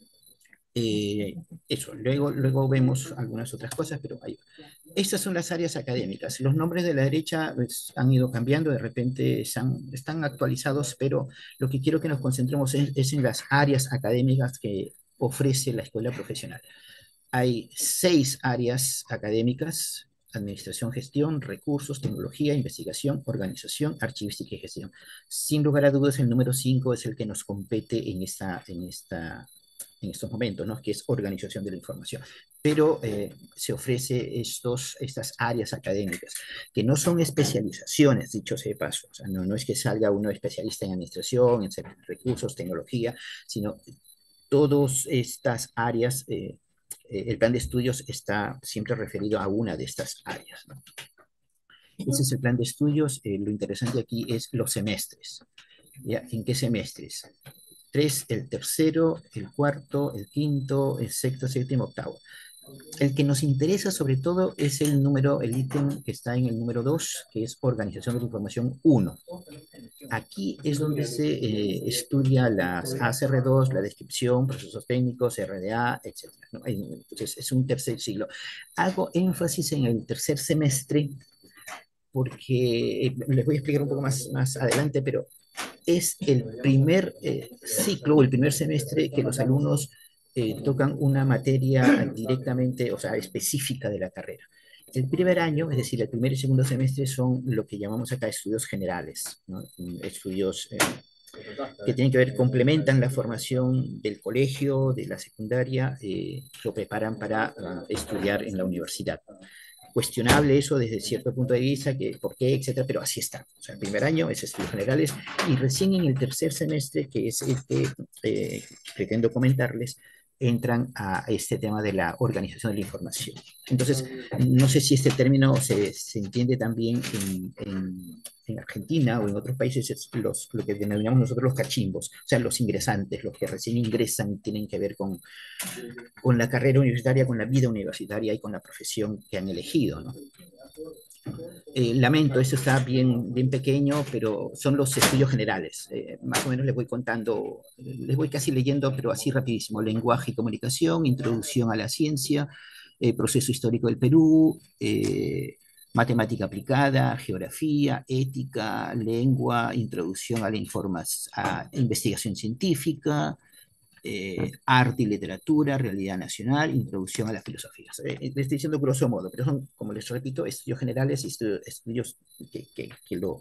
Eso, luego vemos algunas otras cosas, pero hay. Estas son las áreas académicas. Los nombres de la derecha pues, han ido cambiando, de repente están actualizados, pero lo que quiero que nos concentremos es en las áreas académicas que ofrece la escuela profesional. Hay 6 áreas académicas: administración, gestión, recursos, tecnología, investigación, organización, archivística y gestión. Sin lugar a dudas, el número 5 es el que nos compete en estos momentos, ¿no? Que es organización de la información. Pero se ofrece estas áreas académicas, que no son especializaciones, dicho sea de paso. O sea, no es que salga uno especialista en administración, en recursos, tecnología, sino todas estas áreas, el plan de estudios está siempre referido a una de estas áreas, ¿no? Ese es el plan de estudios. Lo interesante aquí es los semestres. ¿Ya? ¿En qué semestres? 3, el tercero, el cuarto, el quinto, el sexto, séptimo, octavo. El que nos interesa sobre todo es el ítem que está en el número 2, que es Organización de la Información 1. Aquí es donde se estudia las ACR2, la descripción, procesos técnicos, RDA, etc., ¿no? Entonces es un tercer siglo. Hago énfasis en el tercer semestre porque les voy a explicar un poco más adelante, pero es el primer ciclo o el primer semestre que los alumnos tocan una materia directamente, o sea, específica de la carrera. El primer año, es decir, el primer y segundo semestre, son lo que llamamos acá estudios generales, ¿no? Estudios que tienen que ver, complementan la formación del colegio, de la secundaria, lo preparan para estudiar en la universidad. Cuestionable eso desde cierto punto de vista, que por qué, etcétera, pero así está. O sea, el primer año es estudios generales y recién en el tercer semestre, que es el que pretendo comentarles, entran a este tema de la organización de la información. Entonces, no sé si este término se entiende también en Argentina o en otros países, es lo que denominamos nosotros los cachimbos, o sea, los ingresantes, los que recién ingresan, tienen que ver con la carrera universitaria, con la vida universitaria y con la profesión que han elegido, ¿no? Lamento, esto está bien pequeño, pero son los estudios generales. Más o menos les voy contando, les voy casi leyendo, pero así rapidísimo. Lenguaje y comunicación, introducción a la ciencia, proceso histórico del Perú, matemática aplicada, geografía, ética, lengua, introducción a a investigación científica, arte y literatura, realidad nacional, introducción a las filosofías. Les estoy diciendo grosso modo, pero son, como les repito, estudios generales y estudios que lo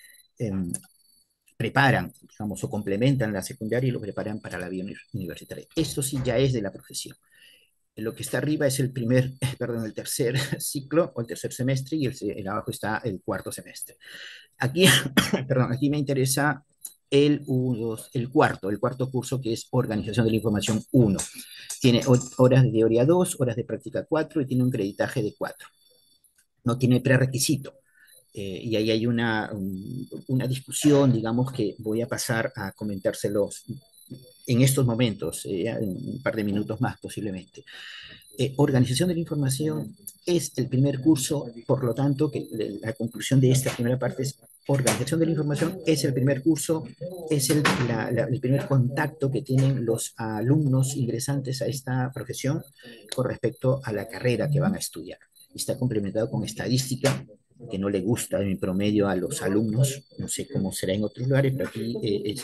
preparan, digamos, o complementan la secundaria y lo preparan para la vida universitaria. Esto sí ya es de la profesión. Lo que está arriba es el tercer ciclo o el tercer semestre, y el abajo está el cuarto semestre. Aquí, aquí me interesa el cuarto curso, que es Organización de la Información 1. Tiene horas de teoría 2, horas de práctica 4 y tiene un creditaje de 4. No tiene prerequisito. Y ahí hay una discusión, digamos, que voy a pasar a comentárselos en estos momentos, en un par de minutos más posiblemente. Organización de la Información es el primer curso, por lo tanto, que la conclusión de esta primera parte es: Organización de la Información es el primer curso, es el primer contacto que tienen los alumnos ingresantes a esta profesión con respecto a la carrera que van a estudiar. Está complementado con estadística, que no le gusta en promedio a los alumnos, no sé cómo será en otros lugares, pero aquí es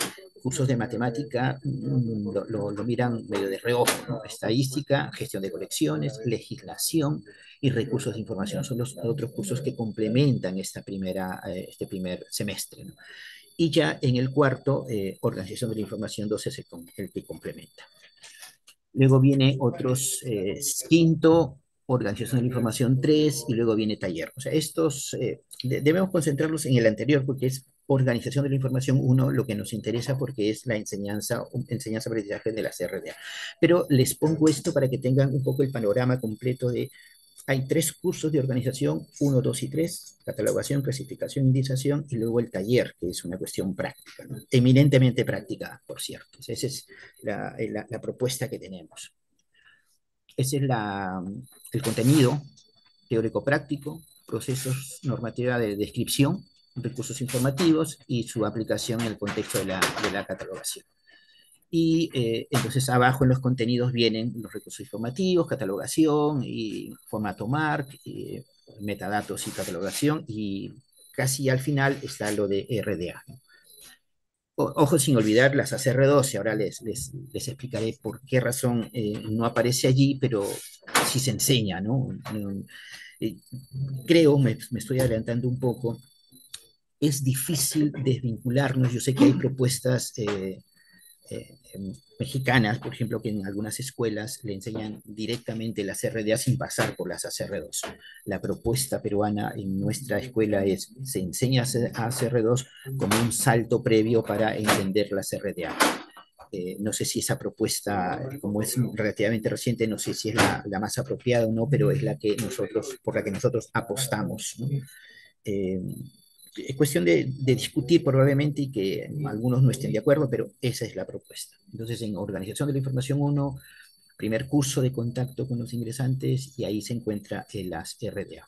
cursos de matemática lo miran medio de reojo, ¿no? Estadística, gestión de colecciones, legislación y recursos de información. Son los otros cursos que complementan este primer semestre, ¿no? Y ya en el cuarto, organización de la información 2 es el que complementa. Luego viene quinto, organización de la información 3 y luego viene taller. O sea, estos debemos concentrarlos en el anterior porque es organización de la información 1 lo que nos interesa porque es la enseñanza-aprendizaje de la CRDA. Pero les pongo esto para que tengan un poco el panorama completo de hay 3 cursos de organización, 1, 2 y 3, catalogación, clasificación, indización, y luego el taller, que es una cuestión práctica, ¿no? Eminentemente práctica, por cierto. Esa es la propuesta que tenemos. Ese es el contenido teórico-práctico, procesos, normativa de descripción, recursos informativos y su aplicación en el contexto de la catalogación. Y entonces abajo en los contenidos vienen los recursos informativos, catalogación y formato MARC, metadatos y catalogación, y casi al final está lo de RDA, ¿no? Ojo, sin olvidar las ACR12, ahora les explicaré por qué razón no aparece allí, pero sí se enseña, ¿no? Creo, me estoy adelantando un poco, es difícil desvincularnos, yo sé que hay propuestas mexicanas, por ejemplo, que en algunas escuelas le enseñan directamente las RDA sin pasar por las ACR2. La propuesta peruana en nuestra escuela se enseña a ACR2 como un salto previo para entender las RDA. No sé si esa propuesta, como es relativamente reciente, no sé si es la más apropiada o no, pero es por la que nosotros apostamos, ¿no? Es cuestión de discutir probablemente y que algunos no estén de acuerdo, pero esa es la propuesta. Entonces, en Organización de la Información 1, primer curso de contacto con los ingresantes, y ahí se encuentra las RDA.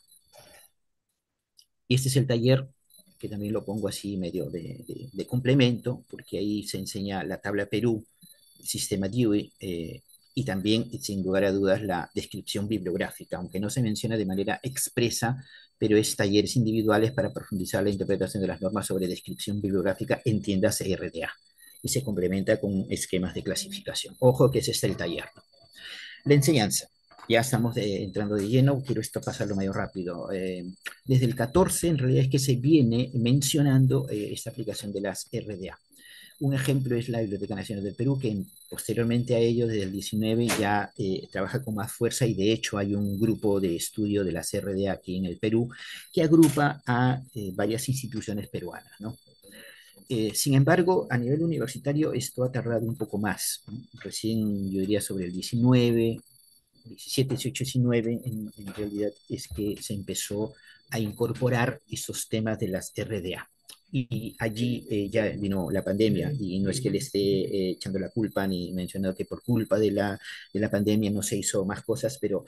Y este es el taller, que también lo pongo así medio de complemento, porque ahí se enseña la tabla Perú, el sistema Dewey, y también, sin lugar a dudas, la descripción bibliográfica, aunque no se menciona de manera expresa, pero es talleres individuales para profundizar la interpretación de las normas sobre descripción bibliográfica, entiéndase RDA, y se complementa con esquemas de clasificación. Ojo que ese es el taller. La enseñanza. Ya estamos entrando de lleno, quiero esto pasarlo medio rápido. Desde el 14, en realidad, es que se viene mencionando esta aplicación de las RDA. Un ejemplo es la Biblioteca Nacional del Perú, que posteriormente a ello, desde el 19, ya trabaja con más fuerza, y de hecho hay un grupo de estudio de la CRDA aquí en el Perú que agrupa a varias instituciones peruanas, ¿no? Sin embargo, a nivel universitario esto ha tardado un poco más, ¿no? Recién, yo diría, sobre el 19, 17, 18, 19, en realidad es que se empezó a incorporar esos temas de las RDA. Y allí ya vino la pandemia, y no es que le esté echando la culpa ni mencionando que por culpa de la pandemia no se hizo más cosas, pero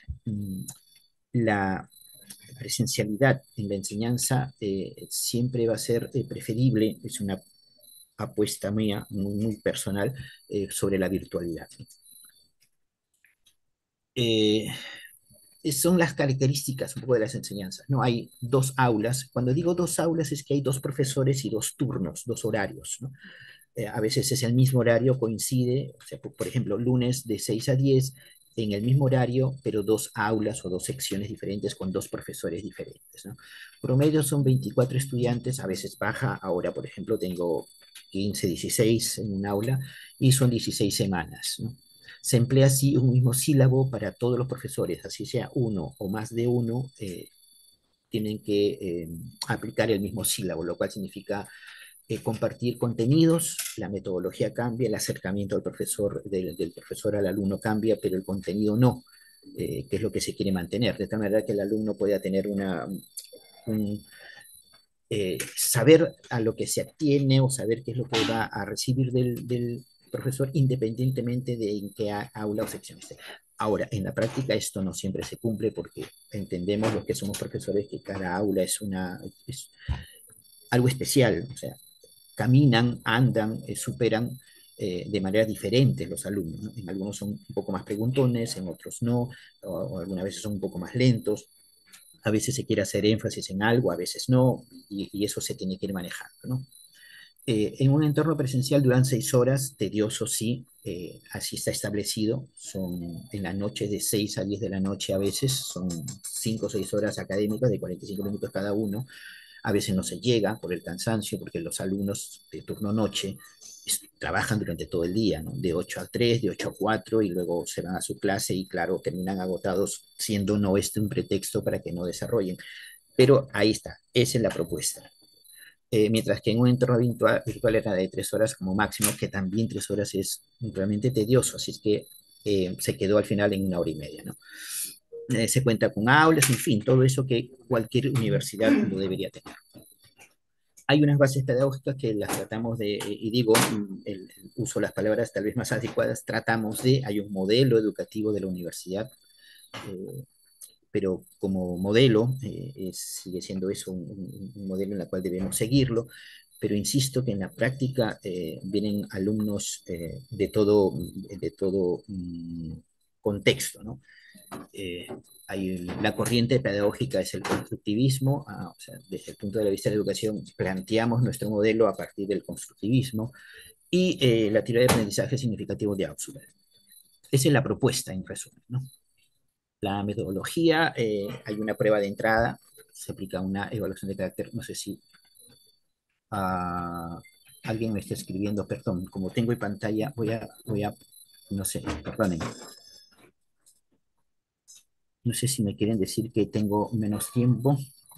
la presencialidad en la enseñanza siempre va a ser preferible, es una apuesta mía, muy, muy personal, sobre la virtualidad. Son las características un poco de las enseñanzas, ¿no? Hay 2 aulas. Cuando digo 2 aulas es que hay 2 profesores y 2 turnos, 2 horarios, ¿no? A veces es el mismo horario, coincide, o sea, por ejemplo, lunes de 6 a 10, en el mismo horario, pero 2 aulas o 2 secciones diferentes con 2 profesores diferentes, ¿no? Promedio son 24 estudiantes, a veces baja. Ahora, por ejemplo, tengo 15, 16 en un aula, y son 16 semanas, ¿no? Se emplea así un mismo sílabo para todos los profesores, así sea uno o más de uno, tienen que aplicar el mismo sílabo, lo cual significa compartir contenidos, la metodología cambia, el acercamiento del profesor al alumno cambia, pero el contenido no, que es lo que se quiere mantener, de tal manera que el alumno pueda tener saber a lo que se atiene, o saber qué es lo que va a recibir del profesor, independientemente de en qué aula o sección esté. Ahora, en la práctica esto no siempre se cumple, porque entendemos los que somos profesores que cada aula es algo especial, o sea, caminan, andan, superan de manera diferente los alumnos, ¿no? En algunos son un poco más preguntones, en otros no, o algunas veces son un poco más lentos. A veces se quiere hacer énfasis en algo, a veces no, y eso se tiene que ir manejando, ¿no? En un entorno presencial duran 6 horas, tedioso sí, así está establecido, son en la noche de 6 a 10 de la noche a veces, son 5 o 6 horas académicas de 45 minutos cada uno, a veces no se llega por el cansancio, porque los alumnos de turno noche trabajan durante todo el día, ¿no? De 8 a 3, de 8 a 4, y luego se van a su clase y claro, terminan agotados, siendo no este un pretexto para que no desarrollen. Pero ahí está, esa es la propuesta. Mientras que en un entorno virtual era de 3 horas como máximo, que también 3 horas es realmente tedioso, así es que se quedó al final en 1 hora y media, ¿no? Se cuenta con aulas, en fin, todo eso que cualquier universidad lo debería tener. Hay unas bases pedagógicas que las tratamos de, y digo, uso las palabras tal vez más adecuadas, hay un modelo educativo de la universidad, eh, pero como modelo sigue siendo eso un modelo en el cual debemos seguirlo, pero insisto que en la práctica vienen alumnos de todo contexto, ¿no? Eh, la corriente pedagógica es el constructivismo, o sea, desde el punto de vista de la educación planteamos nuestro modelo a partir del constructivismo y la teoría de aprendizaje significativo de Ausubel. Esa es la propuesta en resumen, ¿no? La metodología, hay una prueba de entrada, se aplica una evaluación de carácter, no sé si alguien me está escribiendo, perdón, como tengo en pantalla, no sé, perdonen, no sé si me quieren decir que tengo menos tiempo.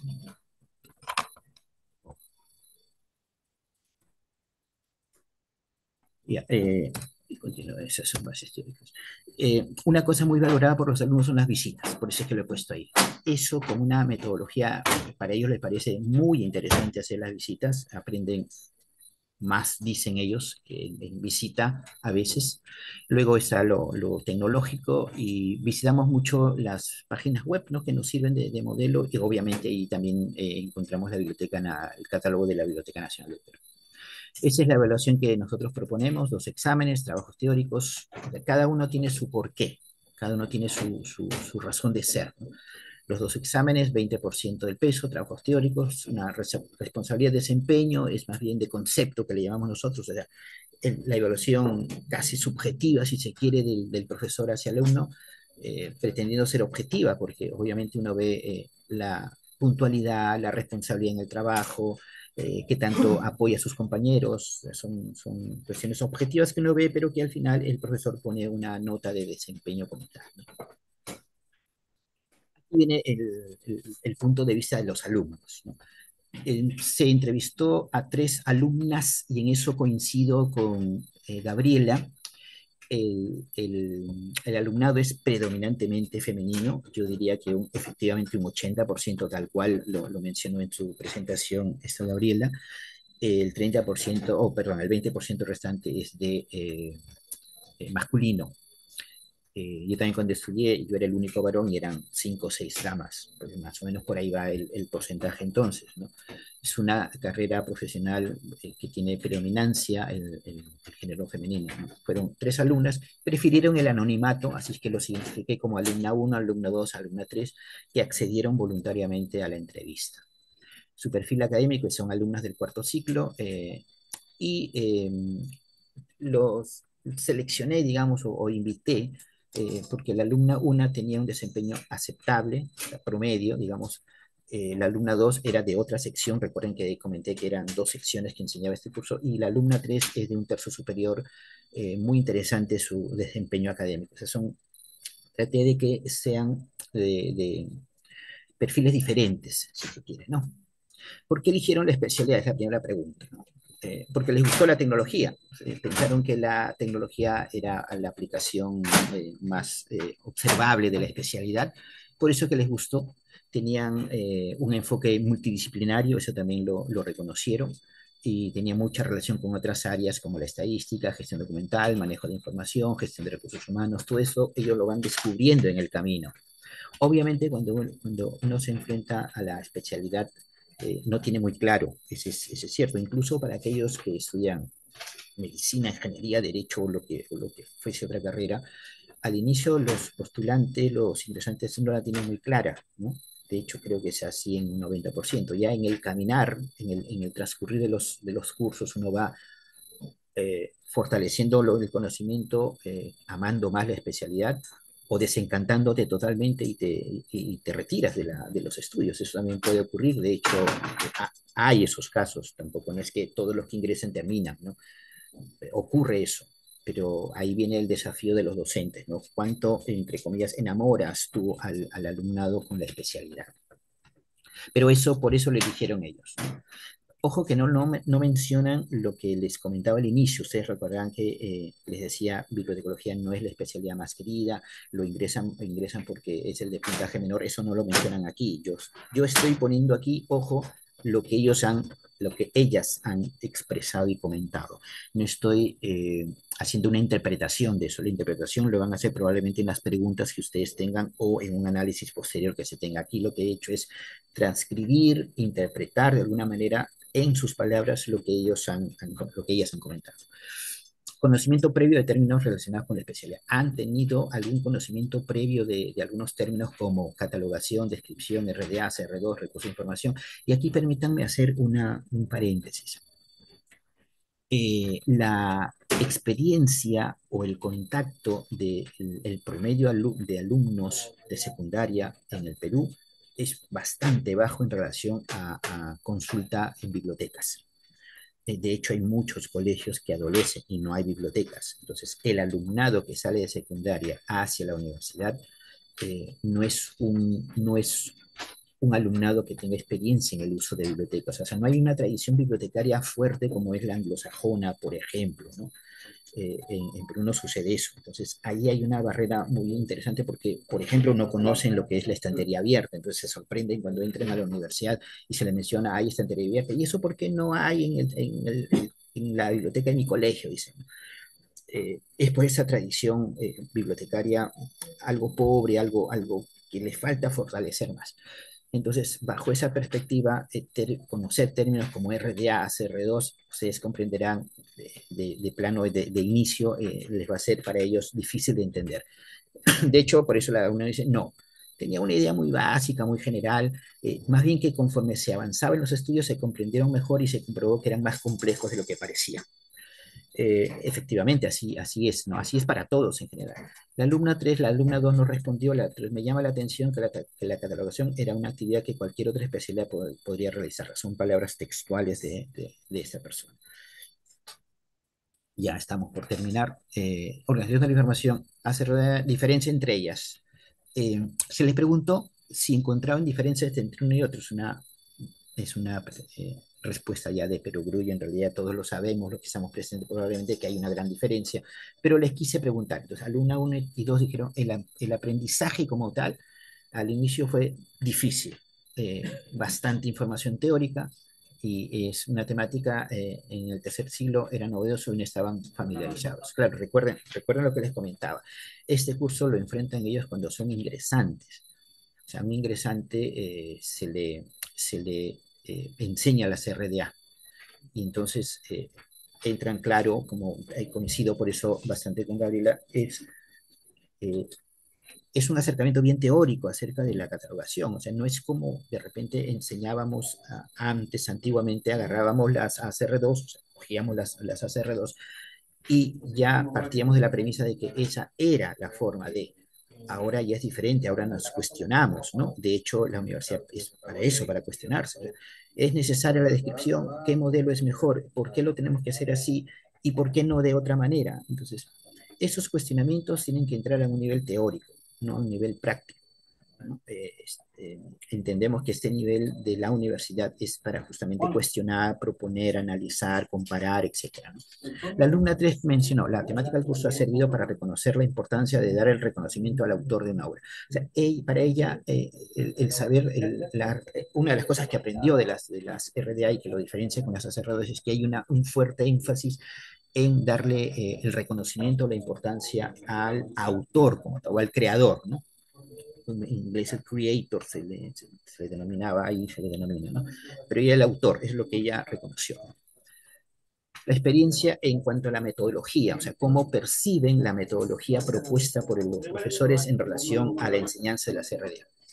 Ya, y continúo, esas son bases teóricas. Una cosa muy valorada por los alumnos son las visitas, por eso es que lo he puesto ahí. Eso con una metodología, para ellos les parece muy interesante hacer las visitas, aprenden más, dicen ellos, que en visita a veces. Luego está lo tecnológico y visitamos mucho las páginas web, ¿no? Que nos sirven de modelo y obviamente ahí también encontramos el catálogo de la Biblioteca Nacional del Perú. Esa es la evaluación que nosotros proponemos, 2 exámenes, trabajos teóricos, cada uno tiene su porqué, cada uno tiene su razón de ser, ¿no? Los 2 exámenes, 20% del peso, trabajos teóricos, una responsabilidad de desempeño, es más bien de concepto que le llamamos nosotros, o sea, la evaluación casi subjetiva, si se quiere, del profesor hacia el alumno, pretendiendo ser objetiva, porque obviamente uno ve la puntualidad, la responsabilidad en el trabajo, qué tanto apoya a sus compañeros, son cuestiones objetivas que uno ve, pero que al final el profesor pone una nota de desempeño como tal, ¿no? Aquí viene el punto de vista de los alumnos, ¿no? Se entrevistó a 3 alumnas y en eso coincido con Gabriela. El alumnado es predominantemente femenino, yo diría que efectivamente un 80%, tal cual lo mencionó en su presentación esta Gabriela. El 30%, perdón, el 20% restante es de masculino. Yo también cuando estudié, yo era el único varón y eran 5 o 6 damas, pues más o menos por ahí va el porcentaje entonces, ¿no? Es una carrera profesional que tiene predominancia el género femenino, ¿no? Fueron 3 alumnas, prefirieron el anonimato, así es que los identifiqué como alumna 1, alumna 2, alumna 3, que accedieron voluntariamente a la entrevista. Su perfil académico son alumnas del 4º ciclo y los seleccioné, digamos, o invité, porque la alumna 1 tenía un desempeño aceptable, promedio, digamos. La alumna 2 era de otra sección, recuerden que comenté que eran 2 secciones que enseñaba este curso, y la alumna 3 es de un tercio superior, muy interesante su desempeño académico. O sea, traté de que sean de perfiles diferentes, si se quiere, ¿no? ¿Por qué eligieron la especialidad? Es la primera pregunta, ¿no? Porque les gustó la tecnología. Pensaron que la tecnología era la aplicación más observable de la especialidad. Por eso que les gustó. Tenían un enfoque multidisciplinario, eso también lo reconocieron, y tenía mucha relación con otras áreas como la estadística, gestión documental, manejo de información, gestión de recursos humanos, todo eso ellos lo van descubriendo en el camino. Obviamente cuando uno se enfrenta a la especialidad no tiene muy claro, ese es cierto, incluso para aquellos que estudian medicina, ingeniería, derecho o lo que fuese otra carrera, al inicio los postulantes, los ingresantes no la tienen muy clara, ¿no? De hecho, creo que es así en un 90%. Ya en el caminar, en el transcurrir de los cursos, uno va fortaleciendo el conocimiento, amando más la especialidad o desencantándote totalmente y te retiras de los estudios. Eso también puede ocurrir. De hecho, hay esos casos. Tampoco no es que todos los que ingresen terminan, ¿no? Ocurre eso. Pero ahí viene el desafío de los docentes, ¿no? ¿Cuánto, entre comillas, enamoras tú al alumnado con la especialidad? Pero eso, por eso lo eligieron ellos, ¿no? Ojo que no mencionan lo que les comentaba al inicio. Ustedes recordarán que les decía, bibliotecología no es la especialidad más querida, ingresan porque es el de puntaje menor. Eso no lo mencionan aquí. Yo estoy poniendo aquí, ojo, lo que lo que ellas han expresado y comentado. No estoy haciendo una interpretación de eso. La interpretación lo van a hacer probablemente en las preguntas que ustedes tengan o en un análisis posterior que se tenga. Aquí lo que he hecho es transcribir, interpretar de alguna manera en sus palabras lo que lo que ellas han comentado. Conocimiento previo de términos relacionados con la especialidad. ¿Han tenido algún conocimiento previo de algunos términos como catalogación, descripción, RDA, CR2, recursos de información? Y aquí permítanme hacer un paréntesis. La experiencia o el contacto del promedio de alumnos de secundaria en el Perú es bastante bajo en relación a consulta en bibliotecas. De hecho, hay muchos colegios que adolecen y no hay bibliotecas. Entonces, el alumnado que sale de secundaria hacia la universidad no es un alumnado que tenga experiencia en el uso de bibliotecas. O sea, no hay una tradición bibliotecaria fuerte como es la anglosajona, por ejemplo, ¿no? En Perú no sucede eso. Entonces, ahí hay una barrera muy interesante porque, por ejemplo, no conocen lo que es la estantería abierta. Entonces, se sorprenden cuando entran a la universidad y se les menciona, hay estantería abierta. ¿Y eso por qué no hay en la biblioteca de mi colegio? Dicen. Es por esa tradición bibliotecaria algo pobre, algo que les falta fortalecer más. Entonces, bajo esa perspectiva, conocer términos como RDA, CR2, ustedes comprenderán de plano de inicio, les va a ser para ellos difícil de entender. De hecho, por eso uno dice, no, tenía una idea muy básica, muy general, más bien que conforme se avanzaba en los estudios se comprendieron mejor y se comprobó que eran más complejos de lo que parecía. Efectivamente, así es, ¿no? Así es para todos en general. La alumna 3, la alumna 2 no respondió, me llama la atención que la catalogación era una actividad que cualquier otra especialidad podría realizar. Son palabras textuales de esta persona. Ya estamos por terminar. Organización de la información, hace diferencia entre ellas. Se les preguntó si encontraban diferencias entre uno y otro. Es una respuesta ya de perogrullo, en realidad todos lo sabemos, los que estamos presentes probablemente que hay una gran diferencia, pero les quise preguntar. Entonces, alumna 1 y 2 dijeron, el aprendizaje como tal, al inicio fue difícil, bastante información teórica, y es una temática en el tercer siglo era novedoso y no estaban familiarizados. Claro, recuerden lo que les comentaba. Este curso lo enfrentan ellos cuando son ingresantes. O sea, a un ingresante se le enseña las RDA. Y entonces entran claro, como coincido por eso bastante con Gabriela, es un acercamiento bien teórico acerca de la catalogación. O sea, no es como de repente enseñábamos antiguamente agarrábamos las ACR2, o sea, cogíamos las ACR2 y ya partíamos de la premisa de que esa era la forma de. Ahora ya es diferente, ahora nos cuestionamos, ¿no? De hecho, la universidad es para eso, para cuestionarse. ¿Es necesaria la descripción? ¿Qué modelo es mejor? ¿Por qué lo tenemos que hacer así? ¿Y por qué no de otra manera? Entonces, esos cuestionamientos tienen que entrar a un nivel teórico, no a un nivel práctico, ¿no? Entendemos que este nivel de la universidad es para justamente cuestionar, proponer, analizar, comparar, etc., ¿no? La alumna 3 mencionó, la temática del curso ha servido para reconocer la importancia de dar el reconocimiento al autor de una obra. O sea, para ella, el saber, una de las cosas que aprendió de las RDA y que lo diferencia con las acerradoras es que hay un fuerte énfasis en darle el reconocimiento, la importancia al autor como tal, o al creador, ¿no? En inglés el creator se le denominaba, ahí se le denomina, ¿no? Pero ella el autor, es lo que ella reconoció. La experiencia en cuanto a la metodología, o sea, cómo perciben la metodología propuesta por los profesores en relación a la enseñanza de la CRDA.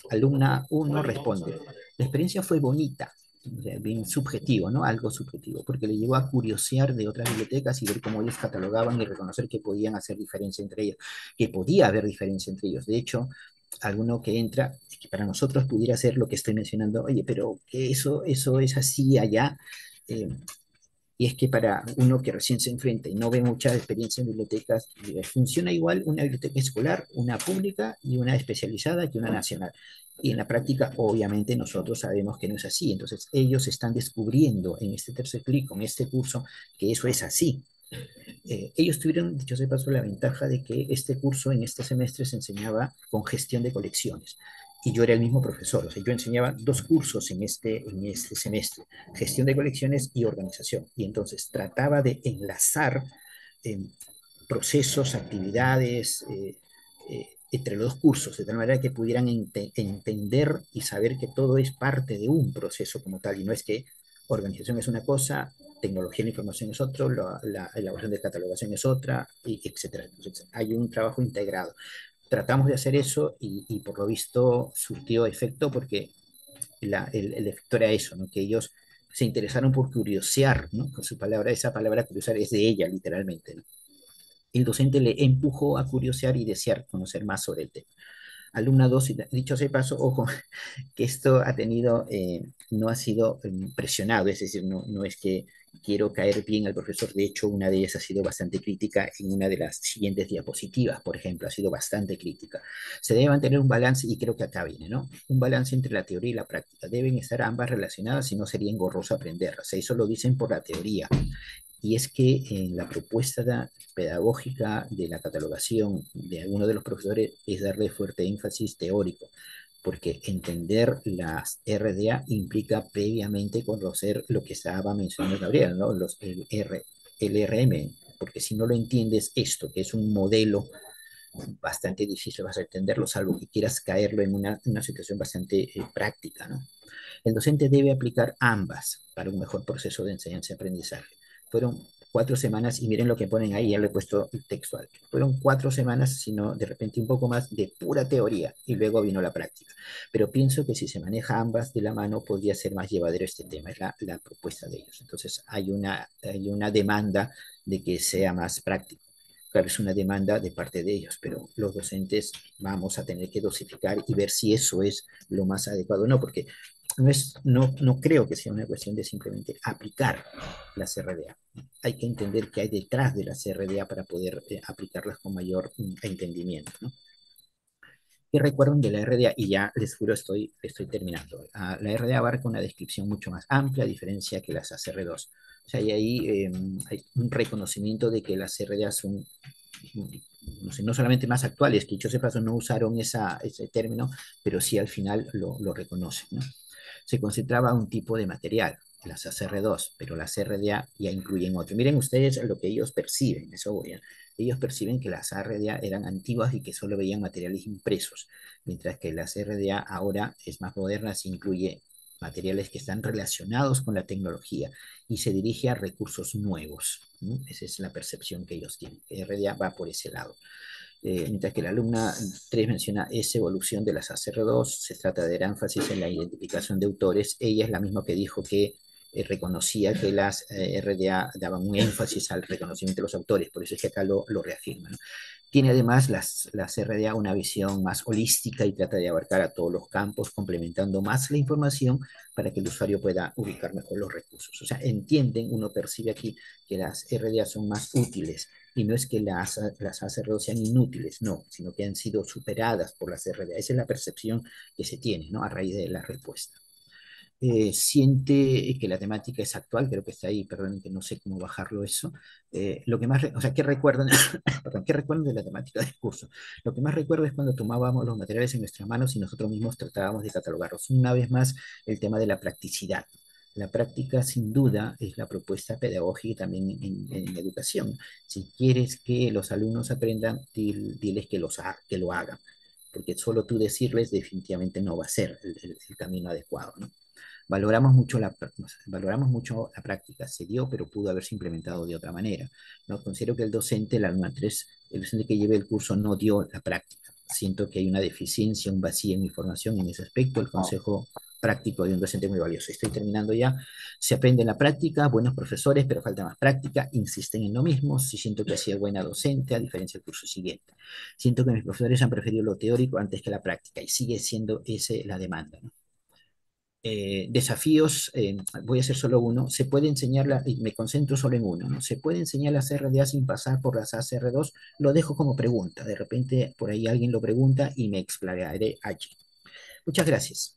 alumna 1 responde, la experiencia fue bonita, o sea, bien subjetivo, ¿no? Algo subjetivo, porque le llevó a curiosear de otras bibliotecas y ver cómo ellos catalogaban y reconocer que podían hacer diferencia entre ellos, que podía haber diferencia entre ellos. De hecho, alguno que entra, que para nosotros pudiera ser lo que estoy mencionando, oye, pero que eso es así allá. Eh, y es que para uno que recién se enfrenta y no ve mucha experiencia en bibliotecas, funciona igual una biblioteca escolar, una pública y una especializada que una nacional. Y en la práctica, obviamente, nosotros sabemos que no es así. Entonces, ellos están descubriendo en este tercer clic, con este curso, que eso es así. Ellos tuvieron, dicho sea de paso, la ventaja de que este curso en este semestre se enseñaba con gestión de colecciones. Y yo era el mismo profesor, o sea, yo enseñaba 2 cursos en este semestre, gestión de colecciones y organización. Y entonces trataba de enlazar eh, procesos, actividades, entre los 2 cursos, de tal manera que pudieran entender y saber que todo es parte de un proceso como tal, y no es que organización es una cosa, tecnología de la información es otro, la elaboración de catalogación es otra, y etcétera. Entonces, hay un trabajo integrado. Tratamos de hacer eso y por lo visto surtió efecto porque el efecto era eso, ¿no? Que ellos se interesaron por curiosear, ¿no? Con su palabra, esa palabra curiosear es de ella, literalmente, ¿no? El docente le empujó a curiosear y desear conocer más sobre el tema. Alumna 2, dicho sea de paso, ojo, que esto ha tenido, no ha sido presionado, es decir, no es que quiero caer bien al profesor, de hecho una de ellas ha sido bastante crítica en una de las siguientes diapositivas, por ejemplo, ha sido bastante crítica. Se debe mantener un balance, y creo que acá viene, ¿no? Un balance entre la teoría y la práctica. Deben estar ambas relacionadas, si no sería engorroso aprenderlas. Eso lo dicen por la teoría. Y es que en la propuesta pedagógica de la catalogación de algunos de los profesores es darle fuerte énfasis teórico, porque entender las RDA implica previamente conocer lo que estaba mencionando Gabriel, ¿no? El RM, porque si no lo entiendes esto, que es un modelo bastante difícil vas a entenderlo, salvo que quieras caerlo en una situación bastante práctica, ¿no? El docente debe aplicar ambas para un mejor proceso de enseñanza y aprendizaje. Fueron 4 semanas, y miren lo que ponen ahí, ya lo he puesto textual. Fueron 4 semanas, sino de repente un poco más de pura teoría, y luego vino la práctica. Pero pienso que si se maneja ambas de la mano, podría ser más llevadero este tema, es la propuesta de ellos. Entonces, hay una demanda de que sea más práctico. Claro, es una demanda de parte de ellos, pero los docentes vamos a tener que dosificar y ver si eso es lo más adecuado o no, porque no creo que sea una cuestión de simplemente aplicar la CRDA. Hay que entender qué hay detrás de la CRDA para poder aplicarlas con mayor entendimiento, ¿no? ¿Qué recuerdan de la RDA? Y ya les juro, estoy terminando. La RDA abarca una descripción mucho más amplia, a diferencia que las ACR2. O sea, y ahí hay un reconocimiento de que las RDA son, no sé, no solamente más actuales, que dicho sea paso no usaron ese término, pero sí al final lo reconocen, ¿no? Se concentraba a un tipo de material, las ACR2, pero las RDA ya incluyen otro. Miren ustedes lo que ellos perciben, eso voy a... Ellos perciben que las RDA eran antiguas y que solo veían materiales impresos, mientras que las RDA ahora es más moderna, se incluye materiales que están relacionados con la tecnología y se dirige a recursos nuevos, ¿no? Esa es la percepción que ellos tienen. RDA va por ese lado. Mientras que la alumna 3 menciona esa evolución de las ACR2, se trata de dar énfasis en la identificación de autores. Ella es la misma que dijo que reconocía que las RDA daban un énfasis al reconocimiento de los autores, por eso es que acá lo reafirma, ¿no? Tiene además las RDA una visión más holística y trata de abarcar a todos los campos, complementando más la información para que el usuario pueda ubicar mejor los recursos. O sea, entienden, uno percibe aquí que las RDA son más útiles, y no es que las ACR2 sean inútiles, no, sino que han sido superadas por las RDA. Esa es la percepción que se tiene, ¿no? A raíz de la respuesta. Siente que la temática es actual, creo que está ahí, perdón, que no sé cómo bajarlo eso. Lo que más, o sea, ¿qué recuerdan? Perdón, ¿qué recuerdan de la temática del curso? Lo que más recuerdo es cuando tomábamos los materiales en nuestras manos y nosotros mismos tratábamos de catalogarlos. Una vez más, el tema de la practicidad. La práctica, sin duda, es la propuesta pedagógica también en educación. Si quieres que los alumnos aprendan, diles que lo hagan, porque solo tú decirles definitivamente no va a ser el camino adecuado, ¿no? Valoramos mucho la práctica, se dio, pero pudo haberse implementado de otra manera, ¿no? Considero que el docente, la alumna 3, el docente que lleve el curso no dio la práctica. siento que hay una deficiencia, un vacío en mi formación en ese aspecto. El consejo práctico de un docente muy valioso. Estoy terminando ya. Se aprende en la práctica, buenos profesores, pero falta más práctica, insisten en lo mismo. Sí siento que ha sido buena docente, a diferencia del curso siguiente. Siento que mis profesores han preferido lo teórico antes que la práctica y sigue siendo esa la demanda, ¿no? Desafíos, voy a hacer solo uno, se puede enseñar, y me concentro solo en uno, ¿no? Se puede enseñar las RDA sin pasar por las ACR2, lo dejo como pregunta, de repente por ahí alguien lo pregunta y me explayaré allí. Muchas gracias.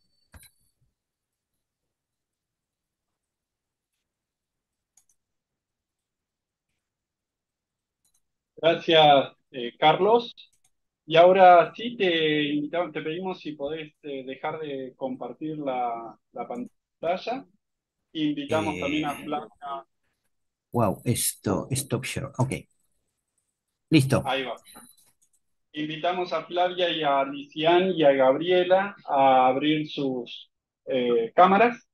Gracias, Carlos. Y ahora sí te pedimos si podés dejar de compartir la pantalla. Invitamos también a Flavia. Wow, esto, stop share, ok, listo. Ahí va. Invitamos a Flavia y a Lician y a Gabriela a abrir sus cámaras.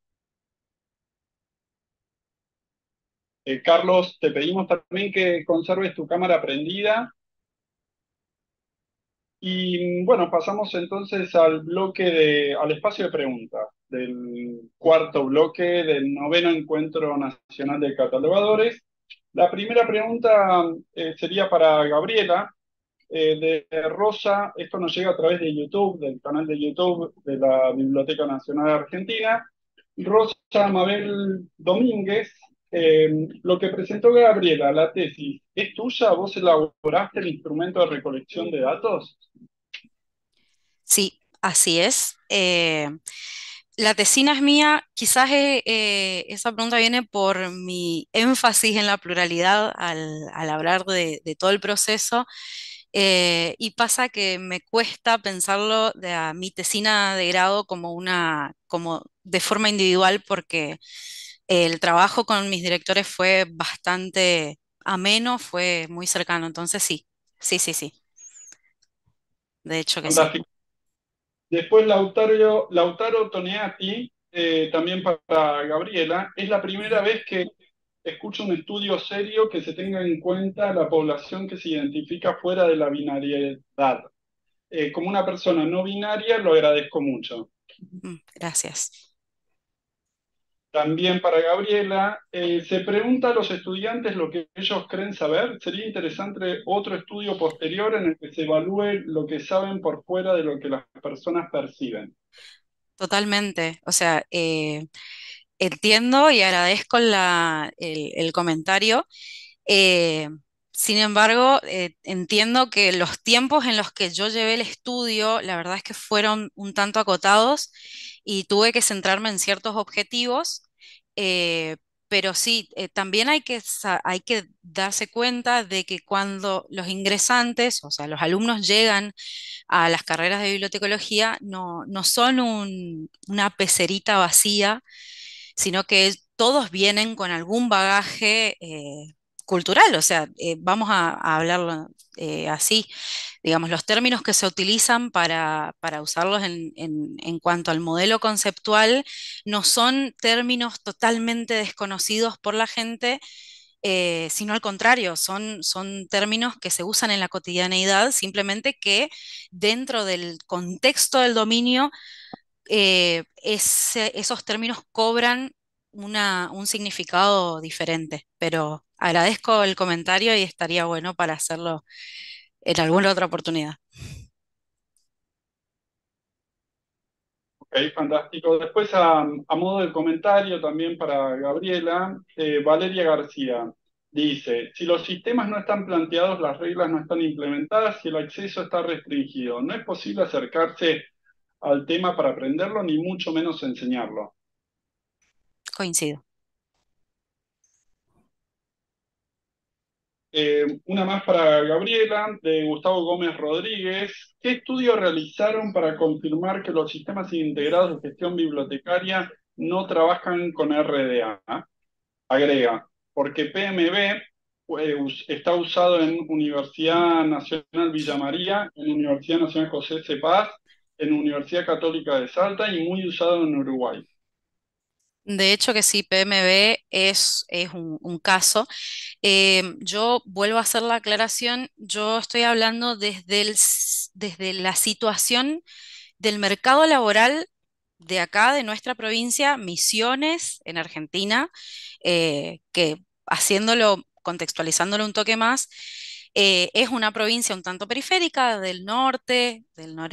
Carlos, te pedimos también que conserves tu cámara prendida. Y bueno, pasamos entonces al espacio de preguntas del cuarto bloque del noveno Encuentro Nacional de Catalogadores. La primera pregunta sería para Gabriela. De Rosa, esto nos llega a través de YouTube, del canal de YouTube de la Biblioteca Nacional de Argentina. Rosa Mabel Domínguez, lo que presentó Gabriela, la tesis, ¿es tuya? ¿Vos elaboraste el instrumento de recolección de datos? Sí, así es. La tesina es mía, quizás esa pregunta viene por mi énfasis en la pluralidad al hablar de todo el proceso, y pasa que me cuesta pensarlo de a mi tesina de grado como de forma individual porque el trabajo con mis directores fue bastante ameno, fue muy cercano, entonces sí, sí, sí, sí, de hecho que sí. Fantástico. Después Lautaro Toneati, también para Gabriela, es la primera vez que escucho un estudio serio que se tenga en cuenta la población que se identifica fuera de la binariedad. Como una persona no binaria, lo agradezco mucho. Gracias. También para Gabriela, se pregunta a los estudiantes lo que ellos creen saber. Sería interesante otro estudio posterior en el que se evalúe lo que saben por fuera de lo que las personas perciben. Totalmente. O sea, entiendo y agradezco el comentario. Eh, Sin embargo, entiendo que los tiempos en los que yo llevé el estudio, la verdad es que fueron un tanto acotados y tuve que centrarme en ciertos objetivos. eh, pero sí, también hay que darse cuenta de que cuando los ingresantes, o sea, los alumnos llegan a las carreras de bibliotecología no son una pecerita vacía, sino que todos vienen con algún bagaje cultural, o sea, vamos a hablarlo así, digamos, los términos que se utilizan para usarlos en cuanto al modelo conceptual no son términos totalmente desconocidos por la gente, sino al contrario, son términos que se usan en la cotidianeidad, simplemente que dentro del contexto del dominio, esos términos cobran un significado diferente. Pero agradezco el comentario y estaría bueno para hacerlo en alguna otra oportunidad. Ok, fantástico. Después, a modo de comentario también para Gabriela, Valeria García dice, si los sistemas no están planteados, las reglas no están implementadas y el acceso está restringido, no es posible acercarse al tema para aprenderlo, ni mucho menos enseñarlo. Coincido. Una más para Gabriela, de Gustavo Gómez Rodríguez. ¿Qué estudio realizaron para confirmar que los sistemas integrados de gestión bibliotecaria no trabajan con RDA? Agrega, porque PMB está usado en Universidad Nacional Villa María, en Universidad Nacional José C. Paz, en Universidad Católica de Salta y muy usado en Uruguay. De hecho que sí, PMB es un caso. Yo vuelvo a hacer la aclaración, yo estoy hablando desde desde la situación del mercado laboral de acá, de nuestra provincia, Misiones, en Argentina, que haciéndolo, contextualizándolo un toque más, es una provincia un tanto periférica del norte,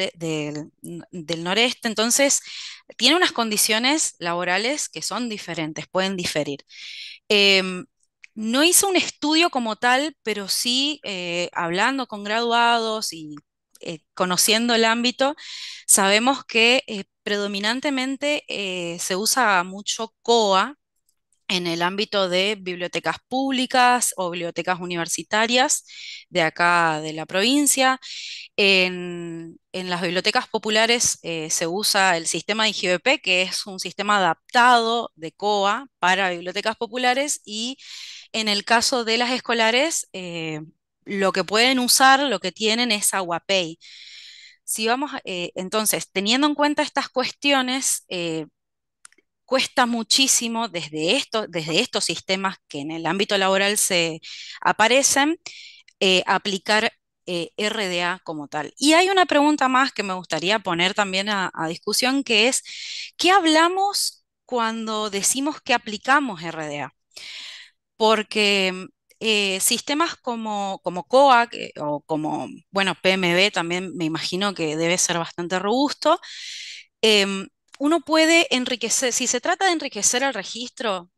del noreste, entonces tiene unas condiciones laborales que son diferentes, pueden diferir. Em, no hice un estudio como tal, pero sí hablando con graduados y conociendo el ámbito, sabemos que predominantemente se usa mucho COA en el ámbito de bibliotecas públicas o bibliotecas universitarias de acá de la provincia. En las bibliotecas populares se usa el sistema de IGBP, que es un sistema adaptado de COA para bibliotecas populares, y en el caso de las escolares, lo que pueden usar, lo que tienen es Aguapay. Si vamos, entonces, teniendo en cuenta estas cuestiones, cuesta muchísimo desde estos sistemas que en el ámbito laboral se aparecen, aplicar RDA como tal. Y hay una pregunta más que me gustaría poner también a discusión, que es, ¿qué hablamos cuando decimos que aplicamos RDA? Porque sistemas como COA o como, bueno, PMB también me imagino que debe ser bastante robusto. em, Uno puede enriquecer, si se trata de enriquecer el registro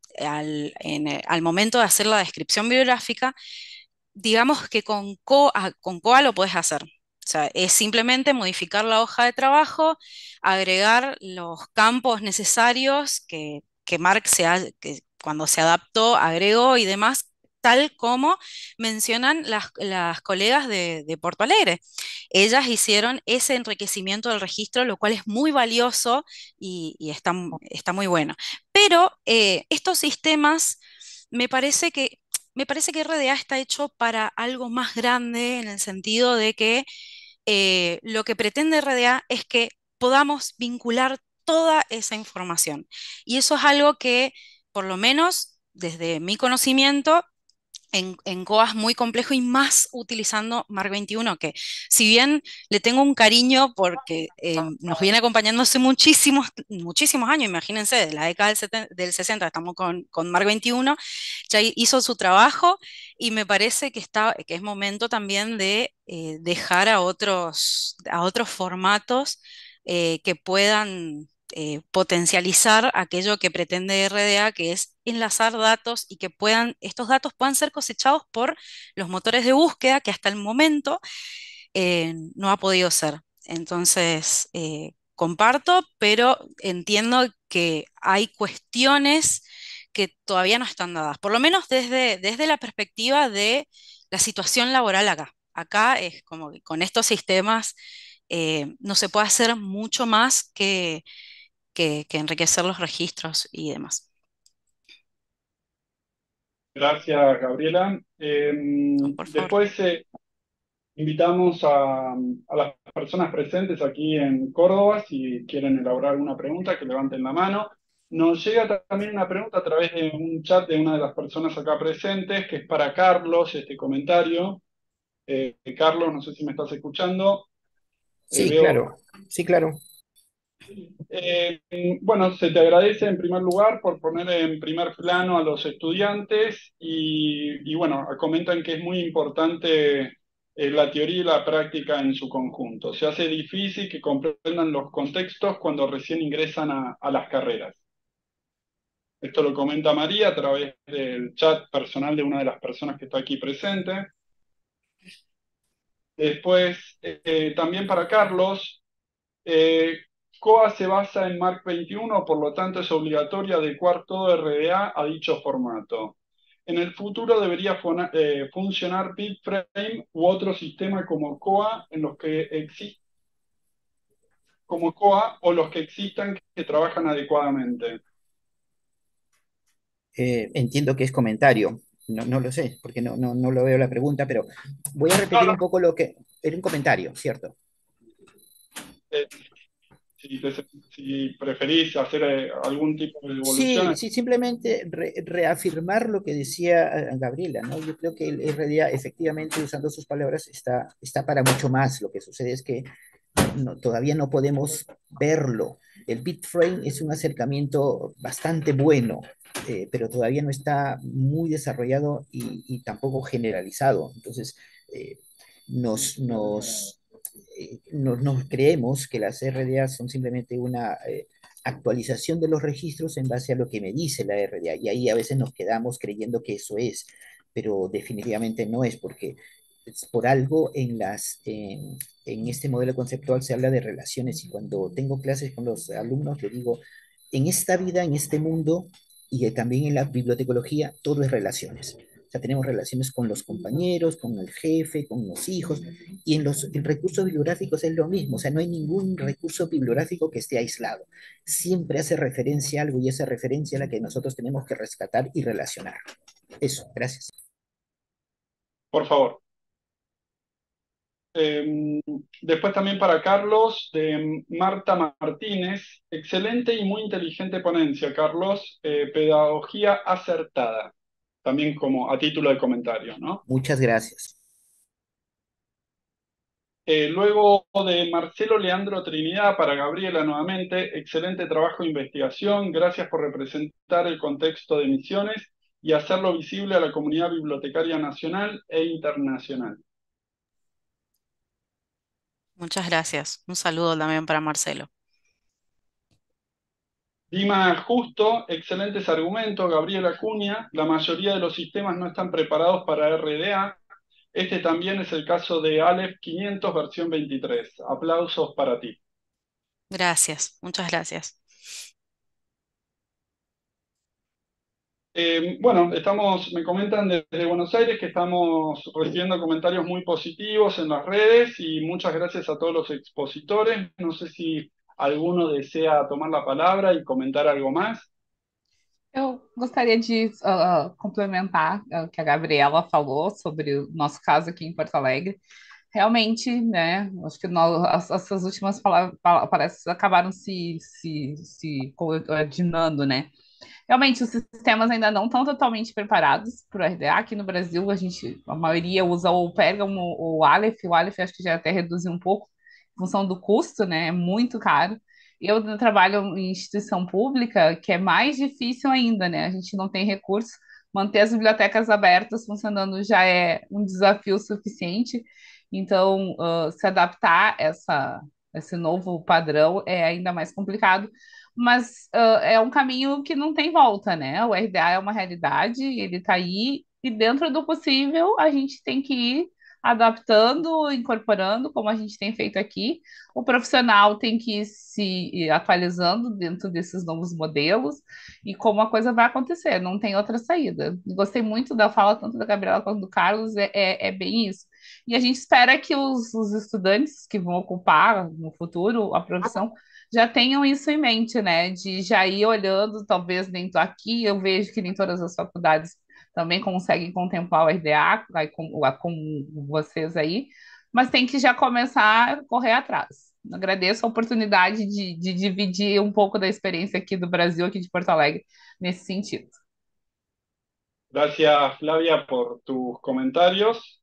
al momento de hacer la descripción bibliográfica, digamos que con COA lo puedes hacer. O sea, es simplemente modificar la hoja de trabajo, agregar los campos necesarios que Mark que cuando se adaptó agregó y demás, tal como mencionan las colegas de Porto Alegre. Ellas hicieron ese enriquecimiento del registro, lo cual es muy valioso y está muy bueno. Pero estos sistemas me parece que me parece que RDA está hecho para algo más grande, en el sentido de que lo que pretende RDA es que podamos vincular toda esa información. Y eso es algo que, por lo menos desde mi conocimiento, en COA es muy complejo, y más utilizando Mark 21, que si bien le tengo un cariño porque nos viene acompañando hace muchísimos años, imagínense, de la década del 60 estamos con Mark 21, ya hizo su trabajo, y me parece que es momento también de dejar a otros formatos que puedan potencializar aquello que pretende RDA, que es enlazar datos y que estos datos puedan ser cosechados por los motores de búsqueda, que hasta el momento no ha podido ser. Entonces, comparto, pero entiendo que hay cuestiones que todavía no están dadas, por lo menos desde la perspectiva de la situación laboral acá. Acá es como que con estos sistemas no se puede hacer mucho más que enriquecer los registros y demás. Gracias, Gabriela. No, por favor. Después invitamos a las personas presentes aquí en Córdoba, si quieren elaborar una pregunta, que levanten la mano. Nos llega también una pregunta a través de un chat de una de las personas acá presentes, que es para Carlos, este comentario. Carlos, no sé si me estás escuchando. Sí, Veo. claro, sí, claro. Bueno, se te agradece en primer lugar por poner en primer plano a los estudiantes y bueno, comentan que es muy importante la teoría y la práctica en su conjunto. Se hace difícil que comprendan los contextos cuando recién ingresan a las carreras. Esto lo comenta María a través del chat personal de una de las personas que está aquí presente. Después, también para Carlos, eh, COA se basa en Mark 21, por lo tanto es obligatorio adecuar todo RDA a dicho formato. En el futuro debería funcionar BitFrame u otro sistema como COA, como COA o los que existan que trabajan adecuadamente. Entiendo que es comentario. No, no lo sé, porque no lo veo la pregunta, pero voy a repetir un poco lo que... Era un comentario, ¿cierto? Eh, si preferís hacer algún tipo de Sí, devolución. sí, simplemente reafirmar lo que decía Gabriela, ¿no? Yo creo que el RDA, efectivamente, usando sus palabras, está para mucho más. Lo que sucede es que todavía no podemos verlo. El bitframe es un acercamiento bastante bueno, pero todavía no está muy desarrollado y tampoco generalizado. Entonces, eh, nos creemos que las RDA son simplemente una actualización de los registros en base a lo que me dice la RDA, y ahí a veces nos quedamos creyendo que eso es, pero definitivamente no es, porque por algo en este modelo conceptual se habla de relaciones, y cuando tengo clases con los alumnos les digo, en esta vida, en este mundo, y también en la bibliotecología, todo es relaciones. O sea, tenemos relaciones con los compañeros, con el jefe, con los hijos, y en recursos bibliográficos es lo mismo. O sea, no hay ningún recurso bibliográfico que esté aislado. Siempre hace referencia a algo, y esa referencia es la que nosotros tenemos que rescatar y relacionar. Eso, gracias. Por favor. Eh, Después también para Carlos, de Marta Martínez. Excelente y muy inteligente ponencia, Carlos. Pedagogía acertada. También como a título de comentario, ¿no? Muchas gracias. Luego de Marcelo Leandro Trinidad para Gabriela nuevamente, excelente trabajo de investigación, gracias por representar el contexto de Misiones y hacerlo visible a la comunidad bibliotecaria nacional e internacional. Muchas gracias. Un saludo también para Marcelo. Dima Justo, excelentes argumentos, Gabriela Acuña, la mayoría de los sistemas no están preparados para RDA. Este también es el caso de Aleph 500 versión 23. Aplausos para ti. Gracias, muchas gracias. Bueno, me comentan desde Buenos Aires que estamos recibiendo comentarios muy positivos en las redes y muchas gracias a todos los expositores. No sé si alguno desea tomar la palabra y comentar algo más. Eu gostaria de complementar o que a Gabriela falou sobre o nosso caso aqui em Porto Alegre. Realmente, né? Acho que essas últimas palavras acabaram se coordenando, né? Realmente, os sistemas ainda não estão totalmente preparados para o RDA. Aqui no Brasil, a maioria usa o Pergamo ou o Aleph. O Aleph acho que já até reduziu um pouco em função do custo, né? É muito caro. Eu trabalho em instituição pública, que é mais difícil ainda, né? A gente não tem recurso. Manter as bibliotecas abertas funcionando já é um desafio suficiente. Então, se adaptar esse novo padrão é ainda mais complicado, mas é um caminho que não tem volta, né? O RDA é uma realidade, ele está aí, e dentro do possível a gente tem que ir adaptando, incorporando, como a gente tem feito aqui. O profissional tem que ir se atualizando dentro desses novos modelos e como a coisa vai acontecer, não tem outra saída. Gostei muito da fala tanto da Gabriela quanto do Carlos, é bem isso. E a gente espera que os estudantes que vão ocupar no futuro a profissão já tenham isso em mente, né? De já ir olhando, talvez nem aqui, eu vejo que nem todas as faculdades também conseguem contemplar o RDA, com vocês aí, mas tem que já começar a correr atrás. Agradeço a oportunidade de dividir um pouco da experiência aqui do Brasil, aqui de Porto Alegre, nesse sentido. Gracias, Flavia, por tus comentarios.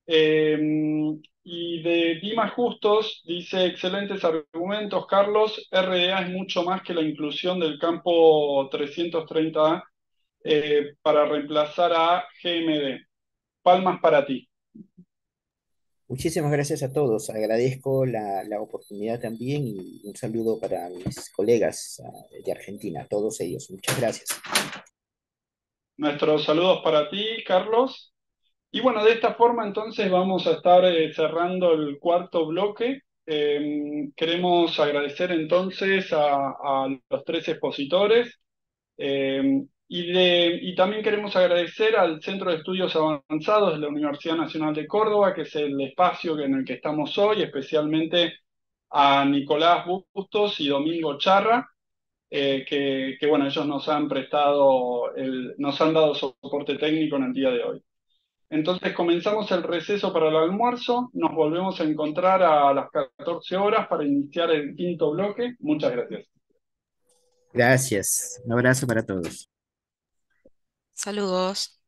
Y de Dimas Justos dice, excelentes argumentos, Carlos. RDA es mucho más que la inclusión del campo 330A para reemplazar a GMD. Palmas para ti. Muchísimas gracias a todos. Agradezco la oportunidad también, y un saludo para mis colegas de Argentina, todos ellos. Muchas gracias. Nuestros saludos para ti, Carlos. Y bueno, de esta forma entonces vamos a estar cerrando el cuarto bloque. Queremos agradecer entonces a los tres expositores. Y también queremos agradecer al Centro de Estudios Avanzados de la Universidad Nacional de Córdoba, que es el espacio en el que estamos hoy, especialmente a Nicolás Bustos y Domingo Charra, bueno, ellos nos han dado soporte técnico en el día de hoy. Entonces comenzamos el receso para el almuerzo, nos volvemos a encontrar a las 14 horas para iniciar el quinto bloque. Muchas gracias. Gracias. Un abrazo para todos. Saludos.